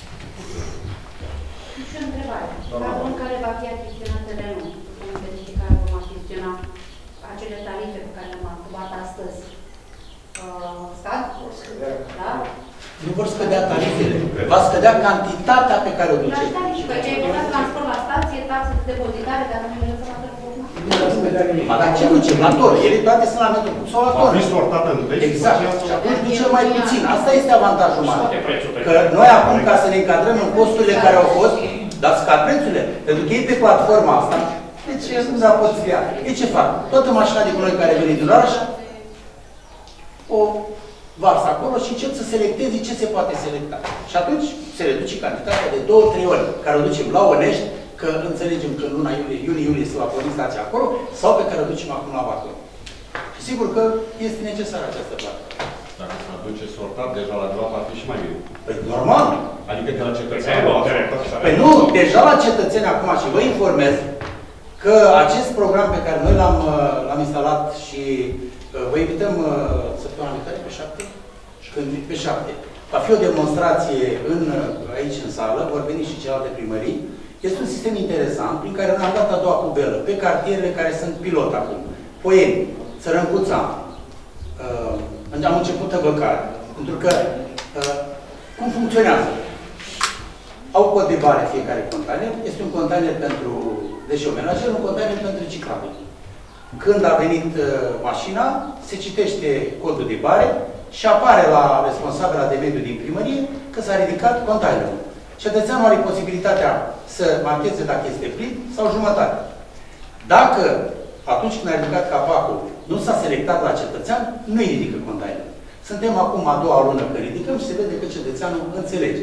Și o întrebare. Dacă în care va fi achiziționat terenul, în verificare vom achiziționa acele tarife pe care le-am aprobat astăzi, scad? Da? Nu vor scădea tarifele. Va scădea cantitatea pe care o duce. La tarife, că ce ai băgat transport la stație, taxe de depozitare, dacă nu le lăsăm atât de mult. Dar ce duce? La tor. Ele toate sunt la metru sau la tor. Va fi sortată în veci. Exact. Și atunci duce mai puțin. Asta este avantajul mare. Că noi acum, ca să ne încadrăm în costurile care au fost, dar scad prețurile. Pentru că ei pe platforma asta, deci nu se pot scria. Ei ce fac? Toată mașina de gunoi care vine din oraș, o varsă acolo și încep să selecteze ce se poate selecta. Și atunci se reduce cantitatea de 2-3 ori, care o ducem la Onești, că înțelegem că în luna iunie-iulie se va porni stația acolo, sau pe care o ducem acum la Bacău. Și sigur că este necesară această plată. Dacă se aduce sortat, deja la groapă ar fi și mai bine. Păi normal. Adică de la cetățeni. Păi nu, deja la cetățeni acum și vă informez că acest program pe care noi l-am instalat și vă invităm săptămâna viitoare pe 7? Pe 7. Va fi o demonstrație aici în sală, vor veni și celelalte primării. Este un sistem interesant prin care ne-am dat a doua cubelă pe cartierele care sunt pilot acum. Poieni, Țărâncuța, am început Tăbăcare. Pentru că cum funcționează? Au cod de bare fiecare container. Este un container pentru deșeuri menajer, un container pentru reciclabil. Când a venit mașina, se citește codul de bare și apare la responsabila de mediu din primărie că s-a ridicat containerul. Cetățeanul are posibilitatea să marcheze dacă este plin sau jumătate. Dacă atunci când a ridicat capacul nu s-a selectat la cetățean, nu îi ridică containerul. Suntem acum a doua lună că ridicăm și se vede că cetățeanul înțelege.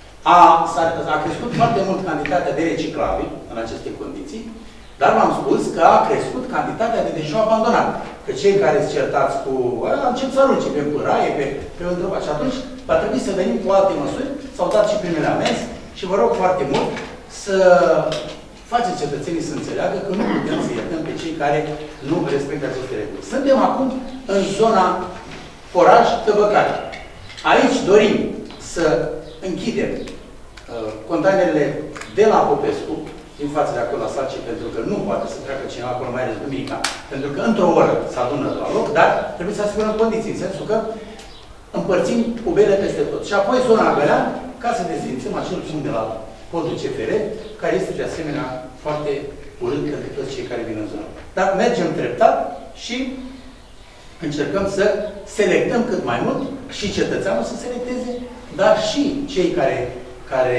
A crescut foarte mult cantitatea de reciclabil în aceste condiții, dar v-am spus că a crescut cantitatea de deșeu abandonat. Că cei care se certați cu... încep să arunce pe pâraie, pe întrebare. Și atunci va trebui să venim cu alte măsuri. S-au dat și primele amenzi și vă rog foarte mult să faceți cetățenii să înțeleagă că nu putem să iertăm pe cei care nu respectă aceste reguli. Suntem acum în zona foraj Tăbăcare. Aici dorim să închidem containerele de la Popescu, din față de acolo la Salce, pentru că nu poate să treacă cineva acolo, mai ales duminica, pentru că într-o oră se adună la loc, dar trebuie să asigurăm condiții, în sensul că împărțim cubele peste tot. Și apoi zona Gălean, ca să dezvințăm acel punct de la podul CFR, care este de asemenea foarte urât pentru toți cei care vin în zona. Dar mergem treptat și încercăm să selectăm cât mai mult și cetățeanul să selecteze, dar și cei care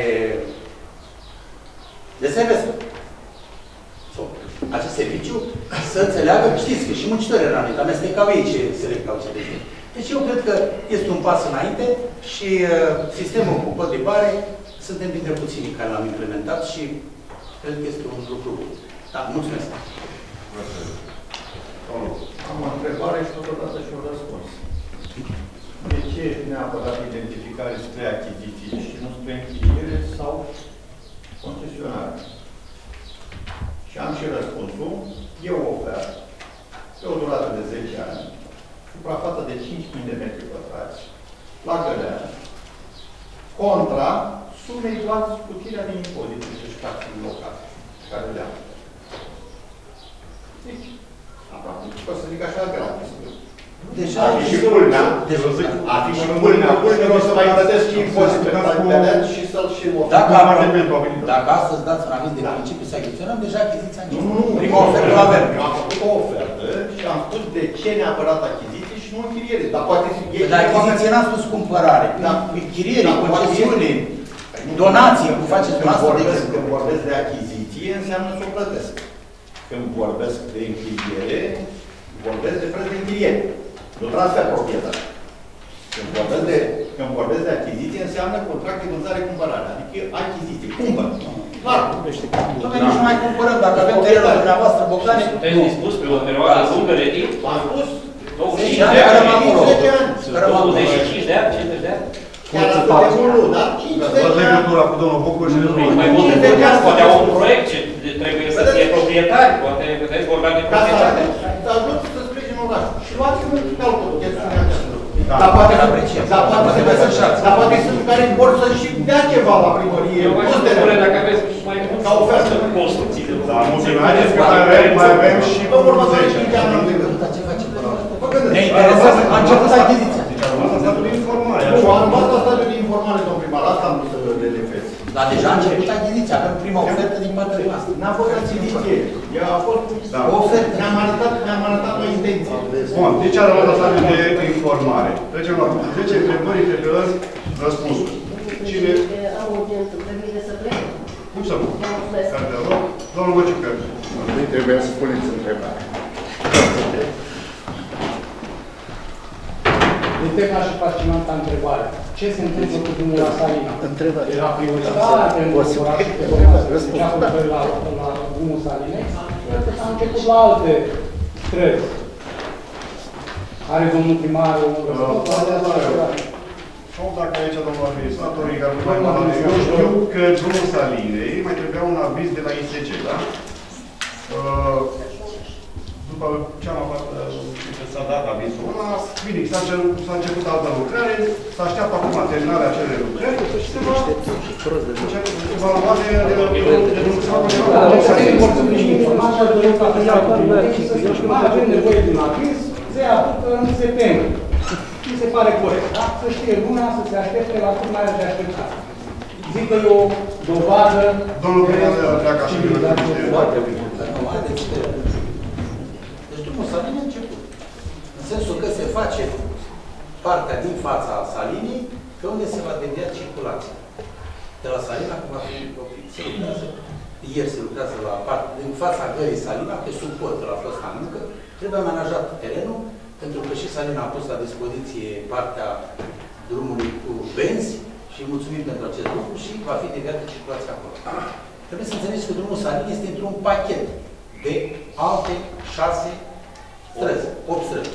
deservesc acest serviciu să înțeleagă, știți că și muncitorii rănit, amestecau ei ce selectau cetățenii. Deci eu cred că este un pas înainte și sistemul cu cod de bare suntem dintre puținii care l-am implementat și cred că este un lucru bun. Da, mulțumesc. Am o întrebare și totodată și un răspuns. De ce neapărat identificare spre achiziții și nu spre închiriere sau concesionare? Și am și răspuns. contra sumei la scutirea de impozite și taxele locale care le am. Deci, aproape, pot să zic așa gratis. Deci, ar fi și culmea, ar fi și culmea, o să mai plătesc și impozite și să-l și Dacă astăzi dați un aviz de principiu să achiziționăm, deja achiziția începe. Prima ofertă la avem. Eu am făcut o ofertă și am spus de ce neapărat achiziție și nu închiriere. Dar poate fi... Dar achiziție n-am spus cumpărare. Închiriere, concesiune, donații, cum faceți dumneavoastră. Când vorbesc de achiziție, înseamnă să o plătesc. Când vorbesc de închiriere, vorbesc de preț de închiriere. Nu transfer proprietar. Când vorbesc de achiziție, înseamnă contract de vânzare-cumpărare. Adică achiziție. Cumpăr. Clar. Noi nici nu mai cumpărăm. Dacă avem terenul dumneavoastră, Bogdane... Sunteți dispus pe o perioadă lungă de timp? V-am spus. 25 de ani, 25 de ani, 50 de ani? Chiar atât de mult, dar 50 de ani. Legătura cu domnul Bucur și mai mult de poate au un proiect ce trebuie să fie proprietari, poate vedeți vorba de proprietate. Dar nu să sprijin orașul. Și luați-vă în calcul chestiunea aceasta. Dar poate sunt care vor să și dea ceva la primărie. Eu mai spune dacă aveți mai mult ca ofertă construcții de dar mulțumesc că mai avem și pe următoare 5 ani. Ne interesează, a început achiziția. Statul de informare. Nu, am luat la stadiul de informare, domn primar, asta am vrut să le referi. Dar deja a început achiziția, avem prima ofertă din partea noastră. N-a fost achiziție, ea a fost o ofertă. Ne-am arătat o intenție. Bun, deci am luat la stadiul de informare. Trecem la 10 întrebări, interpelări, răspunsuri. Cine? Am urgent, trebuie să plec. Cum să nu? Domnul Măciucă. Nu trebuie să puneți întrebare. Este ca și fascinantă întrebare. Ce se întâmplă cu drumul la Salina? Era prioritară pentru orașul pe la drumul Salinei? Cred că s-a început la alte străzi. Are domnul primar un răspuns? Sau dacă aici domnul administrator, eu știu că drumul Salinei mai trebuia un aviz de la ISG, da? După ce am aflat că s-a dat avizul ăla, bine, s-a început altă lucrare, se așteaptă acum terminarea acelei lucrări și se va lua de mai avem nevoie de un aviz, se apucă în septembrie. Mi se pare corect, da? Să știe lumea, să se aștepte la cât mai are de așteptat. Zic că e o dovadă... Domnul primar pleacă așa de Deci drumul Salinei a început. În sensul că se face partea din fața Salinii, pe unde se va devia circulația. De la Salina, cum va fi oprit. Se lucrează, ieri se lucrează la partea, din fața gării Salina, pe sub pod, la fosta mică, trebuie amenajat terenul, pentru că și Salina a pus la dispoziție partea drumului cu benzi și mulțumim pentru acest lucru și va fi deviată circulația acolo. Trebuie să înțelegeți că drumul Salinei este într-un pachet de alte 6 străzi, 8 străzi.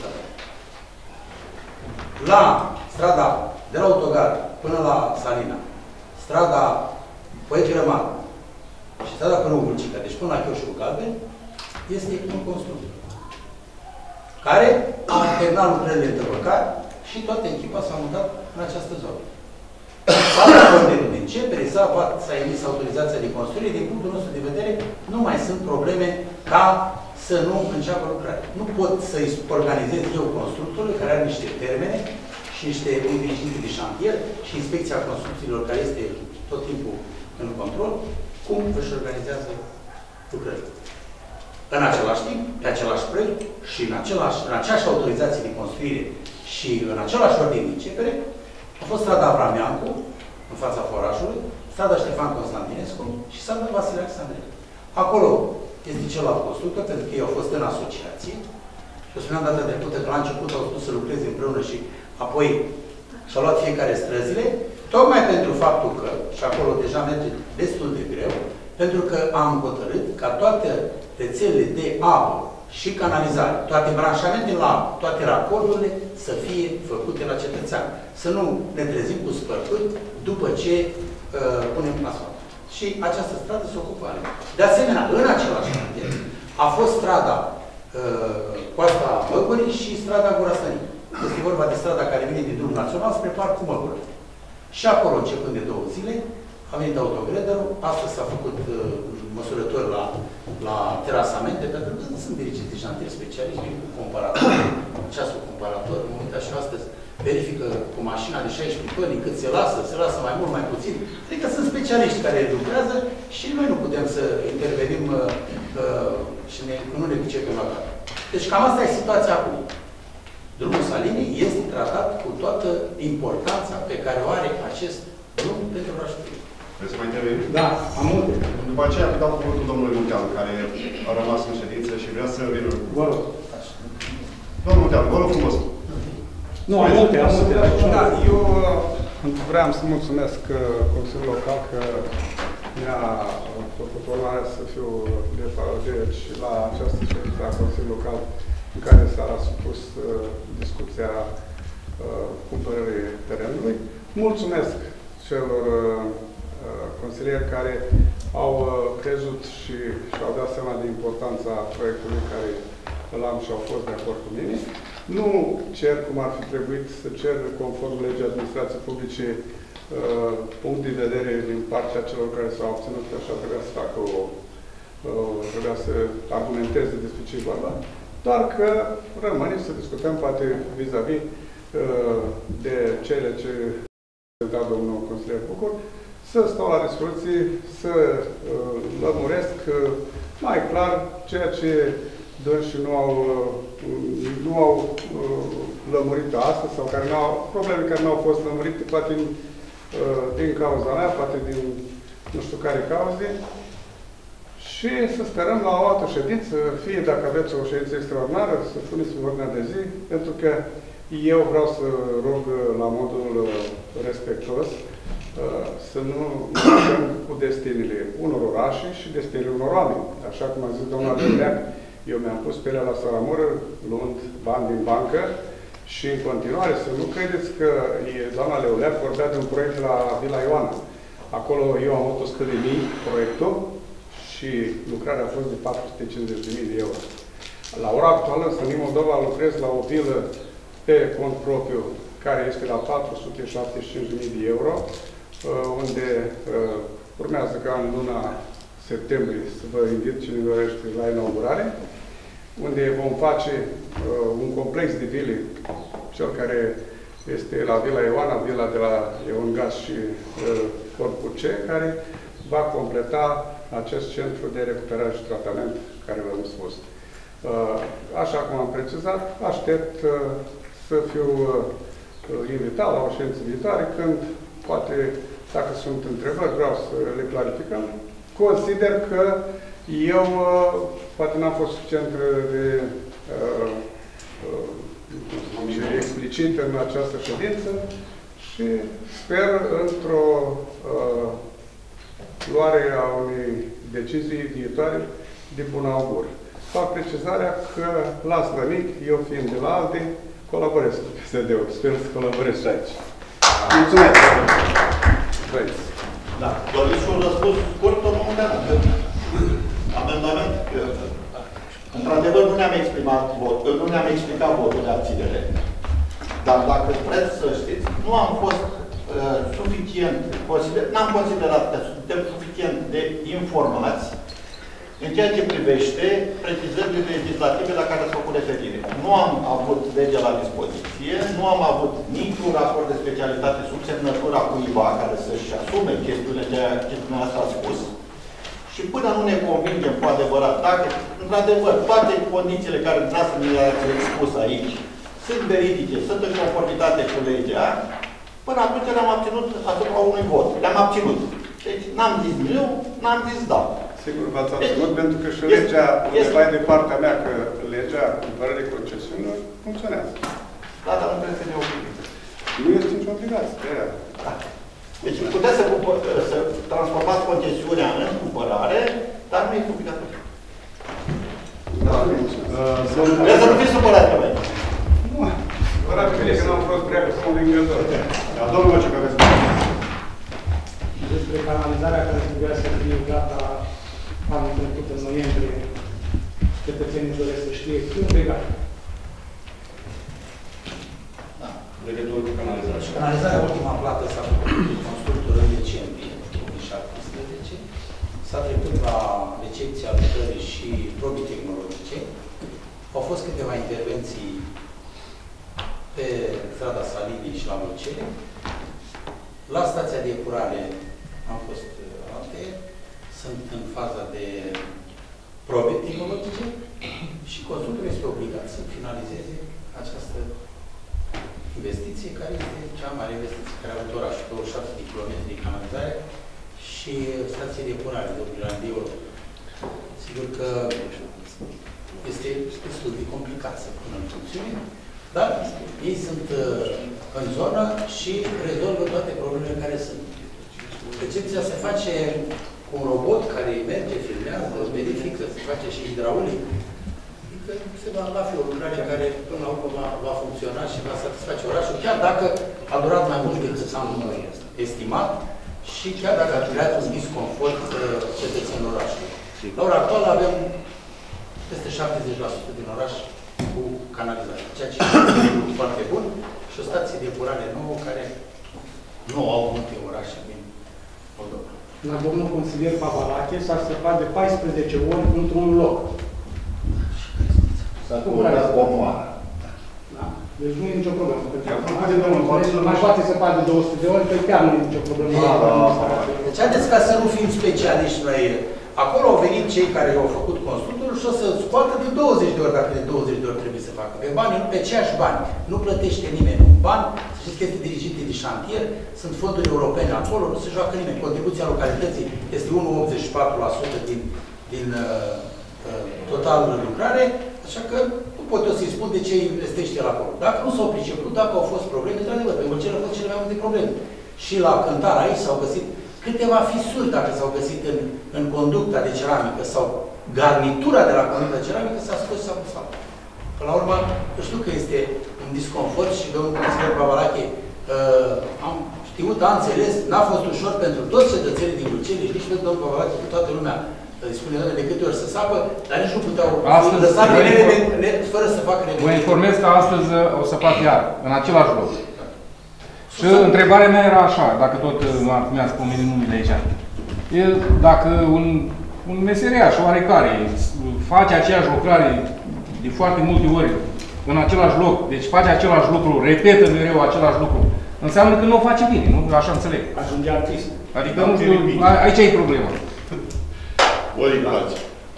La strada de la autogar până la Salina, strada Poet Grăman și strada până la Vulcica, deci până la Chioșul Galben, este în construcție, care a terminat lucrările de păcat și toată echipa s-a mutat în această zonă. S-a dat ordinul de începere, s-a emis autorizația de construire, din punctul nostru de vedere, nu mai sunt probleme ca să nu înceapă lucrarea. Nu pot să-i organizez eu constructorul, care are niște termene și niște îngrijiri de șantier și inspecția construcțiilor, care este tot timpul în control, cum își organizează lucrările. În același timp, pe același proiect și în aceeași autorizație de construire și în același ordine de începere, a fost strada Avrameancu, în fața forașului, strada Ștefan Constantinescu și strada Vasile Alexandre. Acolo este celălalt constructor, pentru că ei au fost în asociație. Și o spuneam data trecută că la început au spus să lucreze împreună și apoi și-au luat fiecare străzile, tocmai pentru faptul că, și acolo deja merge destul de greu, pentru că am hotărât ca toate rețelele de apă și canalizare, toate branșamentele la apă, toate racordurile să fie făcute la cetățean. Să nu ne trezim cu spărcuri după ce punem asfalt. Și această stradă se ocupă. De asemenea, în același cartier a fost strada Coasta Măgurii și strada Gura Stării. Este vorba de strada care vine din drumul național spre Parcul Măgură. Și acolo, începând de 2 zile, a venit autograderul, astăzi s-a făcut măsurători la terasamente, pentru că sunt verifici șantieri specialiști cu comparator, ceasul comparator, mă uit și astăzi, verifică cu mașina de 16 toni cât se lasă mai mult, mai puțin. Adică sunt specialiști care lucrează și noi nu putem să intervenim și nu ne pricepem la toate. Deci cam asta e situația acum. Drumul Salinii este tratat cu toată importanța pe care o are acest drum pentru orașul. Vreți să mai interveni? Da, am multe. După aceea dau cuvântul domnului Munteanu, care a rămas în ședință și vrea să vină. Vă rog. Domnul Munteanu, vă rog frumos. Nu, am multe. Da, eu vreau să mulțumesc Consiliul Local că mi-a făcut onoarea să fiu deci la această ședință a Consiliului Local în care s-a supus discuția cumpărării terenului. Mulțumesc celor consilieri care au crezut și și-au dat seama de importanța proiectului care îl am și au fost de acord cu mine. Nu cer, cum ar fi trebuit să cer, conform legii administrației publice, punct de vedere din partea celor care s-au obținut, că așa trebuia să facă trebuia să argumenteze despre ce e vorba, doar că rămâne să discutăm poate vis-a-vis de cele ce da domnul consilier Bucur, să stau la discuții, să lămuresc mai clar ceea ce dânsii nu au lămurit astăzi sau care probleme care nu au fost lămurite, poate din cauza mea, poate din nu știu care cauze. Și să sperăm la o altă ședință, fie dacă aveți o ședință extraordinară, să puneți în ordinea de zi, pentru că eu vreau să rog la modul respectuos să nu lucrăm cu destinile unor orașe și destinile unor oameni. Așa cum a zis doamna Leoleac, eu mi-am pus pielea la saramură, luând bani din bancă și în continuare să nu credeți că doamna Leoleac vorbea de un proiect la Vila Ioana. Acolo eu am 800.000 proiectul și lucrarea a fost de 450.000 de euro. La ora actuală, în Sănin Moldova, lucrez la o vilă pe cont propriu, care este la 475.000 de euro, unde urmează ca în luna septembrie să vă invit cine dorește la inaugurare, unde vom face un complex de vile, cel care este la Vila Ioana, vila de la Ion Gaz și Corpul C, care va completa acest centru de recuperare și tratament care v-am spus. Așa cum am precizat, aștept să fiu invitat la o ședință viitoare, când poate, dacă sunt întrebări, vreau să le clarificăm. Consider că eu poate n-am fost suficient de explicit în această ședință și sper într-o luare a unei decizii viitoare de bun augur. Fac precizarea că la Slănic, eu fiind de la ALDE, colaborez cu PSD-ul. Sper să colaborez și aici. Mulțumesc! Vreți? Da. Doriți și un răspuns scurt, domnul Munteanu? Amendament? Într-adevăr, nu ne-am explicat votul de abținere. Dar dacă vreți să știți, nu am fost suficient, n-am considerat că suntem suficient de informați în ceea ce privește precizările legislative la care s-a făcut referire. Nu am avut legea la dispoziție, nu am avut niciun raport de specialitate sub semnătura cuiva care să-și asume chestiunile ce dumneavoastră a spus. Și până nu ne convingem cu adevărat, dacă, într-adevăr, toate condițiile care dumneavoastră ne le-ați expus aici sunt veridice, sunt în conformitate cu legea, până atunci le-am abținut asupra unui vot. Le-am abținut. Deci n-am zis nu, n-am zis da. Sigur, v-ați abținut pentru că și legea, undeva de partea mea, că legea cumpărării concesiunilor funcționează. Da, dar nu trebuie să ne obligăm. Nu este nicio obligație. Da. Deci puteți să transformați concesiunea în cumpărare, dar nu este obligatoriu. Da, trebuie să nu fiți supărați pe noi. Nu, supărați pe mine că n-am fost prea convingător. Da, domnul Măciu, că aveți despre canalizarea care trebuia să fie gata anul trecut, în noiembrie, cetățenii doresc să știe când e gata. legătură cu canalizarea. Deci canalizarea, ultima plată s-a făcut de constructor în decembrie 2017. S-a trecut la recepția lucrării și probii tehnologice. Au fost câteva intervenții pe strada Salivii și la Lucere. La stația de epurare am fost alte. Sunt în faza de probe tehnologice și constructorul este obligat să finalizeze această investiție, care este cea mare investiție care a avut orașul, 27 de km de canalizare și stație de epurare de 8 milioane de euro. Sigur că este destul de complicat să pună în funcțiune, dar ei sunt în zonă și rezolvă toate problemele care sunt. Recepția se face cu un robot care merge, filmează, verifică, se face și hidraulic. Adică se va afla o lucrare care până la urmă va funcționa și va satisface orașul, chiar dacă a durat mai mult decât am estimat și chiar dacă a creat un disconfort cetățenilor orașului. La ora actuală avem peste 70% din oraș cu canalizare, ceea ce este foarte bun și o stație de epurare nouă care nu au multe orașe din Moldova. La domnul consilier Pavalache s-a săpat de 14 ori într-un loc. S-a căutat comoară. Da? Deci nu e nicio problemă. Mai poate să facă de 200 de ori, că chiar nu e nicio problemă. Deci haideți ca să nu fim specialiști la ele. Acolo au venit cei care au făcut constructorul și o să scoată de 20 de ori, dacă de 20 de ori trebuie să facă. Pe bani, pe ceiași bani. Nu plătește nimeni un ban. Să știți că este dirigit de șantier, sunt fonduri europene acolo, nu se joacă nimeni. Contribuția localității este 1,84% din total lucrare, așa că nu pot eu să-i spun de ce investește el acolo. Dacă nu s-au priceput, dacă au fost probleme, într-adevăr, pe Vâlceni au fost cele mai multe probleme. Și la Cântar aici s-au găsit câteva fisuri, dacă s-au găsit în conducta de ceramică sau garnitura de la conducta ceramică, s-a scos și s-a pus altă. Până la urmă, eu știu că este un disconfort și domnul consilier Pavalache am știut, a înțeles, n-a fost ușor pentru toți cetățenii din Vâlceni, nici pentru domnul Pavalache, cu toată lumea spune de câte ori să sapă, dar nici nu puteau lăsa fără să facă revenire. Vă informez că astăzi o să fac iar, în același loc. Și întrebarea mea era așa, dacă tot mi-ați pomenit numele aici. Dacă un meseriaș oarecare face aceeași lucrare de foarte multe ori în același loc, deci face același lucru, repetă mereu același lucru, înseamnă că nu o face bine, nu? Așa înțeleg. Ajunge artist. Adică, nu știu, aici e problema. Ori place.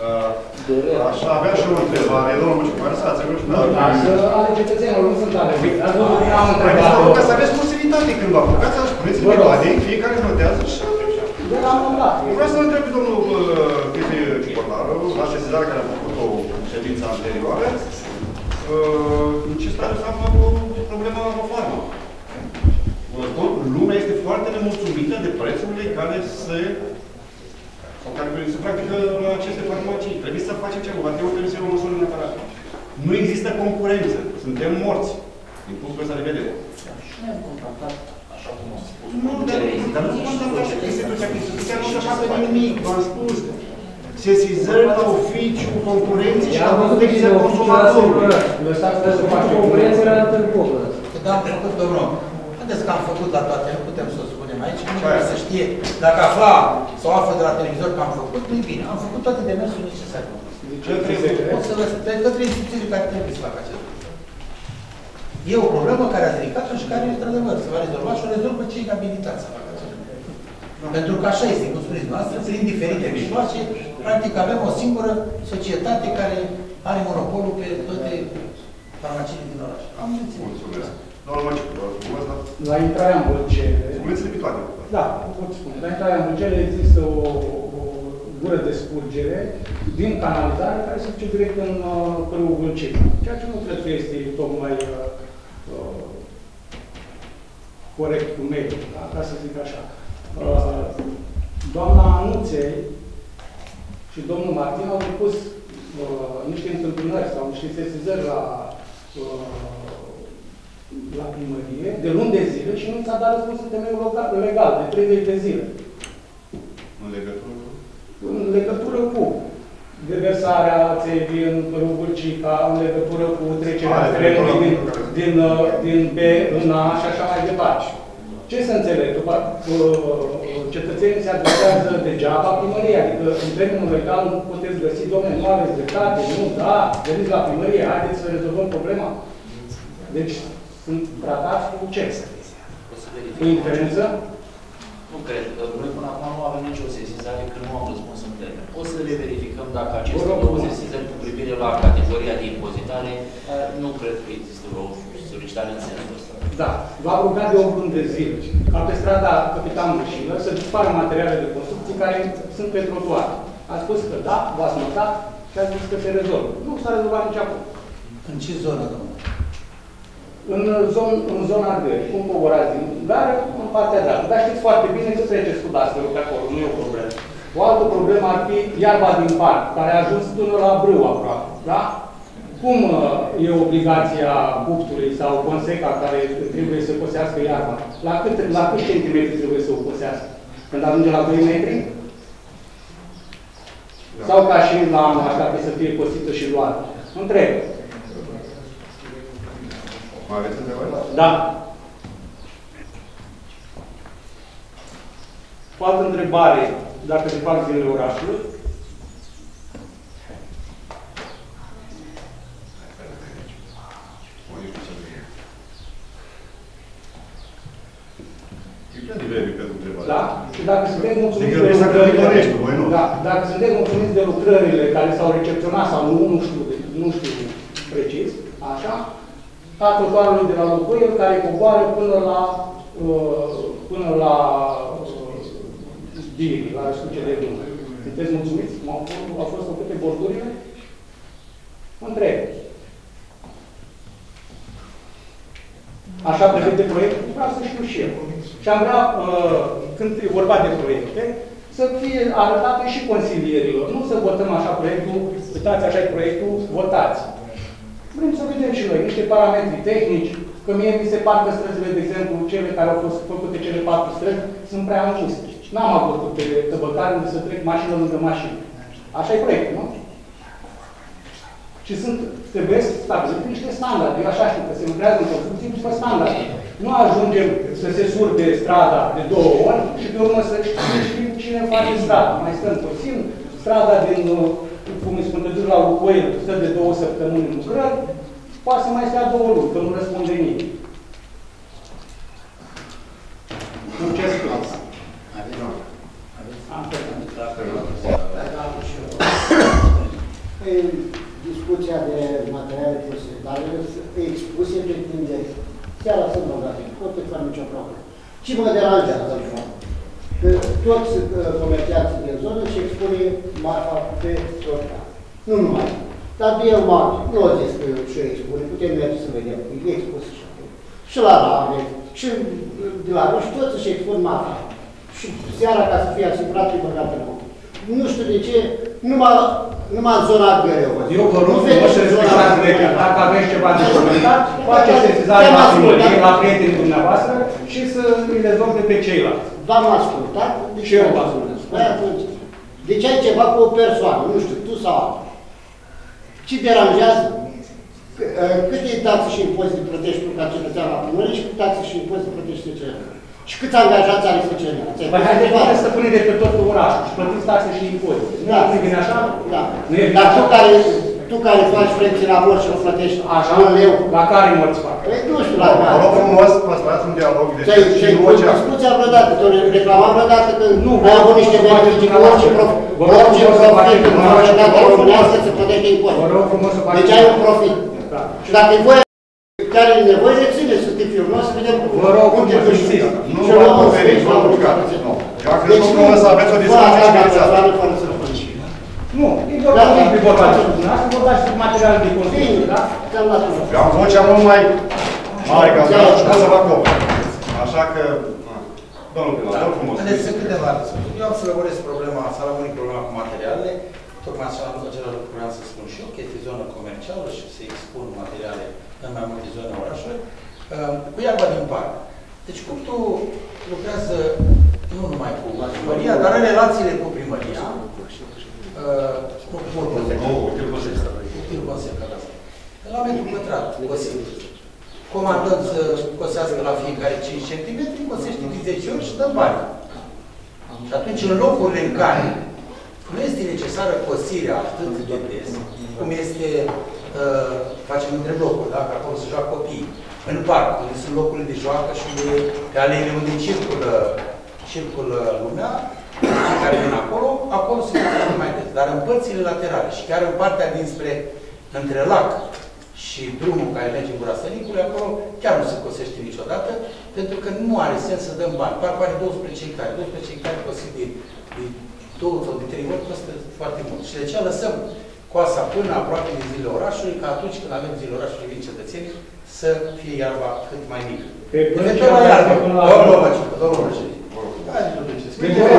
Așa, avea și o întrebare, domnul Mucicoare, să ați reușit. Ale cetățenilor nu sunt ale lui. Am întrebat. Ca să aveți posibilitate când vă apucați, să spuneți întrebare, fiecare notează și... Vreau să întreb pe domnul Cristi Ciuportaru, la sesizarea care a făcut-o ședința anterioară, în ce stadiu s-a aflat cu problema farmă. Vă spun, lumea este foarte nemulțumită de prețurile care se practică la aceste farmacii. Trebuie să facem ceva. AT-ul trebuie să iau o măsură neapărat. Nu există concurență. Suntem morți. Din punctul ăsta de vedere. Și noi am contactat, așa cum am spus. Nu, dar nu contactat instituția. Instituția nu se facă nimic. V-am spus. Sesizări la oficiu, concurenții și la protecția consumatorului. Lăsați să facă concurență la altă popă. Da, am făcut, domnul. Haideți că am făcut la toate, nu putem să o spunem aici, nu trebuie să știe. Dacă afla sau află de la televizor că am făcut, nu-i bine. Am făcut toate demersurile necesare. O să vă spun către instituțiile care trebuie să facă acest lucru. E o problemă care a ridicat-o și care, într-adevăr, se va rezolva și o rezolvă cei abilitați să facă acest lucru. Pentru că așa este, cum spuneți noastră, prin diferite mijloace, practic avem o singură societate care are monopolul pe toate farmaciile din oraș. Am mulțumesc. La intrarea în Vâlcene... Spuneți-le pe toate. Da, pot spune. La intrarea în Vâlcene există o gură de scurgere din canalizare care se duce direct în râul Vâlcene. Ceea ce nu cred că este tocmai corect cu mediul, da? Ca să zic așa. Doamna Anuței și domnul Martin au depus niște întâlniri sau niște sesizări la primărie, de luni de zile, și nu s-a dat răspuns în temeiul legal, de 30 de zile. În legătură cu? În legătură cu deversarea țevii în râul Vâlcica, în legătură cu trecerea terenului din B în A și așa mai departe. Ce să înțeleg? Cetățenii se adresează degeaba primăriei, adică în termenul legal nu puteți găsi, domnule, nu aveți dreptate, nu, da, veniți la primărie, haideți să rezolvăm problema. Deci sunt tratați cu ce? Cu indiferență? Nu cred, că noi până acum nu avem nicio sesizare, că nu am răspuns în termen. O să le verificăm dacă aceste două sesizări cu privire la categoria de impozitare, nu cred că există o solicitare în sensul ăsta. Da, v-a rugat de o lună de zile ca pe strada Capitan Mușilă să dispară materiale de construcții care sunt pe trotuar. A spus că da, v-ați notat și a zis că se rezolvă. Nu s-a rezolvat nici acum. În ce zonă, domnule? În zona gării, cum coborați din gară, în partea dreaptă. Dar știți foarte bine că treceți cu dascălul pe acolo, nu e o problemă. O altă problemă ar fi iarba din parc, care a ajuns până la brâu aproape. Da? Cum e obligația buctului sau conseca care trebuie să cosească iarba? La cât centimetri trebuie să o cosească? Când ajunge la 2 metri? Da. Sau ca și la anul așa, să fie cosită și luată? Întreb. Mai aveți întrebări? Da. O altă întrebare, dacă se fac zilele orașului. Da? Și dacă suntem mulțumiți de lucrările, da, dacă suntem mulțumiți de lucrările care s-au recepționat sau nu știu precis, așa, ca trotuarul de la Locuiel care coboară până la Biri, la Răscuce de Dună. Sunteți mulțumiți? Au fost făcute bordurile? Mă întreb. Așa prevede proiectul? Vreau să știu și eu. Și am vrea, când e vorba de proiecte, să fie arătate și consilierilor. Nu să votăm așa proiectul, uitați, așa e proiectul, votați. Vrem să vedem și noi niște parametri tehnici, că mie mi se par că străzile, de exemplu, cele care au fost făcute, cele 4 străzi, sunt prea înguste. N-am avut pe tăbăcare unde să trec mașină lângă mașină. Așa e proiectul, nu? Și trebuie stabilite niște standarde. Eu așa știu că se lucrează în construcții după standarde. Nu ajungem să se surde strada de 2 ori și pe urmă să știm cine face strada. Mai stăm puțin, strada din cum îi spun, de la Lucoil, stă de 2 săptămâni în lucrări, poate să mai stea 2 luni, că nu răspunde nimic. Nu ce spus? În discuția de materiale procedurale expuse pe tinderi, chiar sunt băgate, pot fără nicio problemă. Ce mă deranjează așa? Că toți comercianții din zonă și expune marfa pe tot. Nu numai. Dar de el mare, nu o zis că și expune, putem merge să vedem, e expus și acolo. Și la Rame, și de la Roș, toți își expun marfa. Și seara, ca să fie asigurat, e băgată în loc. Nu știu de ce, numai în zona gării. Eu vă rog frumos să respectați legea. Dacă aveți ceva de comentat, faceți sesizare la primărie, la prietenii dumneavoastră și să îi rezolve pe ceilalți. V-am ascultat. Și eu v-am ascultat. Păi atunci, deci ai ceva cu o persoană, nu știu, tu sau altul. Ce deranjează? Câte taxe și impozite plătești tu ca cetățean la primărie și câte taxe și impozite plătești SCN? Și câți angajați are SCN? Păi haideți să puneți de pe tot orașul și plătiți taxe și impozite. Nu e bine așa? Da. Dar tu care faci frecții la morți și o plătești așa, un leu. La care morți fac? Păi nu știu la care. Vă rog frumos, păstrați un dialog de și vocea. Discuția vreodată, te-o reclamam vreodată că nu ai avut niște beneficii cu orice profit, în societatea românească să plătește impozite. Deci ai un profit. Și dacă e voie care e nevoie, reține să te filmăm, să vedem cum te duci. Nu vă conferiți, vă rugat. Eu am crezut că o să aveți o discuție civilizată. Nu, e vorba de dumneavoastră, vorba și de materiale de construcție, da? Eu am vocea mult mai mare ca să să vă acopăr. Așa că, domnul primar, vă frumos. Sunt câteva. Eu am să lămuresc problema, să lămuric problema cu materialele. Tocmai același lucru vreau să spun și eu, că este zonă comercială și se expun materiale în mai multe zone orașului. Cu iarba din parc. Deci tu lucrează nu numai cu primăria, dar în relațiile cu primăria, cu comandăm să cosească la fiecare 5 cm, cosește de 10 ori și dăm bani. Și atunci, în locurile în care nu este necesară cosirea atât de des, cum este, facem între locuri, da? Că acolo se joacă copiii. În parc, unde sunt locurile de joacă și pe aleile unde circulă lumea, cei care vin acolo, acolo se cosește mai des. Dar în părțile laterale și chiar în partea între lac și drumul care merge în Gura Sănicului, acolo chiar nu se cosește niciodată, pentru că nu are sens să dăm bani. Parcul are 12 hectare. 12 hectare cosit de 2 sau de 3 ori costă foarte mult. Și de aceea lăsăm coasa până aproape de zilele orașului, ca atunci când avem zilele orașului vin cetățenii, să fie iarba cât mai mică. Eventual la iarbă. Domnul Măciucă, domnul președinte. Hai să duceți.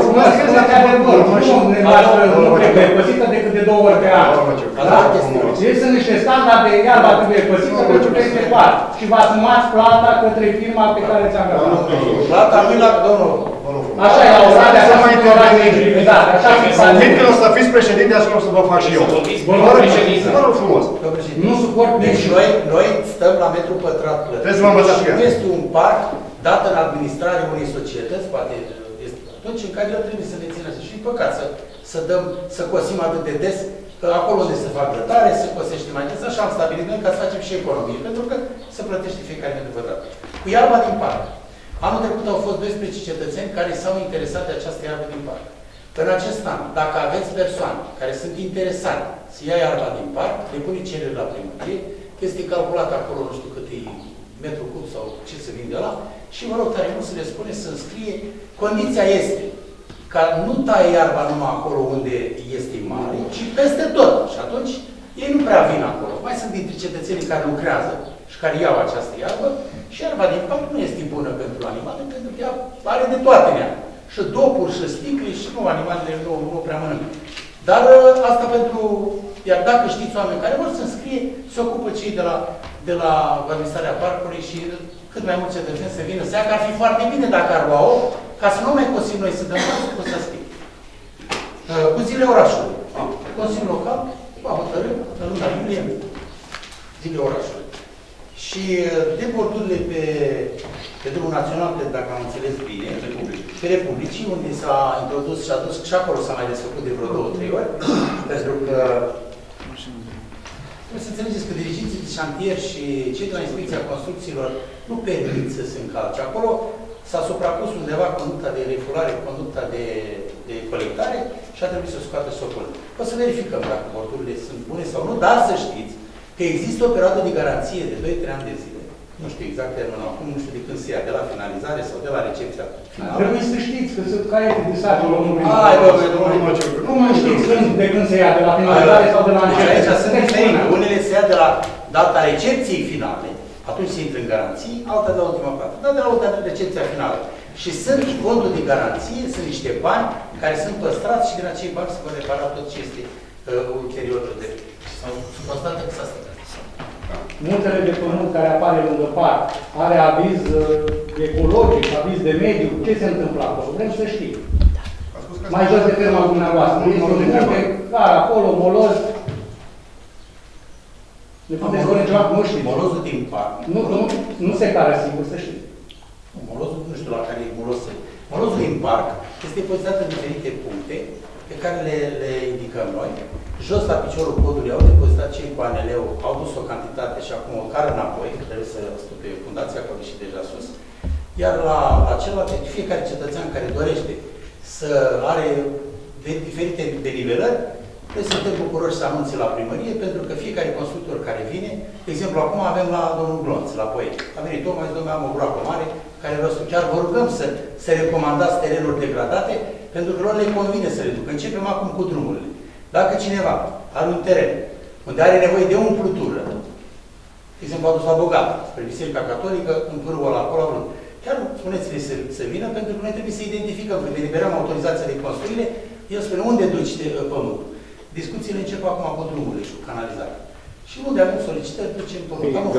Nu trebuie păsită decât de 2 ori pe an. Sunt niște standarde, iarba trebuie păsită pentru peste 4. Și vă asumați plata către firma pe care ți-am dat. Plata nu la domnul. Așa e la orare, așa sunt orare neegilizate. Sunt că o să fiți președinte, așa o să vă fac și eu. Vă rog frumos. Nu suport deci noi stăm la metru pătrat plătit. Trebuie să mă învățați și nu este un parc dat în administrare unei societăți, poate este atunci în care el trebuie să ne țină. Și e păcat să cosim atât de des, că acolo unde se fac grătare, se cosește mai des. Așa am stabilit noi ca să facem și economie, pentru că se plătește fiecare metru pătrat. Cu iarba din parc. Anul trecut au fost 12 cetățeni care s-au interesat de această iarbă din parc. În acest an, dacă aveți persoane care sunt interesate să ia iarba din parc, le pune cerere la primărie, este calculat acolo, nu știu cât e metru cub sau ce se vinde ăla, și vă rog tare mult să le spune să înscrie. Condiția este ca nu taie iarba numai acolo unde este mare, ci peste tot. Și atunci ei nu prea vin acolo. Mai sunt dintre cetățenii care lucrează și care iau această iarbă și iarba din parc nu este bună pentru animale, pentru că ea are de toate în ea. Și dopuri, și sticle, și nu, animalele nu prea mănâncă. Dar asta pentru... Iar dacă știți oameni care vor să înscrie, se ocupă cei de la administrarea parcului și cât mai mulți cetățeni să vină să ia, că ar fi foarte bine dacă ar lua-o, ca să nu mai cosim noi să dăm bani, să cosească. Cu zilele orașului. Consiliul Local va hotărâ în luna iulie zilele orașului. Și de bordurile pe drumul național, dacă am înțeles bine, pe Republicii, unde s-a introdus și a dus și acolo s-a mai desfăcut de vreo 2-3 ori, pentru că trebuie să înțelegeți că diriginții de șantier și cei de la Inspecția Construcțiilor nu permit să se încalce. Acolo s-a suprapus undeva conducta de refulare, conducta de colectare și a trebuit să scoată socul. O să verificăm dacă bordurile sunt bune sau nu, dar să știți că există o perioadă de garanție de 2-3 ani de zile. Nu știu exact termenul acum, nu știu de când se ia, de la finalizare sau de la recepția finală. Trebuie să știți că sunt caiete de sat la unul. Cum nu știți de când se ia, de la finalizare sau de la începere? Aici sunt diferite. Unele se ia de la data recepției finale, atunci se intră în garanții, alta de la ultima parte. Dar de la recepția finală. Și sunt fonduri de garanție, sunt niște bani care sunt păstrați și din acei bani se va repara tot ce este ulterior de sau constată că s-a stăcat. Muntele de pământ care apare lângă parc are aviz ecologic, aviz de mediu. Ce se întâmplă acolo? Vrem să știm. Mai jos de ferma dumneavoastră. Este un munte care acolo, moloz. Ne puteți spune ceva? Nu știți. Molozul din parc. Nu se care, sigur, să știți. Molozul, nu știu la care e molozul. Molozul din parc este poziționat în diferite puncte pe care le indicăm noi. Jos la piciorul podului au depozitat cei cu ANL-ul, au dus o cantitate și acum o cară înapoi, că trebuie să stupe fundația acolo și deja sus. Iar la celălalt, fiecare cetățean care dorește să are diferite denivelări, trebuie să suntem bucuroși să anunțe la primărie, pentru că fiecare constructor care vine, de exemplu, acum avem la domnul Glonț, la Poet. A venit tocmai și domnul, am o groapă mare, care vreau să chiar vă rugăm să recomandați terenuri degradate, pentru că lor le convine să le ducă. Începem acum cu drumurile. Dacă cineva are un teren unde are nevoie de umplutură, de exemplu, a dus la Bogat, spre Biserica Catolică, în pârâul ăla, acolo, chiar spuneți-le să vină, pentru că noi trebuie să identificăm. Când eliberăm autorizația de construire, el spune unde duci pământul. Discuțiile încep acum cu drumurile și cu canalizarea. Și unde avem solicitări, ducem pământul.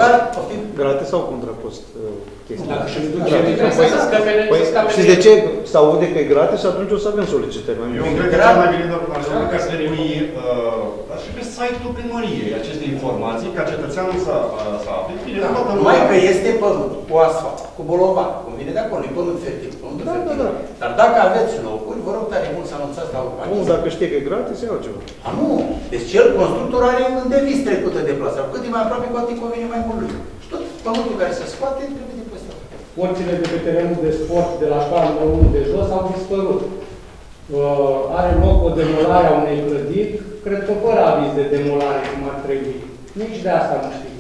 Gratis sau contrapost chestia? Dacă și Știți de ce? se aude că e gratis, atunci o să avem solicitări. Eu cred că cel mai bine, doamnă Marșal, că ar trebui și pe site-ul primăriei aceste informații, ca cetățeanul să afle. Bine, Da. toată Numai lumea. că este pământ, cu asfalt, cu bolovan, cum vine de acolo, e pământ fertil, pământul fertil. Dar dacă aveți locuri, vă rog tare mult să anunțați la urmă. Omul, dacă știe că e gratis, e altceva. Nu, deci cel constructor are în devis trecută de plasă. Cât e mai aproape, cu atât convine mai mult lui. Și tot pământul care se scoate trebuie depozit. Porțile de pe terenul de sport de la școala 1 de jos au dispărut. Are loc o demolare a unei clădiri, cred că fără aviz de demolare cum ar trebui. Nici de asta nu știți.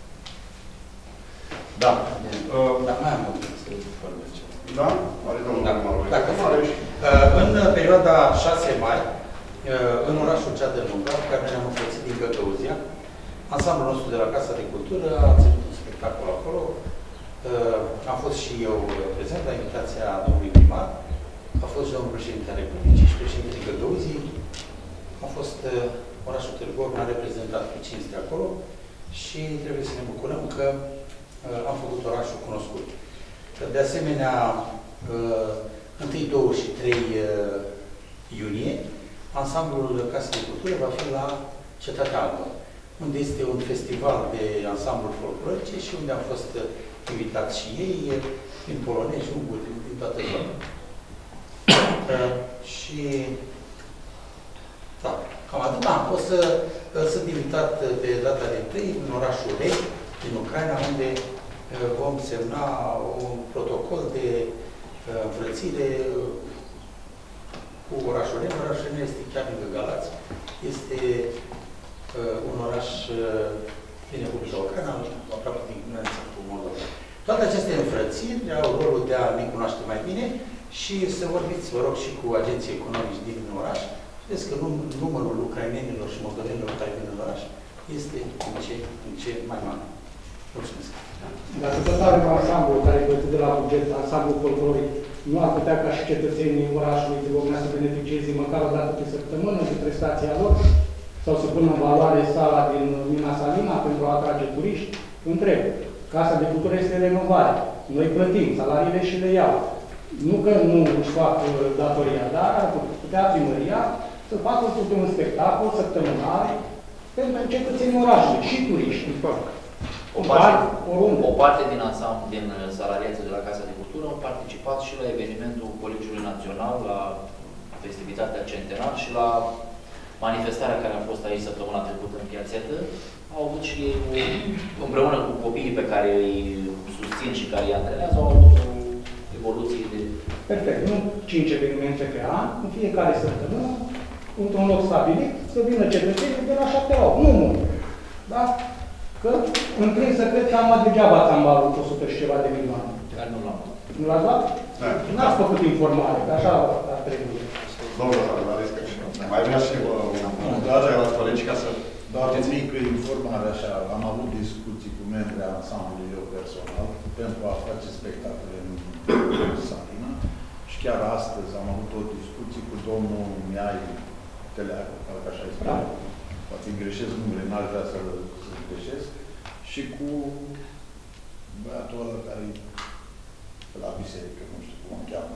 Da. Dar mai am să vorbesc. Da? Are domnul Maroi. Dacă în perioada 6 mai, în orașul Cea de Lungă, care ne-am înfățit din Găgăuzia, ansamblul nostru de la Casa de Cultură a ținut un spectacol acolo. Am fost și eu prezent la invitația domnului primar, a fost și domnul președinte al Republicii și președintele Găgăuzii. A fost orașul Târgu Mureș, a reprezentat pe cinste acolo și trebuie să ne bucurăm că am făcut orașul cunoscut. De asemenea, 1, 2 și 3 iunie, ansamblul Casei de Cultură va fi la Cetatea Albă, unde este un festival de ansambluri folclorice și unde am fost invitați și ei, din polonezi, unguri, din toată zona. Și da, cam atât. Sunt invitat pe data de 1 în orașul Rei, din Ucraina, unde vom semna un protocol de înfrățire cu orașul Rei. Orașul Rei este chiar lângă Galați. Este un oraș din Republica Ucraina, aproape din graniță cu Moldova. Toate aceste înfrățiri au rolul de a ne cunoaște mai bine și să vorbiți, vă rog, și cu agenții economici din oraș. Vedeți că numărul ucrainenilor și moldovenilor care vin în oraș este în ce mai mare. Mulțumesc. Dacă tot are un ansamblu care e plătit de la buget, ansamblu folcloric, nu ar putea ca și cetățenii orașului Târgu să beneficieze măcar o dată pe săptămână de prestația lor? Sau să pună în valoare sala din Mina Salina pentru a atrage turiști? Întreb. Casa de Cultură este renovare. Noi plătim, salariile și le iau. Nu că nu își fac datoria, dar ar putea primăria să facă un spectacol săptămânal pentru cetățenii orașului și turiști. O parte din ansamblu, din salariații de la Casa de Cultură au participat și la evenimentul Colegiului Național, la festivitatea centenar și la manifestarea care a fost aici săptămâna trecută în Piațetă. Au avut și ei, împreună cu copiii pe care îi susțin și care îi antrenează, au avut o evoluție de... Perfect. Nu 5 evenimente pe an, în fiecare săptămână, într-un loc stabilit, să vină cetățenii de la 7 la 8. Nu mult. Da? Că, în plin să cred că am luat degeaba țambalul cu 100 și ceva de milioane. Care nu l-am luat. Nu l-ați luat? Da. N-ați făcut informare, că așa ar trebui. Domnul Sardarescu, mai vrea și un la colegi ca să... Doar o mică informare așa, am avut discuții cu membrii ansamblului eu personal pentru a face spectacole în Salina și chiar astăzi am avut o discuție cu domnul Miai Teleacă, parcă așa îi spune. Poate îmi greșesc numele, n-aș vrea să-l greșesc. Și cu băiatul ăla care e la biserică, nu știu cum o cheamă.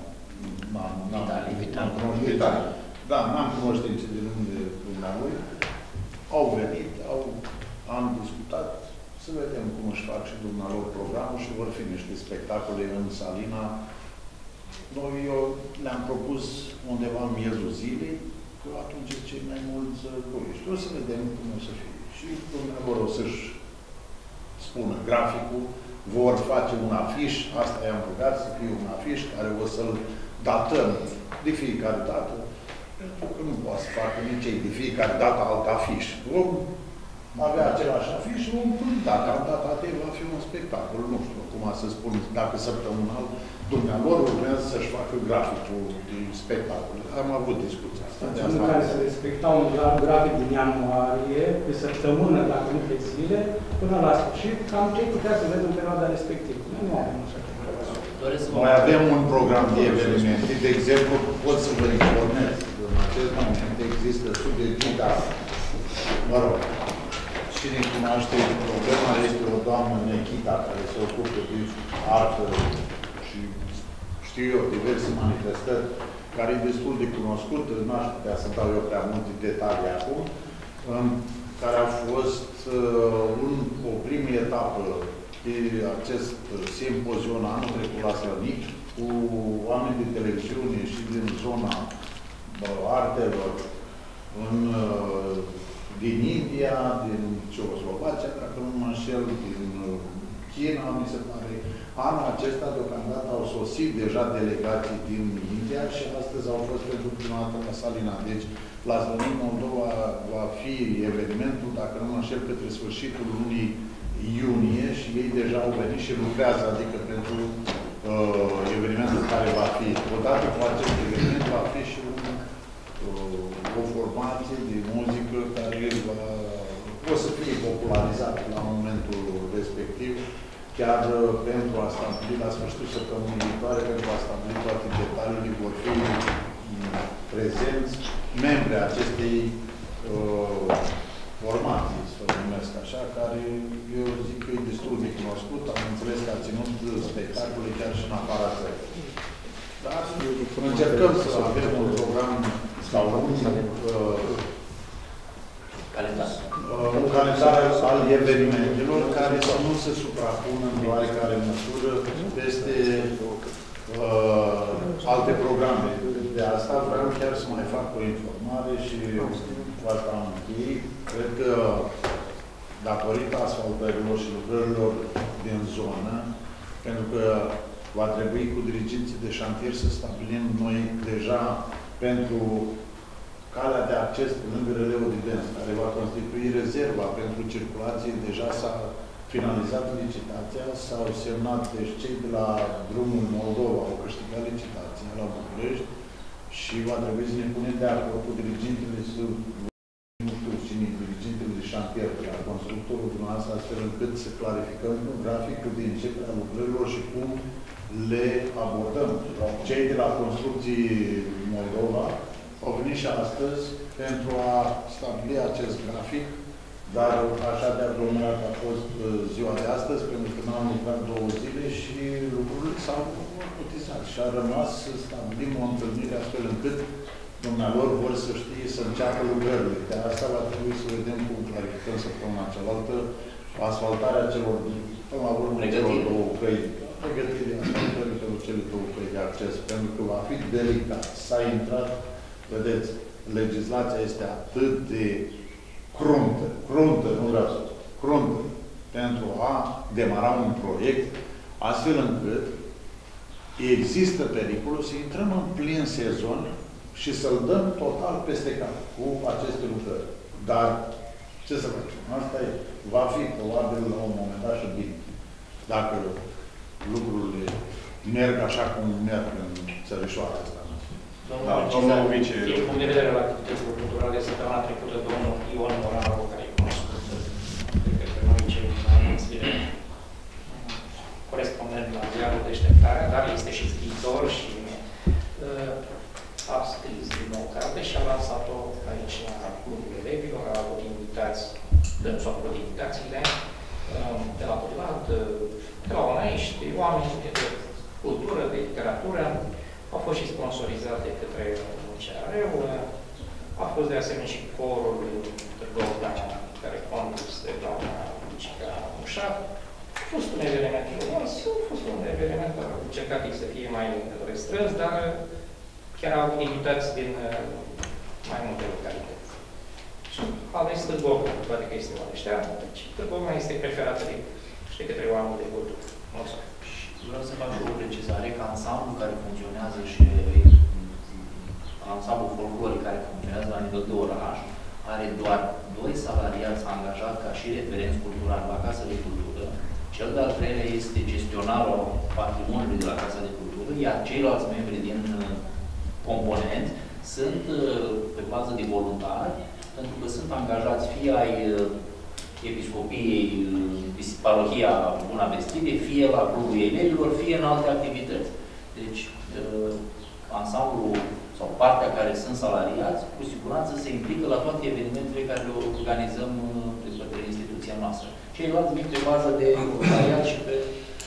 Vitali. Da, n-am cunoștințe de numele lui. Au venit, am discutat, să vedem cum își fac și dumnealor programul și vor fi niște spectacole în Salina. Noi le-am propus undeva în miezul zilei, că atunci cei mai mulți turiști. O să vedem cum o să fie. Și dumnealor o să-și spună graficul, vor face un afiș, asta i-am rugat să fie un afiș care o să-l datăm de fiecare dată. Pentru că nu poate să facă nici ei de fiecare dată alt afiș. Vom avea același afiș, dacă am dat atât, va fi un spectacol. Nu știu cum să spun, dacă săptămânal dumnealor urmează să-și facă graficul de spectacol. Am avut discuția asta. În care se respecta un grafic din ianuarie, pe săptămână, dacă nu pe zile, până la sfârșit, cam ce putea să vedem în perioada respectivă. Nu avem așa. Noi avem un program de evenimente. De exemplu, pot să vă informez. În acest moment există sub egida, mă rog, cine cunoaște problema este o doamnă Nechita care se ocupă de artă și știu eu, diverse manifestări, care e destul de cunoscut, n-aș putea să dau eu prea multe detalii acum, care a fost o primă etapă de acest simpozion anul trecut la Slănic, cu oameni de televiziune și din zona artelor, din India, din Ceoslovacia, dacă nu mă înșel, din China, mi se pare. Anul acesta, deocamdată, au sosit deja delegații din India și astăzi au fost pentru prima dată la Salina. Deci, la Slănic, Moldova va fi evenimentul, dacă nu mă înșel, către sfârșitul lunii iunie și ei deja au venit și lucrează, adică pentru evenimentul care va fi. Odată cu acest eveniment va fi și o formație de muzică care o să fie popularizată la momentul respectiv, chiar pentru a stabili la sfârșitul săptămânii viitoare, pentru a stabili toate detaliile, vor fi prezenți membri acestei formații, să o numesc așa, care eu zic că e destul de cunoscut. Am înțeles că a ținut spectacole chiar și în afara țării. Dar încercăm să avem un program sau un calendar al evenimentelor care să nu se suprapună în oarecare măsură peste alte programe. De asta vreau chiar să mai fac o informare și cu asta am încheiat. Cred că datorită asfaltărilor și lucrărilor din zonă, pentru că va trebui cu diriginții de șantier să stabilim noi deja pentru calea de acces pe lângă releul de Dens, care va constitui rezerva pentru circulație. Deja s-a finalizat licitația, s-au semnat, deci cei de la drumul Moldova au câștigat licitația la București și va trebui să ne punem de acord cu dirigintele dirigintele de șantier, de la constructorul dumneavoastră, astfel încât să clarificăm graficul de începere a lucrărilor și cum le abordăm. Cei de la Construcții Moldova au venit și astăzi pentru a stabili acest grafic, dar așa de aglomerat a fost ziua de astăzi, pentru că n-am lucrat 2 zile și lucrurile s-au cotizat și a rămas să stabilim o întâlnire astfel încât dumnealor vor să știe să înceapă lucrările. De asta va trebui să vedem cum clarificăm săptămâna cealaltă asfaltarea celor, până la urmă, celor 2 căi. Pregătirea asfaltării pentru cele 2 căi de acces, pentru că va fi delicat. S-a intrat, vedeți, legislația este atât de cruntă, nu vreau să spun, cruntă, pentru a demara un proiect, astfel încât există pericolul să intrăm în plin sezon și să-l dăm total peste cap cu aceste lucrări. Dar, ce să facem? Asta e, va fi probabil la un moment dat și bine. Dacă lucrurile merg așa cum merg în țărișoara asta. Domnul vice. Din punct de vedere al activităților culturale, săptămâna trecută, domnul Ion Moraru, care e cunoscut de către noi cei mai corespondent la ziarul Deșteptarea, dar este și scriitor și a scris din nou carte și a lansat-o aici la Clubul Elevilor, a avut invitați, dăm s-au avut invitațiile de la Podlat, de la onești, oameni de cultură, de literatură, au fost și sponsorizate către CRU, a fost de asemenea și corul Târgovian, care condus de doamna Lucica Mușat. A fost un eveniment frumos, a fost un eveniment care a încercat să fie mai restrâns, dar chiar au invitați din mai multe localități. Și a ales Târgovna, cu toate că este oaneștean, deci Târgovna este preferată de către oameni de cultură. Mulțumesc. Vreau să fac o precizare că ansamblul care funcționează și ansamblul folcloric care funcționează la nivel de oraș are doar 2 salariați angajați ca și referenți culturali la Casa de Cultură. Cel de-al treilea este gestionarul patrimoniului de la Casa de Cultură, iar ceilalți membri din componenți sunt pe bază de voluntari, pentru că sunt angajați fie ai Episcopiei, Parohia Buna Vestire, fie la Clubul Elevilor, fie în alte activități. Deci, ansamblul sau partea care sunt salariați, cu siguranță se implică la toate evenimentele care le organizăm de către instituția noastră. Ceilalți vin pe bază de voluntariat și pe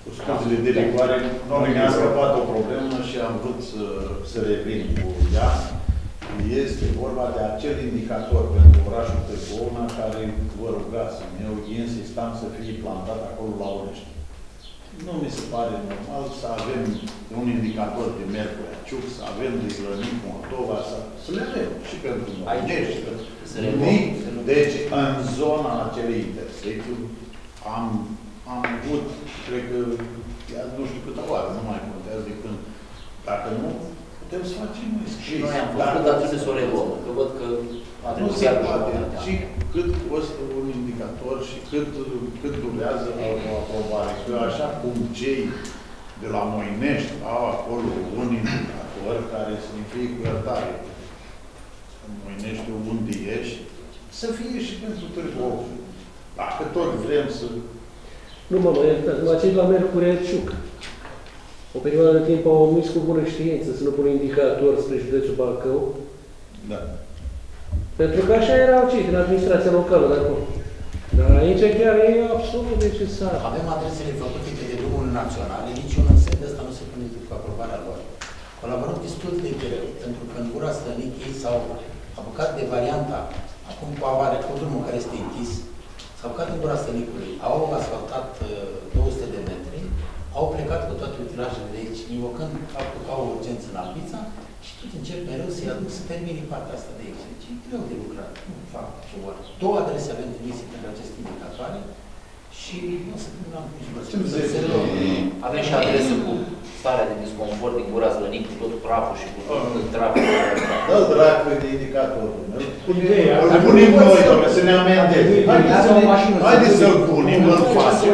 Cu scuzele de rigoare, mi-a scăpat o problemă și am vrut să revin cu ea. Este vorba de acel indicator pentru orașul Târgovna care vă rugasem. Eu insistam să fie plantat acolo la Onești. Nu mi se pare normal să avem un indicator de Miercurea Ciuc, să avem de Grănic, Moldova, să le avem și pentru Onești, și pentru Nic. Deci, în zona acelei intersecții am avut, cred că, nu știu câte oară, nu mai contează de când. Dacă nu, putem să facem noi scris. Și noi am făcut, dar trebuie să o reluăm. Că văd că a nu trebuit se iar poate. Și cât costă un indicator și cât durează o aprobare. Că așa cum cei de la Moinești au acolo un indicator care să fie cu iertare. În Moineștiul unde ești, să fie și pentru Târgovna. Dacă tot vrem să... Nu mă iertați, numai cei la Miercurea Ciuc. O perioadă de timp au omis cu bună știință să nu pună indicator spre județul Bacău. Da. Pentru că așa erau cei din administrația locală de acolo. Dar aici chiar e absolut necesar. Avem adresele făcute de drumuri naționale, niciunul în sens ăsta nu se pune cu aprobarea lor. Colaborăm destul de greu, pentru că în Gura Slănic ei s-au apucat de varianta, acum cu avarea, cu drumul care este închis, s-au apucat în Gura Slănicului, au asfaltat 200 de metri, au plecat cu toate utilajele de aici, invocând faptul că au urgență în Albița și tot încep mereu să-i aduc să termine partea asta de aici. Deci e greu de lucrat, nu fac ce vor. Două adrese avem trimise pentru aceste indicatoare și nu să nu am Avem și adresă cu starea de disconfort din Gura Slănic, cu tot praful și cu tot traficul. Dă dracu de indicatorul. Îl punem noi, doamne, să ne amendeze. Haideți să-l punem, îl facem.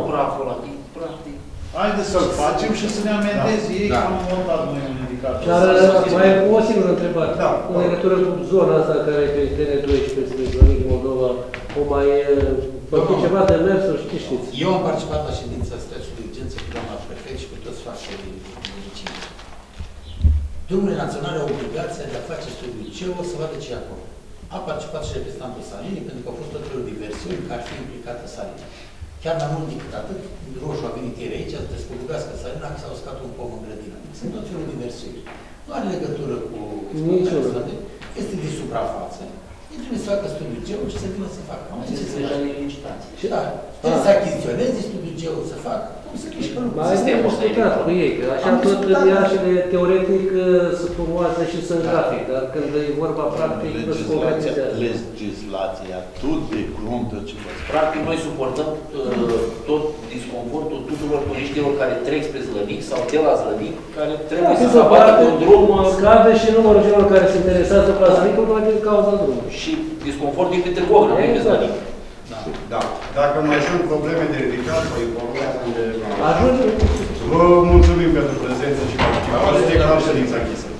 Haideți să-l facem și să ne amendeze ei că am montat noi un indicator. Dar mai e o singură întrebare. În legătură cu zona asta care e pe TN12 spre Slănic, Moldova, o mai făcut ceva de mersuri, știți? Eu am participat la ședința stării de urgență cu doamna prefect și cu toți factorii municipii. Drumurile naționale au obligația de a face studiul CEO să vadă ce e acolo. A participat și reprezentantul Salinii, pentru că au fost tot felul de versiuni că ar fi implicată Salina. Chiar mai mult decât atât, Roșu a venit ieri aici, să descurcubească Salina, că s-au uscat un pom în grădină. Sunt tot felul de versiuni. Nu are legătură cu este de suprafață. Ei trebuie să facă studiul geo și să vină să facă. Am înțeles deja de licitație. Și da, trebuie să achiziționeze studiul geo, să facă, cum să mișcă lucrurile. Mai am discutat cu ei, că așa tot iașile teoretic se frumoase și sunt grafic, dar când e vorba practic, nu se concretizează. Legislația atât de cruntă ce vă spune. Practic, noi suportăm tot disconfortul tuturor turiștilor care trec spre Slănic sau de la Slănic, care trebuie să se abată pe un drum. Scade și numărul celor care se interesează pe Slănic, numai din cauza drumului. Și disconfort din pe Târgovna, nu pe Slănic. Da. Dacă mai sunt probleme de ridicat, vă informează undeva. Ajunge. Vă mulțumim pentru prezență și participare. Declar ședința închisă.